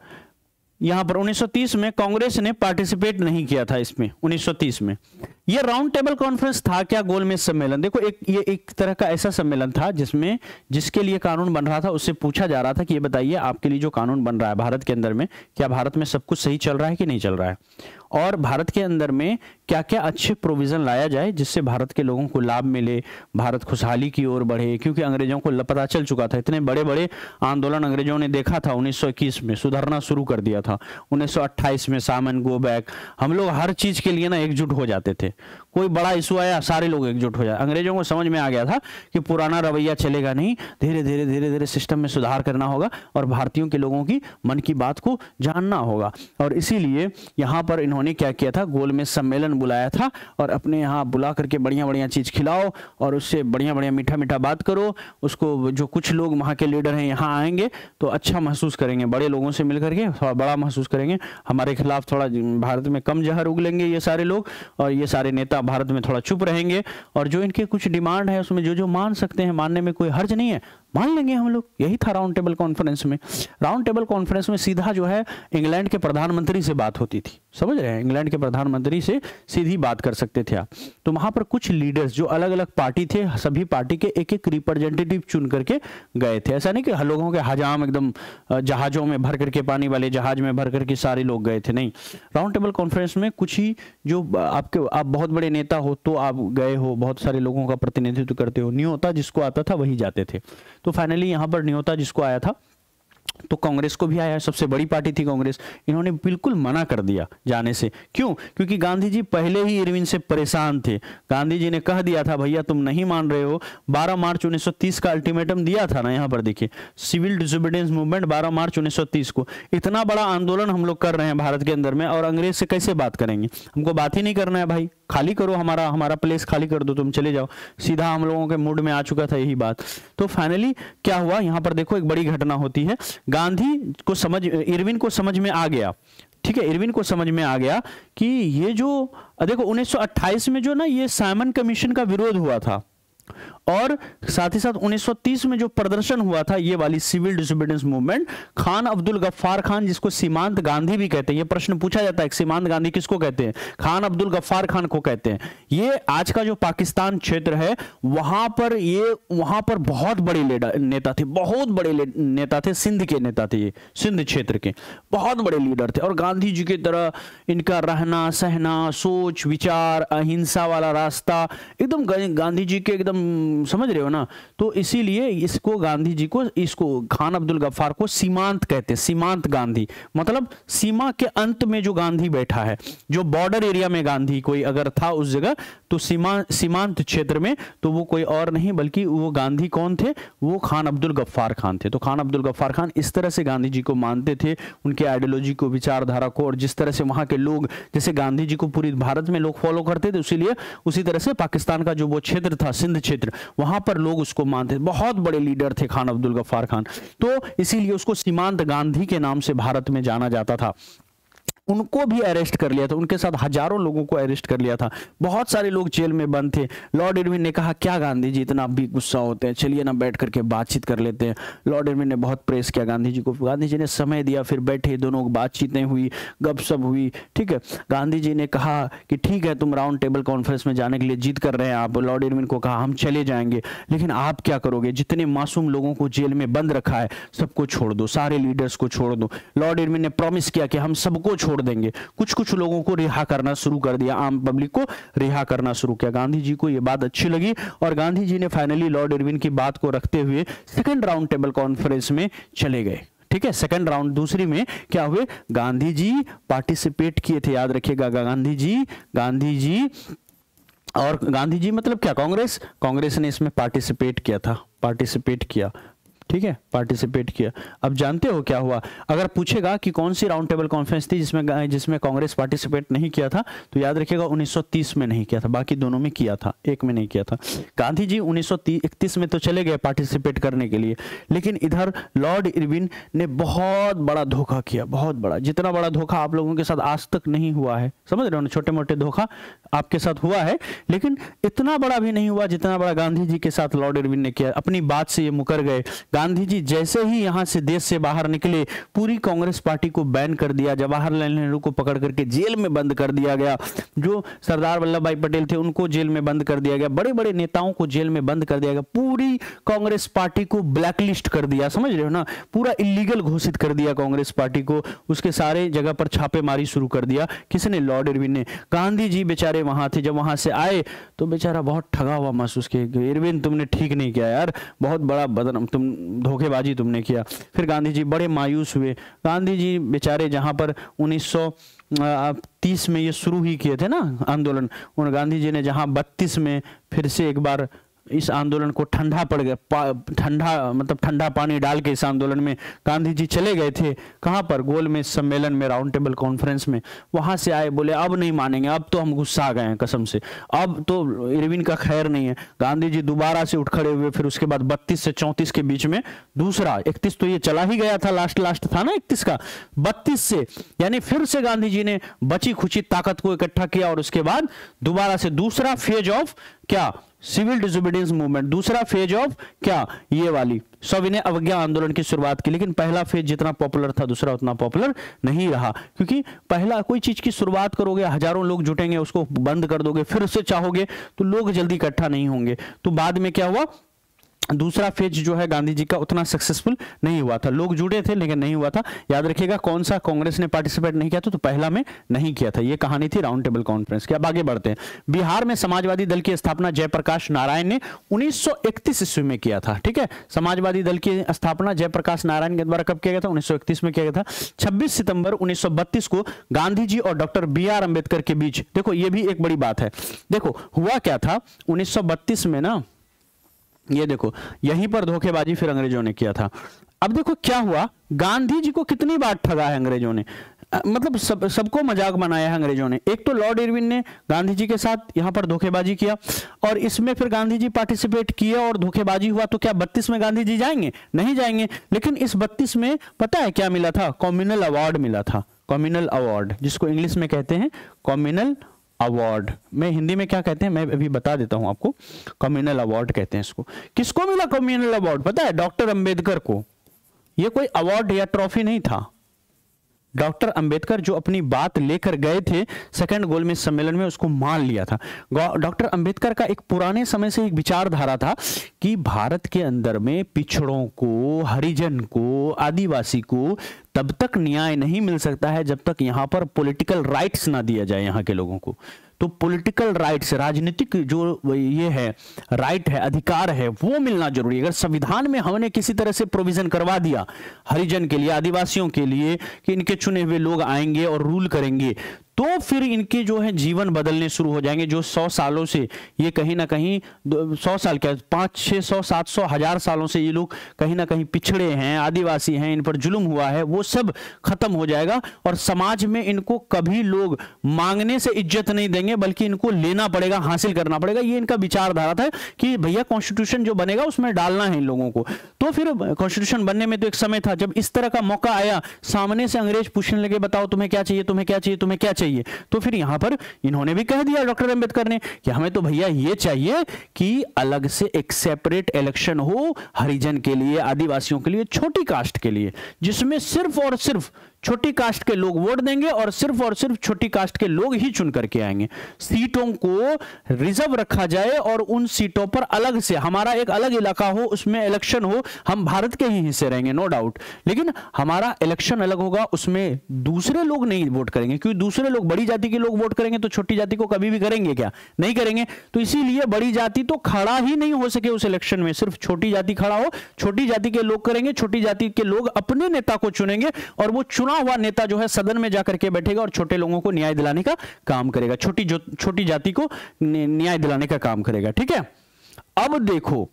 1930 में कांग्रेस ने पार्टिसिपेट नहीं किया था इसमें, 1930 में। ये राउंड टेबल कॉन्फ्रेंस था क्या, गोलमेज सम्मेलन। देखो ये एक तरह का ऐसा सम्मेलन था जिसमें जिसके लिए कानून बन रहा था उससे पूछा जा रहा था कि ये बताइए आपके लिए जो कानून बन रहा है भारत के अंदर में, क्या भारत में सब कुछ सही चल रहा है कि नहीं चल रहा है, और भारत के अंदर में क्या क्या अच्छे प्रोविजन लाया जाए जिससे भारत के लोगों को लाभ मिले, भारत खुशहाली की ओर बढ़े। क्योंकि अंग्रेजों को पता चल चुका था, इतने बड़े बड़े आंदोलन अंग्रेजों ने देखा था, 1921 में सुधरना शुरू कर दिया था, 1928 में सामन गो बैक। हम लोग हर चीज के लिए ना एकजुट हो जाते थे, कोई बड़ा इशू आया सारे लोग एकजुट हो जाए। अंग्रेजों को समझ में आ गया था कि पुराना रवैया चलेगा नहीं, धीरे धीरे धीरे धीरे सिस्टम में सुधार करना होगा और भारतीयों के लोगों की मन की बात को जानना होगा। और इसीलिए यहाँ पर इन्होंने क्या किया था, गोलमेज सम्मेलन बुलाया था और अपने यहाँ बुला करके बढ़िया बढ़िया चीज खिलाओ और उससे बढ़िया बढ़िया मीठा मीठा बात करो। उसको जो कुछ लोग वहाँ के लीडर हैं यहाँ आएंगे तो अच्छा महसूस करेंगे, बड़े लोगों से मिल करके थोड़ा बड़ा महसूस करेंगे, हमारे खिलाफ थोड़ा भारत में कम जहर उगलेंगे ये सारे लोग, और ये सारे नेता भारत में थोड़ा चुप रहेंगे, और जो इनके कुछ डिमांड है उसमें जो मान सकते हैं, मानने में कोई हर्ज नहीं है, मान लेंगे हम लोग। यही था राउंड टेबल कॉन्फ्रेंस में। राउंड टेबल कॉन्फ्रेंस में सीधा जो है इंग्लैंड के प्रधानमंत्री से बात होती थी, समझ रहे हैं, इंग्लैंड के प्रधानमंत्री से सीधी बात कर सकते थे आप। तो वहां पर कुछ लीडर्स जो अलग अलग पार्टी थे, सभी पार्टी के एक एक रिप्रेजेंटेटिव चुन करके गए थे। ऐसा नहीं कि लोगों के हजाम एकदम जहाजों में भर करके, पानी वाले जहाज में भर करके सारे लोग गए थे, नहीं। राउंड टेबल कॉन्फ्रेंस में कुछ ही जो आप बहुत बड़े नेता हो तो आप गए हो, बहुत सारे लोगों का प्रतिनिधित्व करते हो, न्योता जिसको आता था वही जाते थे। तो फाइनली यहां पर न्योता जिसको आया था तो कांग्रेस को भी आया, सबसे बड़ी पार्टी थी कांग्रेस, इन्होंने बिल्कुल मना कर दिया जाने से। क्यों? क्योंकि गांधी जी पहले ही इरविन से परेशान थे। गांधी जी ने कह दिया था भैया तुम नहीं मान रहे हो, 12 मार्च 1930 का अल्टीमेटम दिया था ना, यहाँ पर देखिए सिविल डिसोबीडियंस मूवमेंट 12 मार्च 1930 को। इतना बड़ा आंदोलन हम लोग कर रहे हैं भारत के अंदर में और अंग्रेज से कैसे बात करेंगे, हमको बात ही नहीं करना है भाई, खाली करो हमारा प्लेस खाली कर दो, तुम चले जाओ। सीधा हम लोगों के मूड में आ चुका था यही बात। तो फाइनली क्या हुआ, यहाँ पर देखो एक बड़ी घटना होती है। गांधी को इरविन को समझ में आ गया, ठीक है, इरविन को समझ में आ गया कि ये जो देखो 1928 में जो ना ये साइमन कमीशन का विरोध हुआ था, और साथ ही साथ 1930 में जो प्रदर्शन हुआ था, ये वाली civil disobedience movement, Khan Abdul Ghaffar Khan, जिसको सीमांत गांधी भी कहते हैं, ये प्रश्न पूछा जाता है सीमांत गांधी किसको कहते हैं, खान अब्दुल गफ्फार खान को कहते हैं। ये आज का जो पाकिस्तान क्षेत्र है वहां पर बहुत बड़े नेता थे, बहुत बड़े नेता थे, सिंध के नेता थे, ये सिंध क्षेत्र के बहुत बड़े लीडर थे। और गांधी जी की तरह इनका रहना सहना, सोच विचार, अहिंसा वाला रास्ता, एकदम गांधी जी के एकदम, समझ रहे हो ना। तो इसीलिए इसको गांधी जी को, इसको खान अब्दुल गफ्फार को सीमांत कहते हैं, सीमांत गांधी, मतलब सीमा के अंत में जो गांधी बैठा है, जो बॉर्डर एरिया में गांधी कोई अगर था उस जगह, तो सीमांत क्षेत्र में, तो वो कोई और नहीं बल्कि वो गांधी कौन थे, वो खान अब्दुल गफ्फार खान थे। तो खान अब्दुल गफ्फार खान इस तरह से गांधी जी को मानते थे, उनके आइडियोलॉजी को, विचारधारा को, और जिस तरह से वहां के लोग, जैसे गांधी जी को पूरी भारत में लोग फॉलो करते थे, इसीलिए उसी तरह से पाकिस्तान का जो वो क्षेत्र था, सिंध क्षेत्र, वहां पर लोग उसको मानते थे। बहुत बड़े लीडर थे खान अब्दुल गफ्फार खान, तो इसीलिए उसको सीमांत गांधी के नाम से भारत में जाना जाता था। उनको भी अरेस्ट कर लिया था, उनके साथ हजारों लोगों को अरेस्ट कर लिया था, बहुत सारे लोग जेल में बंद थे। लॉर्ड इरविन ने कहा क्या गांधी जी इतना भी गुस्सा होते हैं, चलिए ना बैठ करके बातचीत कर लेते हैं। लॉर्ड इरविन ने बहुत प्रेस किया गांधी जी को, गांधी जी ने समय दिया, फिर बैठे, दोनों बातचीतें हुई, गपशप हुई, ठीक है। गांधी जी ने कहा कि ठीक है तुम राउंड टेबल कॉन्फ्रेंस में जाने के लिए जिद कर रहे हैं आप। लॉर्ड इरविन को कहा हम चले जाएंगे, लेकिन आप क्या करोगे, जितने मासूम लोगों को जेल में बंद रखा है सबको छोड़ दो, सारे लीडर्स को छोड़ दो। लॉर्ड इरविन ने प्रॉमिस किया कि हम सबको छोड़ देंगे। कुछ लोगों को रिहा करना शुरू कर दिया, आम पब्लिक को रिहा करना शुरू किया। गांधी जी को यह बात अच्छी लगी और गांधी जी ने फाइनली लॉर्ड इरविन की बात को रखते हुए सेकंड राउंड टेबल कॉन्फ्रेंस में चले गए, ठीक है। सेकंड राउंड, दूसरी में क्या हुए, गांधी जी पार्टिसिपेट किए थे, याद रखिएगा, गांधी जी और गांधी जी मतलब क्या, कांग्रेस ने इसमें पार्टिसिपेट किया, ठीक है, पार्टिसिपेट किया। अब जानते हो क्या हुआ, अगर पूछेगा कि कौन सी राउंड टेबल कॉन्फ्रेंस थी जिसमें कांग्रेस पार्टिसिपेट नहीं किया था, तो याद रखिएगा 1930 में नहीं किया था, बाकी दोनों में किया था, एक में नहीं किया था। गांधी जी 1931 में तो चले गए पार्टिसिपेट करने के लिए, लेकिन इधर लॉर्ड इरविन ने बहुत बड़ा धोखा किया, बहुत बड़ा, जितना बड़ा धोखा आप लोगों के साथ आज तक नहीं हुआ है, समझ रहे हो ना, छोटे मोटे धोखा आपके साथ हुआ है, लेकिन इतना बड़ा भी नहीं हुआ जितना बड़ा गांधी जी के साथ लॉर्ड इरविन ने किया। अपनी बात से ये मुकर गए। गांधी जी जैसे ही यहां से देश से बाहर निकले, पूरी कांग्रेस पार्टी को बैन कर दिया, जवाहरलाल नेहरू को पकड़ करके जेल में बंद कर दिया गया, जो सरदार वल्लभ भाई पटेल थे उनको जेल में बंद कर दिया गया, बड़े बड़े नेताओं को जेल में बंद कर दिया गया, पूरी कांग्रेस पार्टी को ब्लैकलिस्ट कर दिया, समझ रहे हो ना, पूरा इलीगल घोषित कर दिया कांग्रेस पार्टी को, उसके सारे जगह पर छापेमारी शुरू कर दिया। किसने, लॉर्ड इरविन ने। गांधी जी बेचारे वहां थे, जब वहां से आए तो बेचारा बहुत ठगा हुआ महसूस किया, इरविन तुमने ठीक नहीं किया यार, बहुत बड़ा बदनाम, तुम धोखेबाजी तुमने किया। फिर गांधी जी बड़े मायूस हुए। गांधी जी बेचारे जहां पर 1930 में ये शुरू ही किए थे ना आंदोलन, उन गांधी जी ने जहां 32 में फिर से एक बार इस आंदोलन को ठंडा पड़ गया, ठंडा पानी डाल के इस आंदोलन में गांधी जी चले गए थे। कहां पर, गोल में सम्मेलन में, राउंड टेबल कॉन्फ्रेंस में, वहां से आए, बोले अब नहीं मानेंगे, अब तो हम गुस्सा आ गए हैं कसम से, अब तो इरविन का खैर नहीं है। गांधी जी दोबारा से उठ खड़े हुए, फिर उसके बाद 32 से 34 के बीच में दूसरा, 31 तो ये चला ही गया था, लास्ट था ना 31 का, 32 से यानी फिर से गांधी जी ने बची खुची ताकत को इकट्ठा किया और उसके बाद दोबारा से दूसरा फेज ऑफ क्या, सिविल डिसोबीडियंस मूवमेंट, दूसरा फेज ऑफ क्या, ये वाली सविनय अवज्ञा आंदोलन की शुरुआत की। लेकिन पहला फेज जितना पॉपुलर था दूसरा उतना पॉपुलर नहीं रहा, क्योंकि पहला कोई चीज की शुरुआत करोगे, हजारों लोग जुटेंगे, उसको बंद कर दोगे, फिर से चाहोगे तो लोग जल्दी इकट्ठा नहीं होंगे। तो बाद में क्या हुआ, दूसरा फेज जो है गांधी जी का उतना सक्सेसफुल नहीं हुआ था, लोग जुड़े थे लेकिन नहीं हुआ था। याद रखिएगा कौन सा, कांग्रेस ने पार्टिसिपेट नहीं किया था, तो पहला में नहीं किया था। ये कहानी थी राउंड टेबल कॉन्फ्रेंस की। अब आगे बढ़ते हैं। बिहार में समाजवादी दल की स्थापना जयप्रकाश नारायण ने 1931 ईस्वी में किया था, ठीक है। समाजवादी दल की स्थापना जयप्रकाश नारायण के द्वारा कब किया गया था, 1931 में किया गया था। 26 सितंबर 1932 को गांधी जी और डॉक्टर BR अम्बेडकर के बीच, देखो ये भी एक बड़ी बात है, देखो हुआ क्या था 1932 में ना, ये देखो यहीं पर धोखेबाजी फिर अंग्रेजों ने किया था। अब देखो क्या हुआ, गांधी जी को कितनी बार ठगा है अंग्रेजों ने, मतलब सबको मजाक बनाया है अंग्रेजों ने। एक तो लॉर्ड इरविन ने गांधी जी के साथ यहां पर धोखेबाजी किया और इसमें फिर गांधी जी पार्टिसिपेट किए और धोखेबाजी हुआ, तो क्या 32 में गांधी जी जाएंगे, नहीं जाएंगे। लेकिन इस 32 में पता है क्या मिला था, कम्युनल अवार्ड मिला था, कम्युनल अवार्ड, जिसको इंग्लिश में कहते हैं कम्युनल अवार्ड, मैं हिंदी में क्या कहते हैं मैं अभी बता देता हूं आपको, कम्युनल अवार्ड कहते हैं इसको। किसको मिला कम्युनल अवार्ड पता है? डॉक्टर अंबेडकर को। ये कोई अवार्ड या ट्रॉफी नहीं था। डॉक्टर अंबेडकर जो अपनी बात लेकर गए थे सेकंड गोलमेज सम्मेलन में, उसको मान लिया था। डॉक्टर अंबेडकर का एक पुराने समय से एक विचारधारा था कि भारत के अंदर में पिछड़ों को, हरिजन को, आदिवासी को तब तक न्याय नहीं मिल सकता है जब तक यहां पर पॉलिटिकल राइट्स ना दिया जाए यहां के लोगों को। तो पॉलिटिकल राइट्स, राजनीतिक जो ये है राइट है, अधिकार है, वो मिलना जरूरी है। अगर संविधान में हमने किसी तरह से प्रोविजन करवा दिया हरिजन के लिए, आदिवासियों के लिए कि इनके चुने हुए लोग आएंगे और रूल करेंगे, तो फिर इनके जो है जीवन बदलने शुरू हो जाएंगे। जो 100 सालों से ये कहीं ना कहीं 100 साल क्या 500, 600, 700, 1000 सालों से ये लोग कहीं ना कहीं पिछड़े हैं, आदिवासी हैं, इन पर जुल्म हुआ है, वो सब खत्म हो जाएगा और समाज में इनको कभी लोग मांगने से इज्जत नहीं देंगे बल्कि इनको लेना पड़ेगा, हासिल करना पड़ेगा। ये इनका विचारधारा था कि भैया कॉन्स्टिट्यूशन जो बनेगा उसमें डालना है इन लोगों को। तो फिर कॉन्स्टिट्यूशन बनने में तो एक समय था जब इस तरह का मौका आया, सामने से अंग्रेज पूछने लगे बताओ तुम्हें क्या चाहिए, तुम्हें क्या चाहिए, तुम्हें क्या चाहिए। तो फिर यहां पर इन्होंने भी कह दिया डॉक्टर अंबेडकर ने कि हमें तो भैया ये चाहिए कि अलग से एक सेपरेट इलेक्शन हो हरिजन के लिए, आदिवासियों के लिए, छोटी कास्ट के लिए, जिसमें सिर्फ और सिर्फ छोटी कास्ट के लोग वोट देंगे और सिर्फ छोटी कास्ट के लोग ही चुन करके आएंगे। सीटों को रिजर्व रखा जाए और उन सीटों पर अलग से हमारा एक अलग इलाका हो, उसमें इलेक्शन हो, हम भारत के ही हिस्से रहेंगे नो डाउट, लेकिन हमारा इलेक्शन अलग होगा, उसमें दूसरे लोग नहीं वोट करेंगे। क्योंकि दूसरे लोग, बड़ी जाति के लोग वोट करेंगे तो छोटी जाति को कभी भी करेंगे क्या? नहीं करेंगे। तो इसीलिए बड़ी जाति तो खड़ा ही नहीं हो सके उस इलेक्शन में, सिर्फ छोटी जाति खड़ा हो, छोटी जाति के लोग करेंगे, छोटी जाति के लोग अपने नेता को चुनेंगे और वो चुना हुआ नेता जो है सदन में जाकर के बैठेगा और छोटे लोगों को न्याय दिलाने का काम करेगा, छोटी जाति को न्याय दिलाने का काम करेगा। ठीक है, अब देखो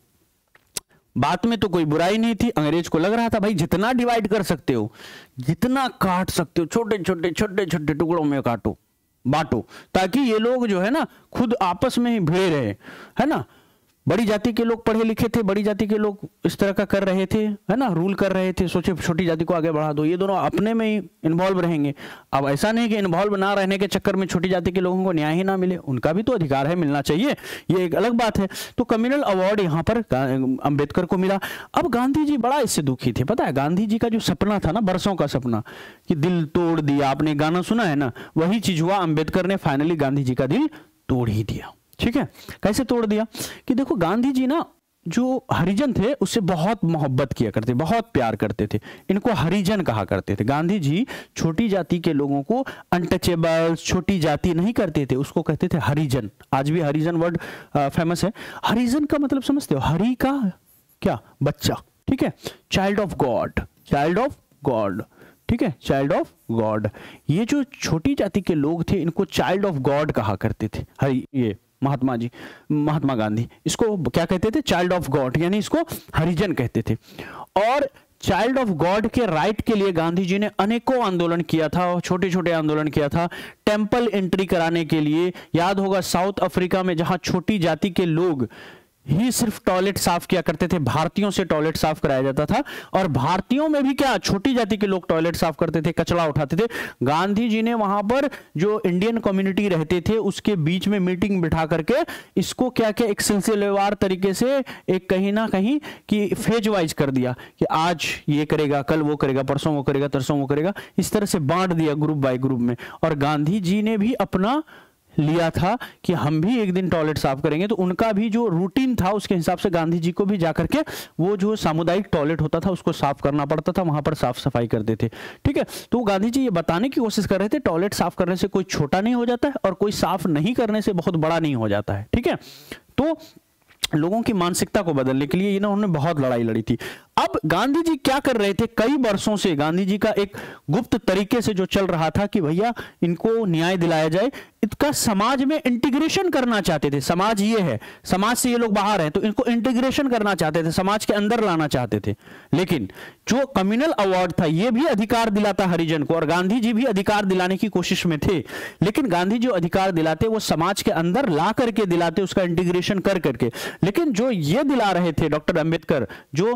बात में तो कोई बुराई नहीं थी। अंग्रेज को लग रहा था भाई जितना डिवाइड कर सकते हो, जितना काट सकते हो, छोटे छोटे टुकड़ों में काटो, बांटो, ताकि ये लोग जो है ना खुद आपस में ही भिड़े रहे, है ना। बड़ी जाति के लोग पढ़े लिखे थे, बड़ी जाति के लोग इस तरह का कर रहे थे, है ना, रूल कर रहे थे, सोचे छोटी जाति को आगे बढ़ा दो, ये दोनों अपने में ही इन्वॉल्व रहेंगे। अब ऐसा नहीं कि इन्वॉल्व ना रहने के चक्कर में छोटी जाति के लोगों को न्याय ही ना मिले, उनका भी तो अधिकार है, मिलना चाहिए, ये एक अलग बात है। तो कम्युनल अवार्ड यहाँ पर अंबेडकर को मिला। अब गांधी जी बड़ा इससे दुखी थे, पता है, गांधी जी का जो सपना था ना, बरसों का सपना कि दिल तोड़ दिया, आपने गाना सुना है ना, वही चीज हुआ। अंबेडकर ने फाइनली गांधी जी का दिल तोड़ ही दिया। ठीक है, कैसे तोड़ दिया कि देखो गांधी जी ना जो हरिजन थे उससे बहुत मोहब्बत किया करते, बहुत प्यार करते थे, इनको हरिजन कहा करते थे। गांधी जी छोटी जाति के लोगों को अनटचेबल्स, छोटी जाति नहीं करते थे, उसको कहते थे हरिजन। आज भी हरिजन वर्ड फेमस है। हरिजन का मतलब समझते हो? हरि का क्या? बच्चा। ठीक है, child of God, child of God. ठीक है, चाइल्ड ऑफ गॉड। ये जो छोटी जाति के लोग थे इनको चाइल्ड ऑफ गॉड कहा करते थे। ये महात्मा गांधी इसको क्या कहते थे? चाइल्ड ऑफ गॉड, यानी इसको हरिजन कहते थे। और चाइल्ड ऑफ गॉड के राइट के लिए गांधी जी ने अनेकों आंदोलन किया था, छोटे छोटे आंदोलन किया था। टेंपल एंट्री कराने के लिए, याद होगा साउथ अफ्रीका में जहां छोटी जाति के लोग ही सिर्फ टॉयलेट साफ किया करते थे, भारतीयों से टॉयलेट साफ कराया जाता था, और भारतीयों में भी क्या छोटी जाति के लोग टॉयलेट साफ करते थे, कचरा उठाते थे। गांधी जी ने वहां पर जो इंडियन कम्युनिटी रहते थे उसके बीच में मीटिंग बिठा करके इसको क्या क्या एक सिलसिलेवार तरीके से एक कहीं ना कहीं कि फेज वाइज कर दिया कि आज ये करेगा, कल वो करेगा, परसों वो करेगा, तरसों वो करेगा, इस तरह से बांट दिया ग्रुप बाय ग्रुप में। और गांधी जी ने भी अपना लिया था कि हम भी एक दिन टॉयलेट साफ करेंगे, तो उनका भी जो रूटीन था उसके हिसाब से गांधी जी को भी जाकर के वो जो सामुदायिक टॉयलेट होता था उसको साफ करना पड़ता था, वहां पर साफ सफाई करते थे। ठीक है, तो गांधी जी ये बताने की कोशिश कर रहे थे टॉयलेट साफ करने से कोई छोटा नहीं हो जाता है और कोई साफ नहीं करने से बहुत बड़ा नहीं हो जाता है। ठीक है, तो लोगों की मानसिकता को बदलने के लिए इन्होंने बहुत लड़ाई लड़ी थी। अब गांधी जी क्या कर रहे थे? कई वर्षों से गांधी जी का एक गुप्त तरीके से जो चल रहा था कि भैया इनको न्याय दिलाया जाए, इसका समाज में इंटीग्रेशन करना चाहते थे। समाज ये है, समाज से ये लोग बाहर हैं, तो इनको इंटीग्रेशन करना चाहते थे, समाज के अंदर लाना चाहते थे। लेकिन जो कम्युनल अवार्ड था ये भी अधिकार दिलाता हरिजन को, और गांधी जी भी अधिकार दिलाने की कोशिश में थे। लेकिन गांधी जो अधिकार दिलाते वो समाज के अंदर ला करके दिलाते, उसका इंटीग्रेशन कर करके। लेकिन जो ये दिला रहे थे डॉक्टर अंबेडकर, जो ये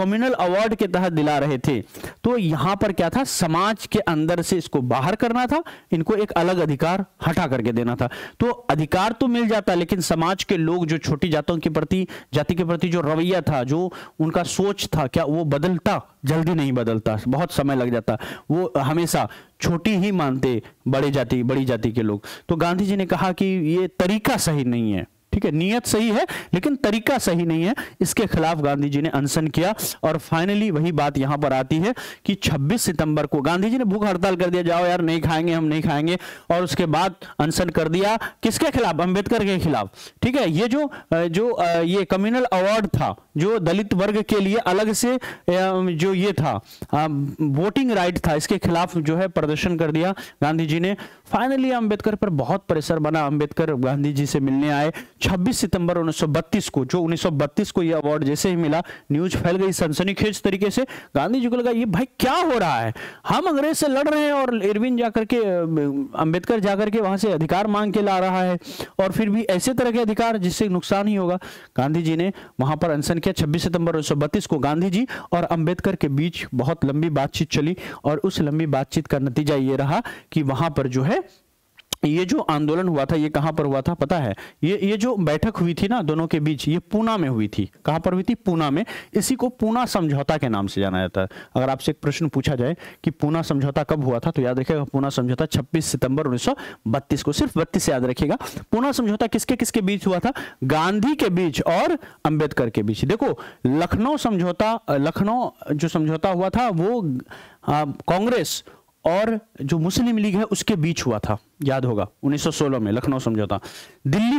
कम्युनल अवार्ड के तहत दिला रहे थे। तो यहां पर क्या था, समाज के अंदर से इसको बाहर करना था, इनको एक अलग अधिकार हटा करके देना था। तो अधिकार तो मिल जाता, लेकिन समाज के लोग जो छोटी जातों के प्रति, जाति के प्रति जो रवैया था, जो उनका सोच था, क्या वो बदलता? जल्दी नहीं बदलता, बहुत समय लग जाता। वो हमेशा छोटी ही मानते बड़ी जाति के लोग। तो गांधी जी ने कहा कि ये तरीका सही नहीं है, ठीक है, नियत सही है लेकिन तरीका सही नहीं है। इसके खिलाफ गांधी जी ने अनशन किया और फाइनली वही बात यहां पर आती है कि 26 सितंबर को गांधी जी ने भूख हड़ताल कर दिया, जाओ यार नहीं खाएंगे, हम नहीं खाएंगे। और उसके बाद अनशन कर दिया किसके खिलाफ? अंबेडकर के खिलाफ, ठीक है। ये जो ये कम्युनल अवार्ड था, जो दलित वर्ग के लिए अलग से जो ये था वोटिंग राइट था, इसके खिलाफ जो है प्रदर्शन कर दिया गांधी जी ने। फाइनली अंबेडकर पर बहुत प्रेशर बना, अंबेडकर गांधी जी से मिलने आए। 26 सितंबर 1932 को, जो 1932 को ये अवार्ड जैसे ही मिला, न्यूज फैल गई सनसनीखेज तरीके से। गांधी जी को लगा ये भाई क्या हो रहा है, हम अंग्रेज से लड़ रहे हैं और इरविन जाकर के, अंबेडकर जाकर के वहां से अधिकार मांग के ला रहा है, और फिर भी ऐसे तरह के अधिकार जिससे नुकसान ही होगा। गांधी जी ने वहां पर अनशन किया। 26 सितंबर 1932 को गांधी जी और अंबेडकर के बीच बहुत लंबी बातचीत चली, और उस लंबी बातचीत का नतीजा ये रहा कि वहां पर जो है ये जो आंदोलन हुआ था, ये कहां पर हुआ था पता है? ये जो बैठक हुई थी ना दोनों के बीच, ये पूना में हुई थी। कहां पर हुई थी? पूना में। इसी को पूना समझौता के नाम से जाना जाता है। अगर आपसे एक प्रश्न पूछा जाए कि पूना समझौता कब हुआ था, तो याद रखिएगा पूना समझौता 26 सितंबर 1932 को, सिर्फ 32 से याद रखिएगा। पूना समझौता किसके किसके बीच हुआ था? गांधी के बीच और अंबेडकर के बीच। देखो लखनऊ समझौता, लखनऊ जो समझौता हुआ था वो कांग्रेस और जो मुस्लिम लीग है उसके बीच हुआ था, याद होगा 1916 में लखनऊ समझौता। दिल्ली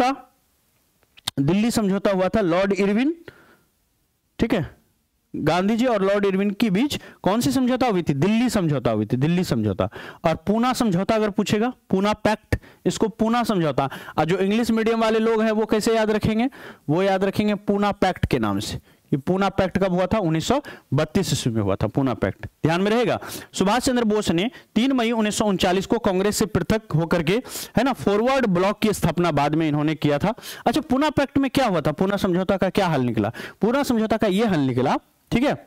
समझौता हुआ था लॉर्ड इरविन, ठीक है, गांधी जी और लॉर्ड इरविन के बीच कौन सी समझौता हुई थी? दिल्ली समझौता हुई थी, दिल्ली समझौता। और पूना समझौता अगर पूछेगा, पूना पैक्ट, इसको पूना समझौता। और जो इंग्लिश मीडियम वाले लोग हैं वो कैसे याद रखेंगे? वो याद रखेंगे पूना पैक्ट के नाम से। ये पूना पैक्ट कब हुआ था? 1932 ईस्वी में हुआ था पूना पैक्ट, ध्यान में रहेगा। सुभाष चंद्र बोस ने 3 मई 1939 को कांग्रेस से पृथक होकर के, है ना, फॉरवर्ड ब्लॉक की स्थापना बाद में इन्होंने किया था। अच्छा, पूना पैक्ट में क्या हुआ था? पूना समझौता का क्या हल निकला? पूना समझौता का यह हल निकला, ठीक है,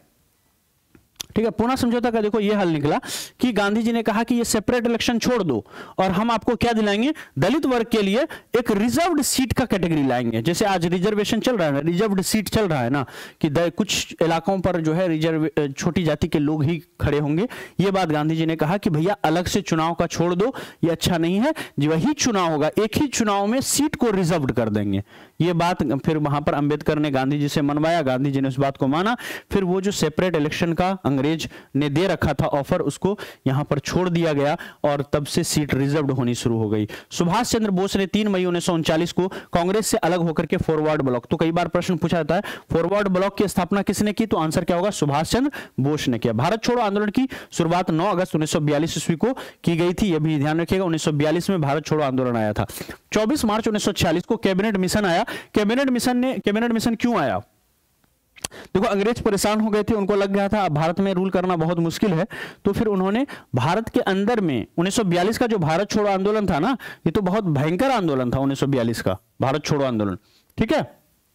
पूना समझौता का देखो ये हल निकला कि गांधी जी ने कहा कि ये सेपरेट इलेक्शन छोड़ दो और हम आपको क्या दिलाएंगे? दलित वर्ग के लिए एक रिजर्व्ड सीट का कैटेगरी लाएंगे। जैसे आज रिजर्वेशन चल रहा है ना, रिजर्व्ड सीट चल रहा है ना, कि कुछ इलाकों पर जो है रिजर्व छोटी जाति के लोग ही खड़े होंगे। ये बात गांधी जी ने कहा कि भैया अलग से चुनाव का छोड़ दो, ये अच्छा नहीं है। वही चुनाव होगा, एक ही चुनाव में सीट को रिजर्व्ड कर देंगे। ये बात फिर वहां पर अंबेडकर ने गांधी जी से मनवाया, गांधी जी ने उस बात को माना। फिर वो जो सेपरेट इलेक्शन का अंग्रेज ने दे रखा था ऑफर, उसको यहां पर छोड़ दिया गया और तब से सीट रिजर्व्ड होनी शुरू हो गई। सुभाष चंद्र बोस ने 3 मई 1939 को कांग्रेस से अलग होकर के फॉरवर्ड ब्लॉक, तो कई बार प्रश्न पूछा जाता है फॉरवर्ड ब्लॉक की स्थापना किसने की? तो आंसर क्या होगा? सुभाष चंद्र बोस ने किया। भारत छोड़ो आंदोलन की शुरुआत 9 अगस्त 1942 ईस्वी को की गई थी, यह भी ध्यान रखिएगा। 1942 में भारत छोड़ो आंदोलन आया था। 24 मार्च 1946 को कैबिनेट मिशन आया। कैबिनेट मिशन क्यों आया? देखो अंग्रेज परेशान हो गए थे, उनको लग गया था भारत में रूल करना बहुत मुश्किल है, तो फिर उन्होंने भारत के अंदर में 1942 का जो भारत छोड़ो आंदोलन था ना, ये तो बहुत भयंकर आंदोलन था 1942 का भारत छोड़ो आंदोलन, ठीक है।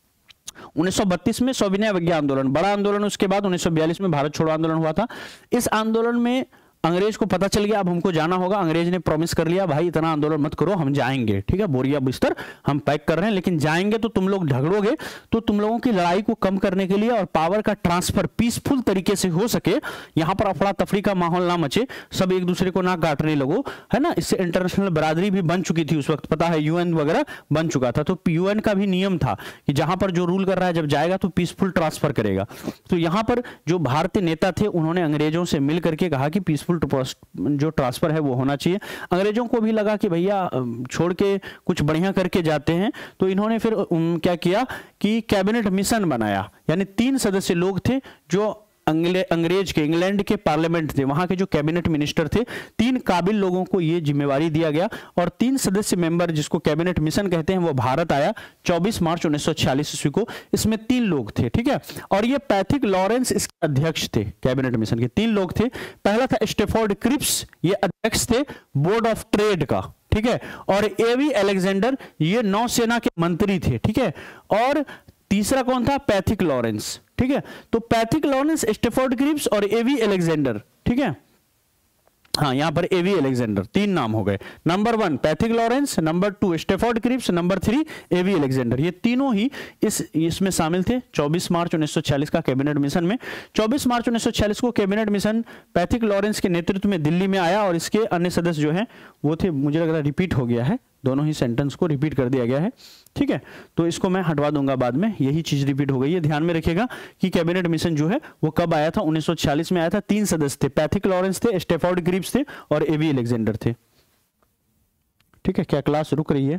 1932 में सविनय अवज्ञा आंदोलन, बड़ा आंदोलन, उसके बाद 1942 में भारत छोड़ो आंदोलन हुआ था। इस आंदोलन में अंग्रेज को पता चल गया अब हमको जाना होगा। अंग्रेज ने प्रॉमिस कर लिया भाई इतना आंदोलन मत करो, हम जाएंगे, ठीक है, बोरिया बिस्तर हम पैक कर रहे हैं, लेकिन जाएंगे तो तुम लोग झगड़ोगे, तो तुम लोगों की लड़ाई को कम करने के लिए और पावर का ट्रांसफर पीसफुल तरीके से हो सके, यहां पर अफड़ा तफड़ी का माहौल ना मचे, सब एक दूसरे को ना काटने लगो, है ना। इससे इंटरनेशनल बरादरी भी बन चुकी थी उस वक्त, पता है, यूएन वगैरह बन चुका था, तो यूएन का भी नियम था कि जहां पर जो रूल कर रहा है जब जाएगा तो पीसफुल ट्रांसफर करेगा। तो यहां पर जो भारतीय नेता थे उन्होंने अंग्रेजों से मिल करके कहा कि पीसफुल जो ट्रांसफर है वो होना चाहिए। अंग्रेजों को भी लगा कि भैया छोड़ के कुछ बढ़िया करके जाते हैं, तो इन्होंने फिर क्या किया कि कैबिनेट मिशन बनाया, यानी 3 सदस्य लोग थे जो अंग्रेज के, इंग्लैंड के पार्लियामेंट थे, वहां के जो कैबिनेट मिनिस्टर थे, 3 काबिल लोगों को यह जिम्मेवारी दिया गया और 3 सदस्य मेंबर जिसको कैबिनेट मिशन कहते हैं वो भारत आया 24 मार्च 1946 ईस्वी को। इसमें 3 लोग थे, ठीक है, और ये पैथिक लॉरेंस इसके अध्यक्ष थे। कैबिनेट मिशन के 3 लोग थे। पहला था स्टेफोर्ड क्रिप्स, ये अध्यक्ष थे बोर्ड ऑफ ट्रेड का, ठीक है, और एवी अलेक्जेंडर ये नौसेना के मंत्री थे, ठीक है, और तीसरा कौन था? पैथिक लॉरेंस, ठीक है। तो पैथिक लॉरेंस, स्टेफोर्ड क्रिप्स और एवी अलेक्जेंडर, ठीक है। हाँ, यहां पर एवी अलेक्जेंडर, 3 नाम हो गए। Number 1 Pethick Lawrence, number 2 Stafford Cripps, number 3 AV Alexander. ये तीनों ही इसमें शामिल थे 24 मार्च 1946 का कैबिनेट मिशन में। 24 मार्च 1946 को कैबिनेट मिशन पैथिक लॉरेंस के नेतृत्व में दिल्ली में आया और इसके अन्य सदस्य जो हैं वो थे, मुझे लग रहा है रिपीट हो गया है, दोनों ही सेंटेंस को रिपीट कर दिया गया है, ठीक है। तो इसको मैं हटवा दूंगा बाद में, यही चीज रिपीट हो गई है। ध्यान में रखिएगा कि कैबिनेट मिशन जो है वो कब आया था, 1946 में आया था। 3 सदस्य थे, पैथिक लॉरेंस थे, स्टेफोर्ड क्रिप्स थे और एवी अलेक्जेंडर थे, ठीक है। क्या क्लास रुक रही है?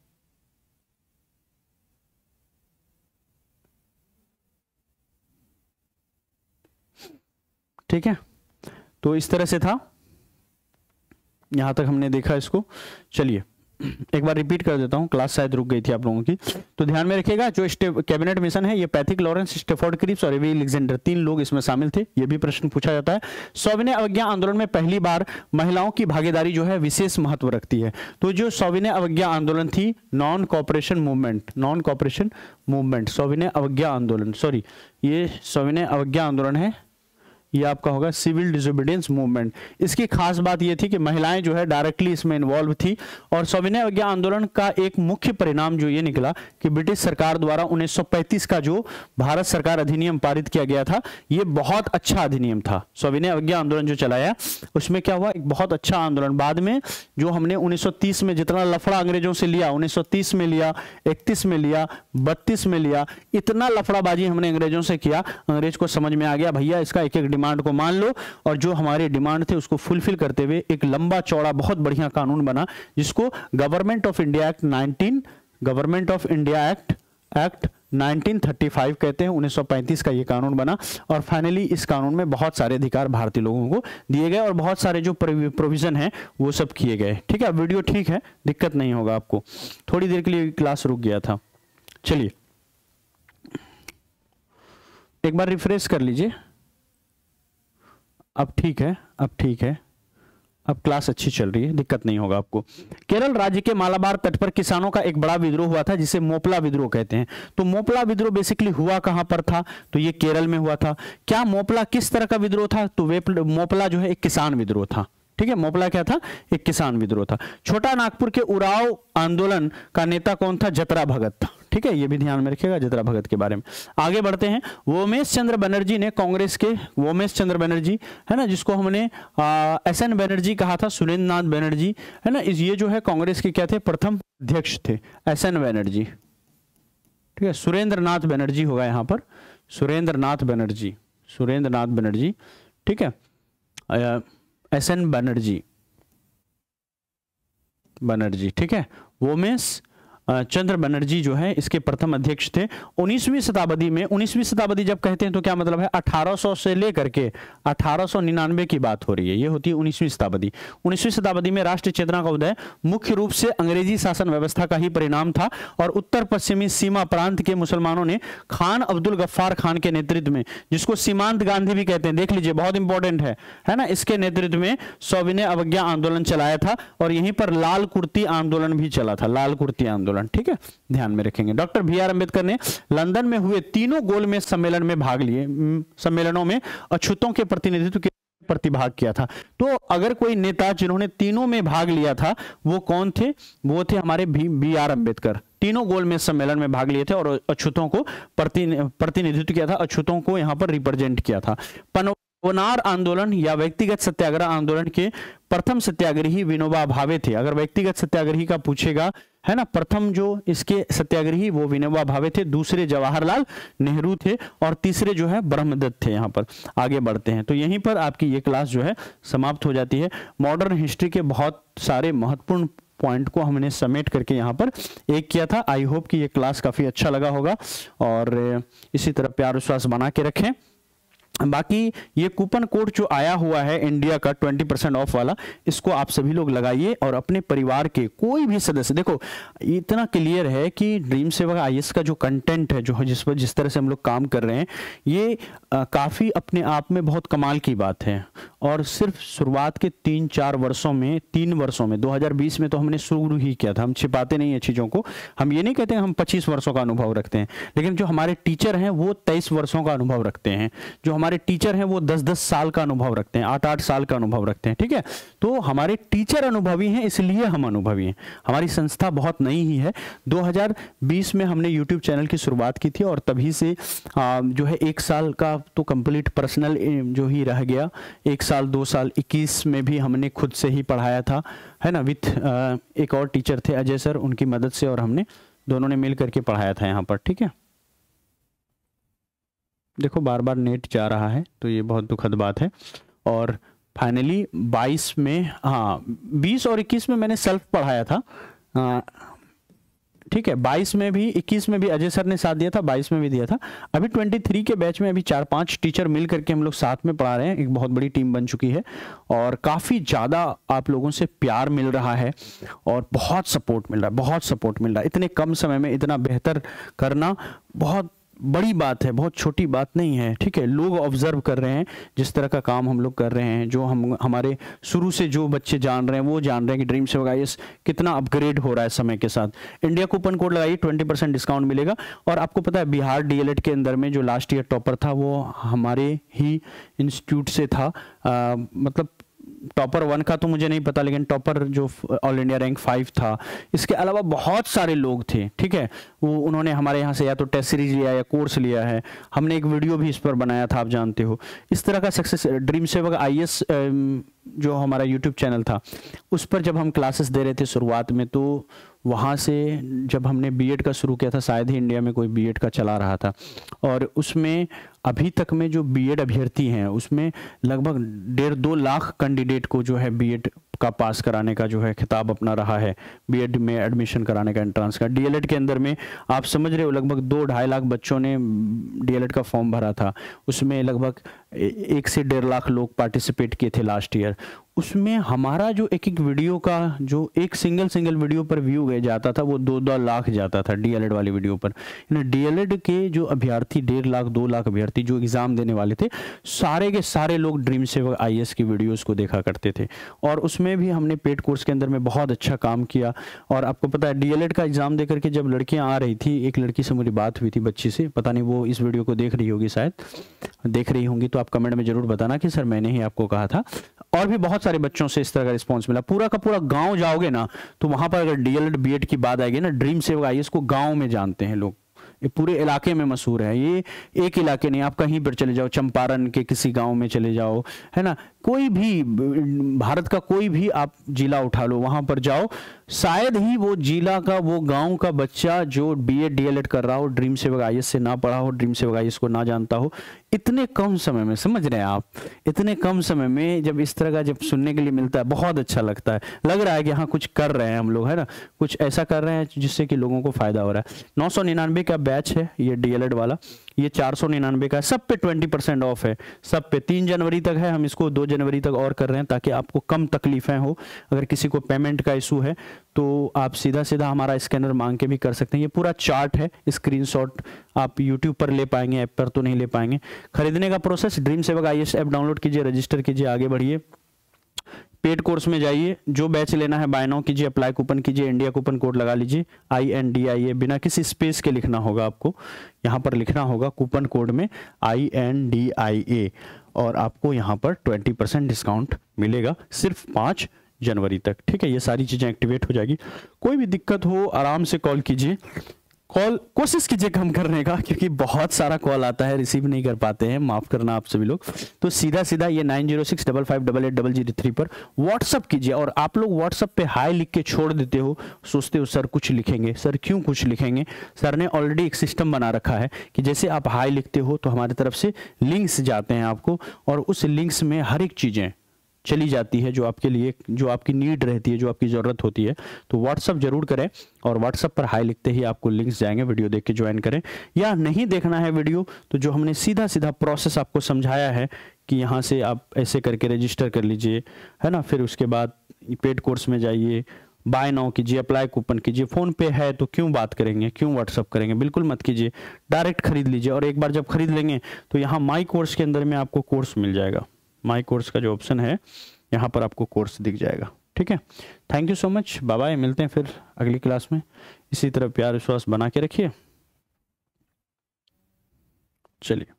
ठीक है, तो इस तरह से था, यहां तक हमने देखा इसको। चलिए एक बार रिपीट कर देता हूं, क्लास शायद रुक गई थी आप लोगों की। तो ध्यान में रखिएगा, जो कैबिनेट मिशन है ये पैथिक लॉरेंस, स्टेफोर्ड क्रिप्स और एवी अलेक्जेंडर 3 लोग इसमें शामिल थे। ये भी प्रश्न पूछा जाता है। सविनय अवज्ञा आंदोलन में पहली बार महिलाओं की भागीदारी जो है विशेष महत्व रखती है। तो जो सविनय अवज्ञा आंदोलन थी, नॉन कॉपरेशन मूवमेंट, सविनय अवज्ञा आंदोलन, सॉरी ये सविनय अवज्ञा आंदोलन है, ये आपका होगा सिविल डिसोबीडियंस मूवमेंट। इसकी खास बात ये थी कि महिलाएं जो है डायरेक्टली इसमें इन्वॉल्व थी। और सविनय अवज्ञा आंदोलन का एक मुख्य परिणाम जो ये निकला कि ब्रिटिश सरकार द्वारा 1935 का जो भारत सरकार अधिनियम पारित किया गया था, ये बहुत अच्छा अधिनियम था। सविनय अवज्ञा आंदोलन जो चलाया उसमें क्या हुआ, एक बहुत अच्छा आंदोलन। बाद में जो हमने 1930 में जितना लफड़ा अंग्रेजों से लिया, 1930 में लिया, 31 में लिया, 32 में लिया, इतना लफड़ाबाजी हमने अंग्रेजों से किया, अंग्रेज को समझ में आ गया भैया इसका एक एक डिमांड को मान लो, और जो हमारे डिमांड थे उसको फुलफिल करते हुए एक लंबा चौड़ा बहुत बढ़िया कानून बना, जिसको गवर्नमेंट ऑफ इंडिया एक्ट 1935 कहते हैं। 1935 का ये कानून बना और फाइनली इस कानून में बहुत सारे अधिकार भारतीय लोगों को दिए गए और बहुत सारे जो प्रोविजन है वो सब किए गए, ठीक है। वीडियो ठीक है, दिक्कत नहीं होगा आपको। थोड़ी देर के लिए क्लास रुक गया था। चलिए एक बार रिफ्रेश कर लीजिए, अब ठीक है, अब क्लास अच्छी चल रही है, दिक्कत नहीं होगा आपको। केरल राज्य के मालाबार तट पर किसानों का एक बड़ा विद्रोह हुआ था जिसे मोपला विद्रोह कहते हैं। तो मोपला विद्रोह बेसिकली हुआ कहां पर था, तो ये केरल में हुआ था। क्या मोपला किस तरह का विद्रोह था, तो मोपला जो है एक किसान विद्रोह था, ठीक है। मोपला क्या था, एक किसान विद्रोह था। छोटा नागपुर के उराव आंदोलन का नेता कौन था, जतरा भगत था, ठीक है। ये भी ध्यान में रखिएगा जतरा भगत के बारे में। आगे बढ़ते हैं। वोमेश चंद्र बनर्जी ने, कांग्रेस के वोमेश चंद्र बनर्जी है ना, जिसको हमने एसएन बनर्जी कहा था, सुरेंद्र नाथ बनर्जी है ना, ये जो है कांग्रेस के क्या थे, प्रथम अध्यक्ष थे, एसएन बनर्जी, ठीक है। सुरेंद्र नाथ बनर्जी होगा यहाँ पर, सुरेंद्र नाथ बनर्जी, ठीक है। एसएन बनर्जी, ठीक है। वोमेश चंद्र बनर्जी जो है इसके प्रथम अध्यक्ष थे। 19वीं शताब्दी में, 19वीं शताब्दी जब कहते हैं तो क्या मतलब है, 1800 से लेकर के 1899 की बात हो रही है, ये होती है 19वीं शताब्दी। 19वीं शताब्दी में राष्ट्रीय चेतना का उदय मुख्य रूप से अंग्रेजी शासन व्यवस्था का ही परिणाम था और उत्तर पश्चिमी सीमा प्रांत के मुसलमानों ने खान अब्दुल गफ्फार खान के नेतृत्व में, जिसको सीमांत गांधी भी कहते हैं, देख लीजिए बहुत इंपॉर्टेंट है ना, इसके नेतृत्व में सविनय अवज्ञा आंदोलन चलाया था और यहीं पर लाल कुर्ती आंदोलन भी चला था, लाल कुर्ती आंदोलन, ठीक है, ध्यान में रखेंगे। डॉक्टर बीआर अंबेडकर ने लंदन में हुए तीनों गोलमेज सम्मेलन में भाग लिए, सम्मेलनों में अछूतों के प्रतिनिधित्व के प्रतिभाग किया था। तो अगर कोई नेता जिन्होंने तीनों में भाग लिया था वो कौन थे, वो थे हमारे बीआर अंबेडकर। तीनों गोलमेज सम्मेलन में भाग लिए थे और अछूतों को प्रतिनिधित्व किया था, अछूतों को यहां पर रिप्रेजेंट किया था। पनवार आंदोलन या व्यक्तिगत सत्याग्रह आंदोलन के प्रथम सत्याग्रही विनोबा भावे थे। अगर व्यक्तिगत सत्याग्रही का पूछेगा है ना, प्रथम जो इसके सत्याग्रही वो विनोबा भावे थे, दूसरे जवाहरलाल नेहरू थे और तीसरे जो है ब्रह्मदत्त थे। यहाँ पर आगे बढ़ते हैं तो यहीं पर आपकी ये क्लास जो है समाप्त हो जाती है। मॉडर्न हिस्ट्री के बहुत सारे महत्वपूर्ण पॉइंट को हमने समेट करके यहाँ पर एक किया था। आई होप कि ये क्लास काफी अच्छा लगा होगा और इसी तरह प्यार विश्वास बना के रखें। बाकी ये कूपन कोड जो आया हुआ है इंडिया का 20% ऑफ वाला, इसको आप सभी लोग लगाइए और अपने परिवार के कोई भी सदस्य, देखो इतना क्लियर है कि ड्रीम सेवक आईएएस का जो कंटेंट है, जो जिस पर जिस तरह से हम लोग काम कर रहे हैं, ये काफ़ी अपने आप में बहुत कमाल की बात है। और सिर्फ शुरुआत के 3 वर्षों में 2020 में तो हमने शुरू ही किया था। हम छिपाते नहीं है चीज़ों को, हम ये नहीं कहते हैं हम 25 वर्षों का अनुभव रखते हैं, लेकिन जो हमारे टीचर हैं वो 23 वर्षों का अनुभव रखते हैं, जो हमारे टीचर हैं वो 10-10 साल का अनुभव रखते हैं, 8-8 साल का अनुभव रखते हैं। ठीक है, तो हमारे टीचर अनुभवी हैं, इसलिए हम अनुभवी हैं। हमारी संस्था बहुत नई ही है, 2020 में हमने यूट्यूब चैनल की शुरुआत की थी और तभी से जो है 1 साल का तो कंप्लीट पर्सनल जो ही रह गया, 1 साल 2 साल 21 में भी हमने खुद से ही पढ़ाया था, है ना, विथ एक और टीचर थे अजय सर, उनकी मदद से, और हमने दोनों ने मिल करके पढ़ाया था यहाँ पर। ठीक है, देखो बार बार नेट जा रहा है तो ये बहुत दुखद बात है। और फाइनली 22 में, हाँ 20 और 21 में मैंने सेल्फ पढ़ाया था। ठीक है, 22 में भी 21 में भी अजय सर ने साथ दिया था, 22 में भी दिया था। अभी 23 के बैच में अभी 4-5 टीचर मिल करके हम लोग साथ में पढ़ा रहे हैं, एक बहुत बड़ी टीम बन चुकी है और काफ़ी ज़्यादा आप लोगों से प्यार मिल रहा है और बहुत सपोर्ट मिल रहा है, बहुत सपोर्ट मिल रहा है। इतने कम समय में इतना बेहतर करना बहुत बड़ी बात है, बहुत छोटी बात नहीं है। ठीक है, लोग ऑब्जर्व कर रहे हैं जिस तरह का काम हम लोग कर रहे हैं, जो हमारे शुरू से जो बच्चे जान रहे हैं वो जान रहे हैं कि ड्रीम सेवक आईएएस कितना अपग्रेड हो रहा है समय के साथ। इंडिया कूपन कोड लगाइए, 20% डिस्काउंट मिलेगा। और आपको पता है बिहार डीएलएड के अंदर में जो लास्ट ईयर टॉपर था वो हमारे ही इंस्टीट्यूट से था, मतलब टॉपर 1 का तो मुझे नहीं पता, लेकिन टॉपर जो ऑल इंडिया रैंक 5 था, इसके अलावा बहुत सारे लोग थे। ठीक है, वो उन्होंने हमारे यहाँ से या तो टेस्ट सीरीज लिया या कोर्स लिया है, हमने एक वीडियो भी इस पर बनाया था, आप जानते हो। इस तरह का सक्सेस ड्रीम सेवक आईएएस जो हमारा यूट्यूब चैनल था, उस पर जब हम क्लासेस दे रहे थे शुरुआत में, तो वहाँ से जब हमने बीएड का शुरू किया था, शायद ही इंडिया में कोई बीएड का चला रहा था, और उसमें अभी तक में जो बीएड अभ्यर्थी हैं उसमें लगभग 1.5-2 लाख कैंडिडेट को जो है बीएड का पास कराने का जो है खिताब अपना रहा है, बीएड में एडमिशन कराने का, एंट्रेंस का। डीएलएड के अंदर में आप समझ रहे हो लगभग 2-2.5 लाख बच्चों ने डीएलएड का फॉर्म भरा था, उसमें लगभग 1 से 1.5 लाख लोग पार्टिसिपेट किए थे लास्ट ईयर। उसमें हमारा जो एक वीडियो का जो एक सिंगल वीडियो पर व्यू गए जाता था वो 2-2 लाख जाता था डीएलएड वाली वीडियो पर। डीएलएड के जो अभ्यर्थी 1.5 लाख 2 लाख अभ्यर्थी जो एग्जाम देने वाले थे, सारे के सारे लोग ड्रीम सेवक आईएएस की वीडियोस को देखा करते थे। और उसमें भी हमने पेड कोर्स के अंदर में बहुत अच्छा काम किया। और आपको पता है डीएलएड का एग्जाम दे करके जब लड़कियां आ रही थी, एक लड़की से मेरी बात हुई थी, बच्ची से, पता नहीं वो इस वीडियो को देख रही होगी, शायद देख रही होंगी, तो आप कमेंट में जरूर बताना कि सर मैंने ही आपको कहा था। और भी बहुत सारे बच्चों से इस तरह का रिस्पांस मिला। पूरा का पूरा गांव जाओगे ना तो वहां पर अगर डीएलएड बीएड की बात आएगी ना, ड्रीम सेवक आईएएस को गांव में जानते हैं लोग, ये पूरे इलाके में मशहूर है। ये एक इलाके नहीं, आप कहीं पर चले जाओ, चंपारण के किसी गांव में चले जाओ, है ना, कोई भी भारत का कोई भी आप जिला उठा लो, वहां पर जाओ, शायद ही वो जिला का वो गांव का बच्चा जो बीएड डीएलएड कर रहा हो, ड्रीम सेवक आईएएस से ना पढ़ा हो, ड्रीम सेवक आईएएस को ना जानता हो। इतने कम समय में, समझ रहे हैं आप, इतने कम समय में जब इस तरह का जब सुनने के लिए मिलता है, बहुत अच्छा लगता है। लग रहा है कि हाँ कुछ कर रहे हैं हम लोग, है ना, कुछ ऐसा कर रहे हैं जिससे कि लोगों को फायदा हो रहा है। 999 का बैच है ये डीएलएड वाला, ये 499 का है। सब पे 20% ऑफ है, सब पे 3 जनवरी तक है। हम इसको 2 जनवरी तक और कर रहे हैं ताकि आपको कम तकलीफें हो। अगर किसी को पेमेंट का इशू है तो आप सीधा सीधा हमारा स्कैनर मांग के भी कर सकते हैं। ये पूरा चार्ट है, स्क्रीनशॉट आप यूट्यूब पर ले पाएंगे, ऐप पर तो नहीं ले पाएंगे। खरीदने का process, dream Sevak IAS app download कीजिए, रजिस्टर कीजिए, आगे बढ़िए, पेड कोर्स में जाइए, जो बैच लेना है बाय नाउ कीजिए, अप्लाई कूपन कीजिए, इंडिया कूपन कोड लगा लीजिए, INDIA, बिना किसी स्पेस के लिखना होगा आपको, यहाँ पर लिखना होगा कूपन कोड में INDIA, और आपको यहाँ पर 20% डिस्काउंट मिलेगा सिर्फ 5 जनवरी तक। ठीक है, ये सारी चीजें एक्टिवेट हो जाएगी। कोई भी दिक्कत हो आराम से कॉल कीजिए, कॉल कोशिश कीजिए कम करने का, क्योंकि बहुत सारा कॉल आता है, रिसीव नहीं कर पाते हैं, माफ करना आप सभी लोग। तो सीधा सीधा ये 9065588003 पर व्हाट्सअप कीजिए। और आप लोग व्हाट्सअप पे हाई लिख के छोड़ देते हो, सोचते हो सर कुछ लिखेंगे, सर क्यों कुछ लिखेंगे। सर ने ऑलरेडी एक सिस्टम बना रखा है कि जैसे आप हाई लिखते हो तो हमारी तरफ से लिंक्स जाते हैं आपको, और उस लिंक्स में हर एक चीजें चली जाती है, जो आपके लिए, जो आपकी नीड रहती है, जो आपकी ज़रूरत होती है, तो व्हाट्सअप जरूर करें। और व्हाट्सअप पर हाई लिखते ही आपको लिंक्स जाएंगे, वीडियो देख के ज्वाइन करें। या नहीं देखना है वीडियो, तो जो हमने सीधा सीधा प्रोसेस आपको समझाया है कि यहाँ से आप ऐसे करके रजिस्टर कर लीजिए, है ना, फिर उसके बाद पेड कोर्स में जाइए, बाय नाउ कीजिए, अप्लाई कूपन कीजिए। फ़ोन पे है तो क्यों बात करेंगे, क्यों व्हाट्सअप करेंगे, बिल्कुल मत कीजिए, डायरेक्ट खरीद लीजिए। और एक बार जब खरीद लेंगे तो यहाँ माई कोर्स के अंदर में आपको कोर्स मिल जाएगा, माई कोर्स का जो ऑप्शन है यहाँ पर आपको कोर्स दिख जाएगा। ठीक है, thank you so much, bye bye, मिलते हैं फिर अगली क्लास में। इसी तरह प्यार विश्वास बना के रखिए। चलिए।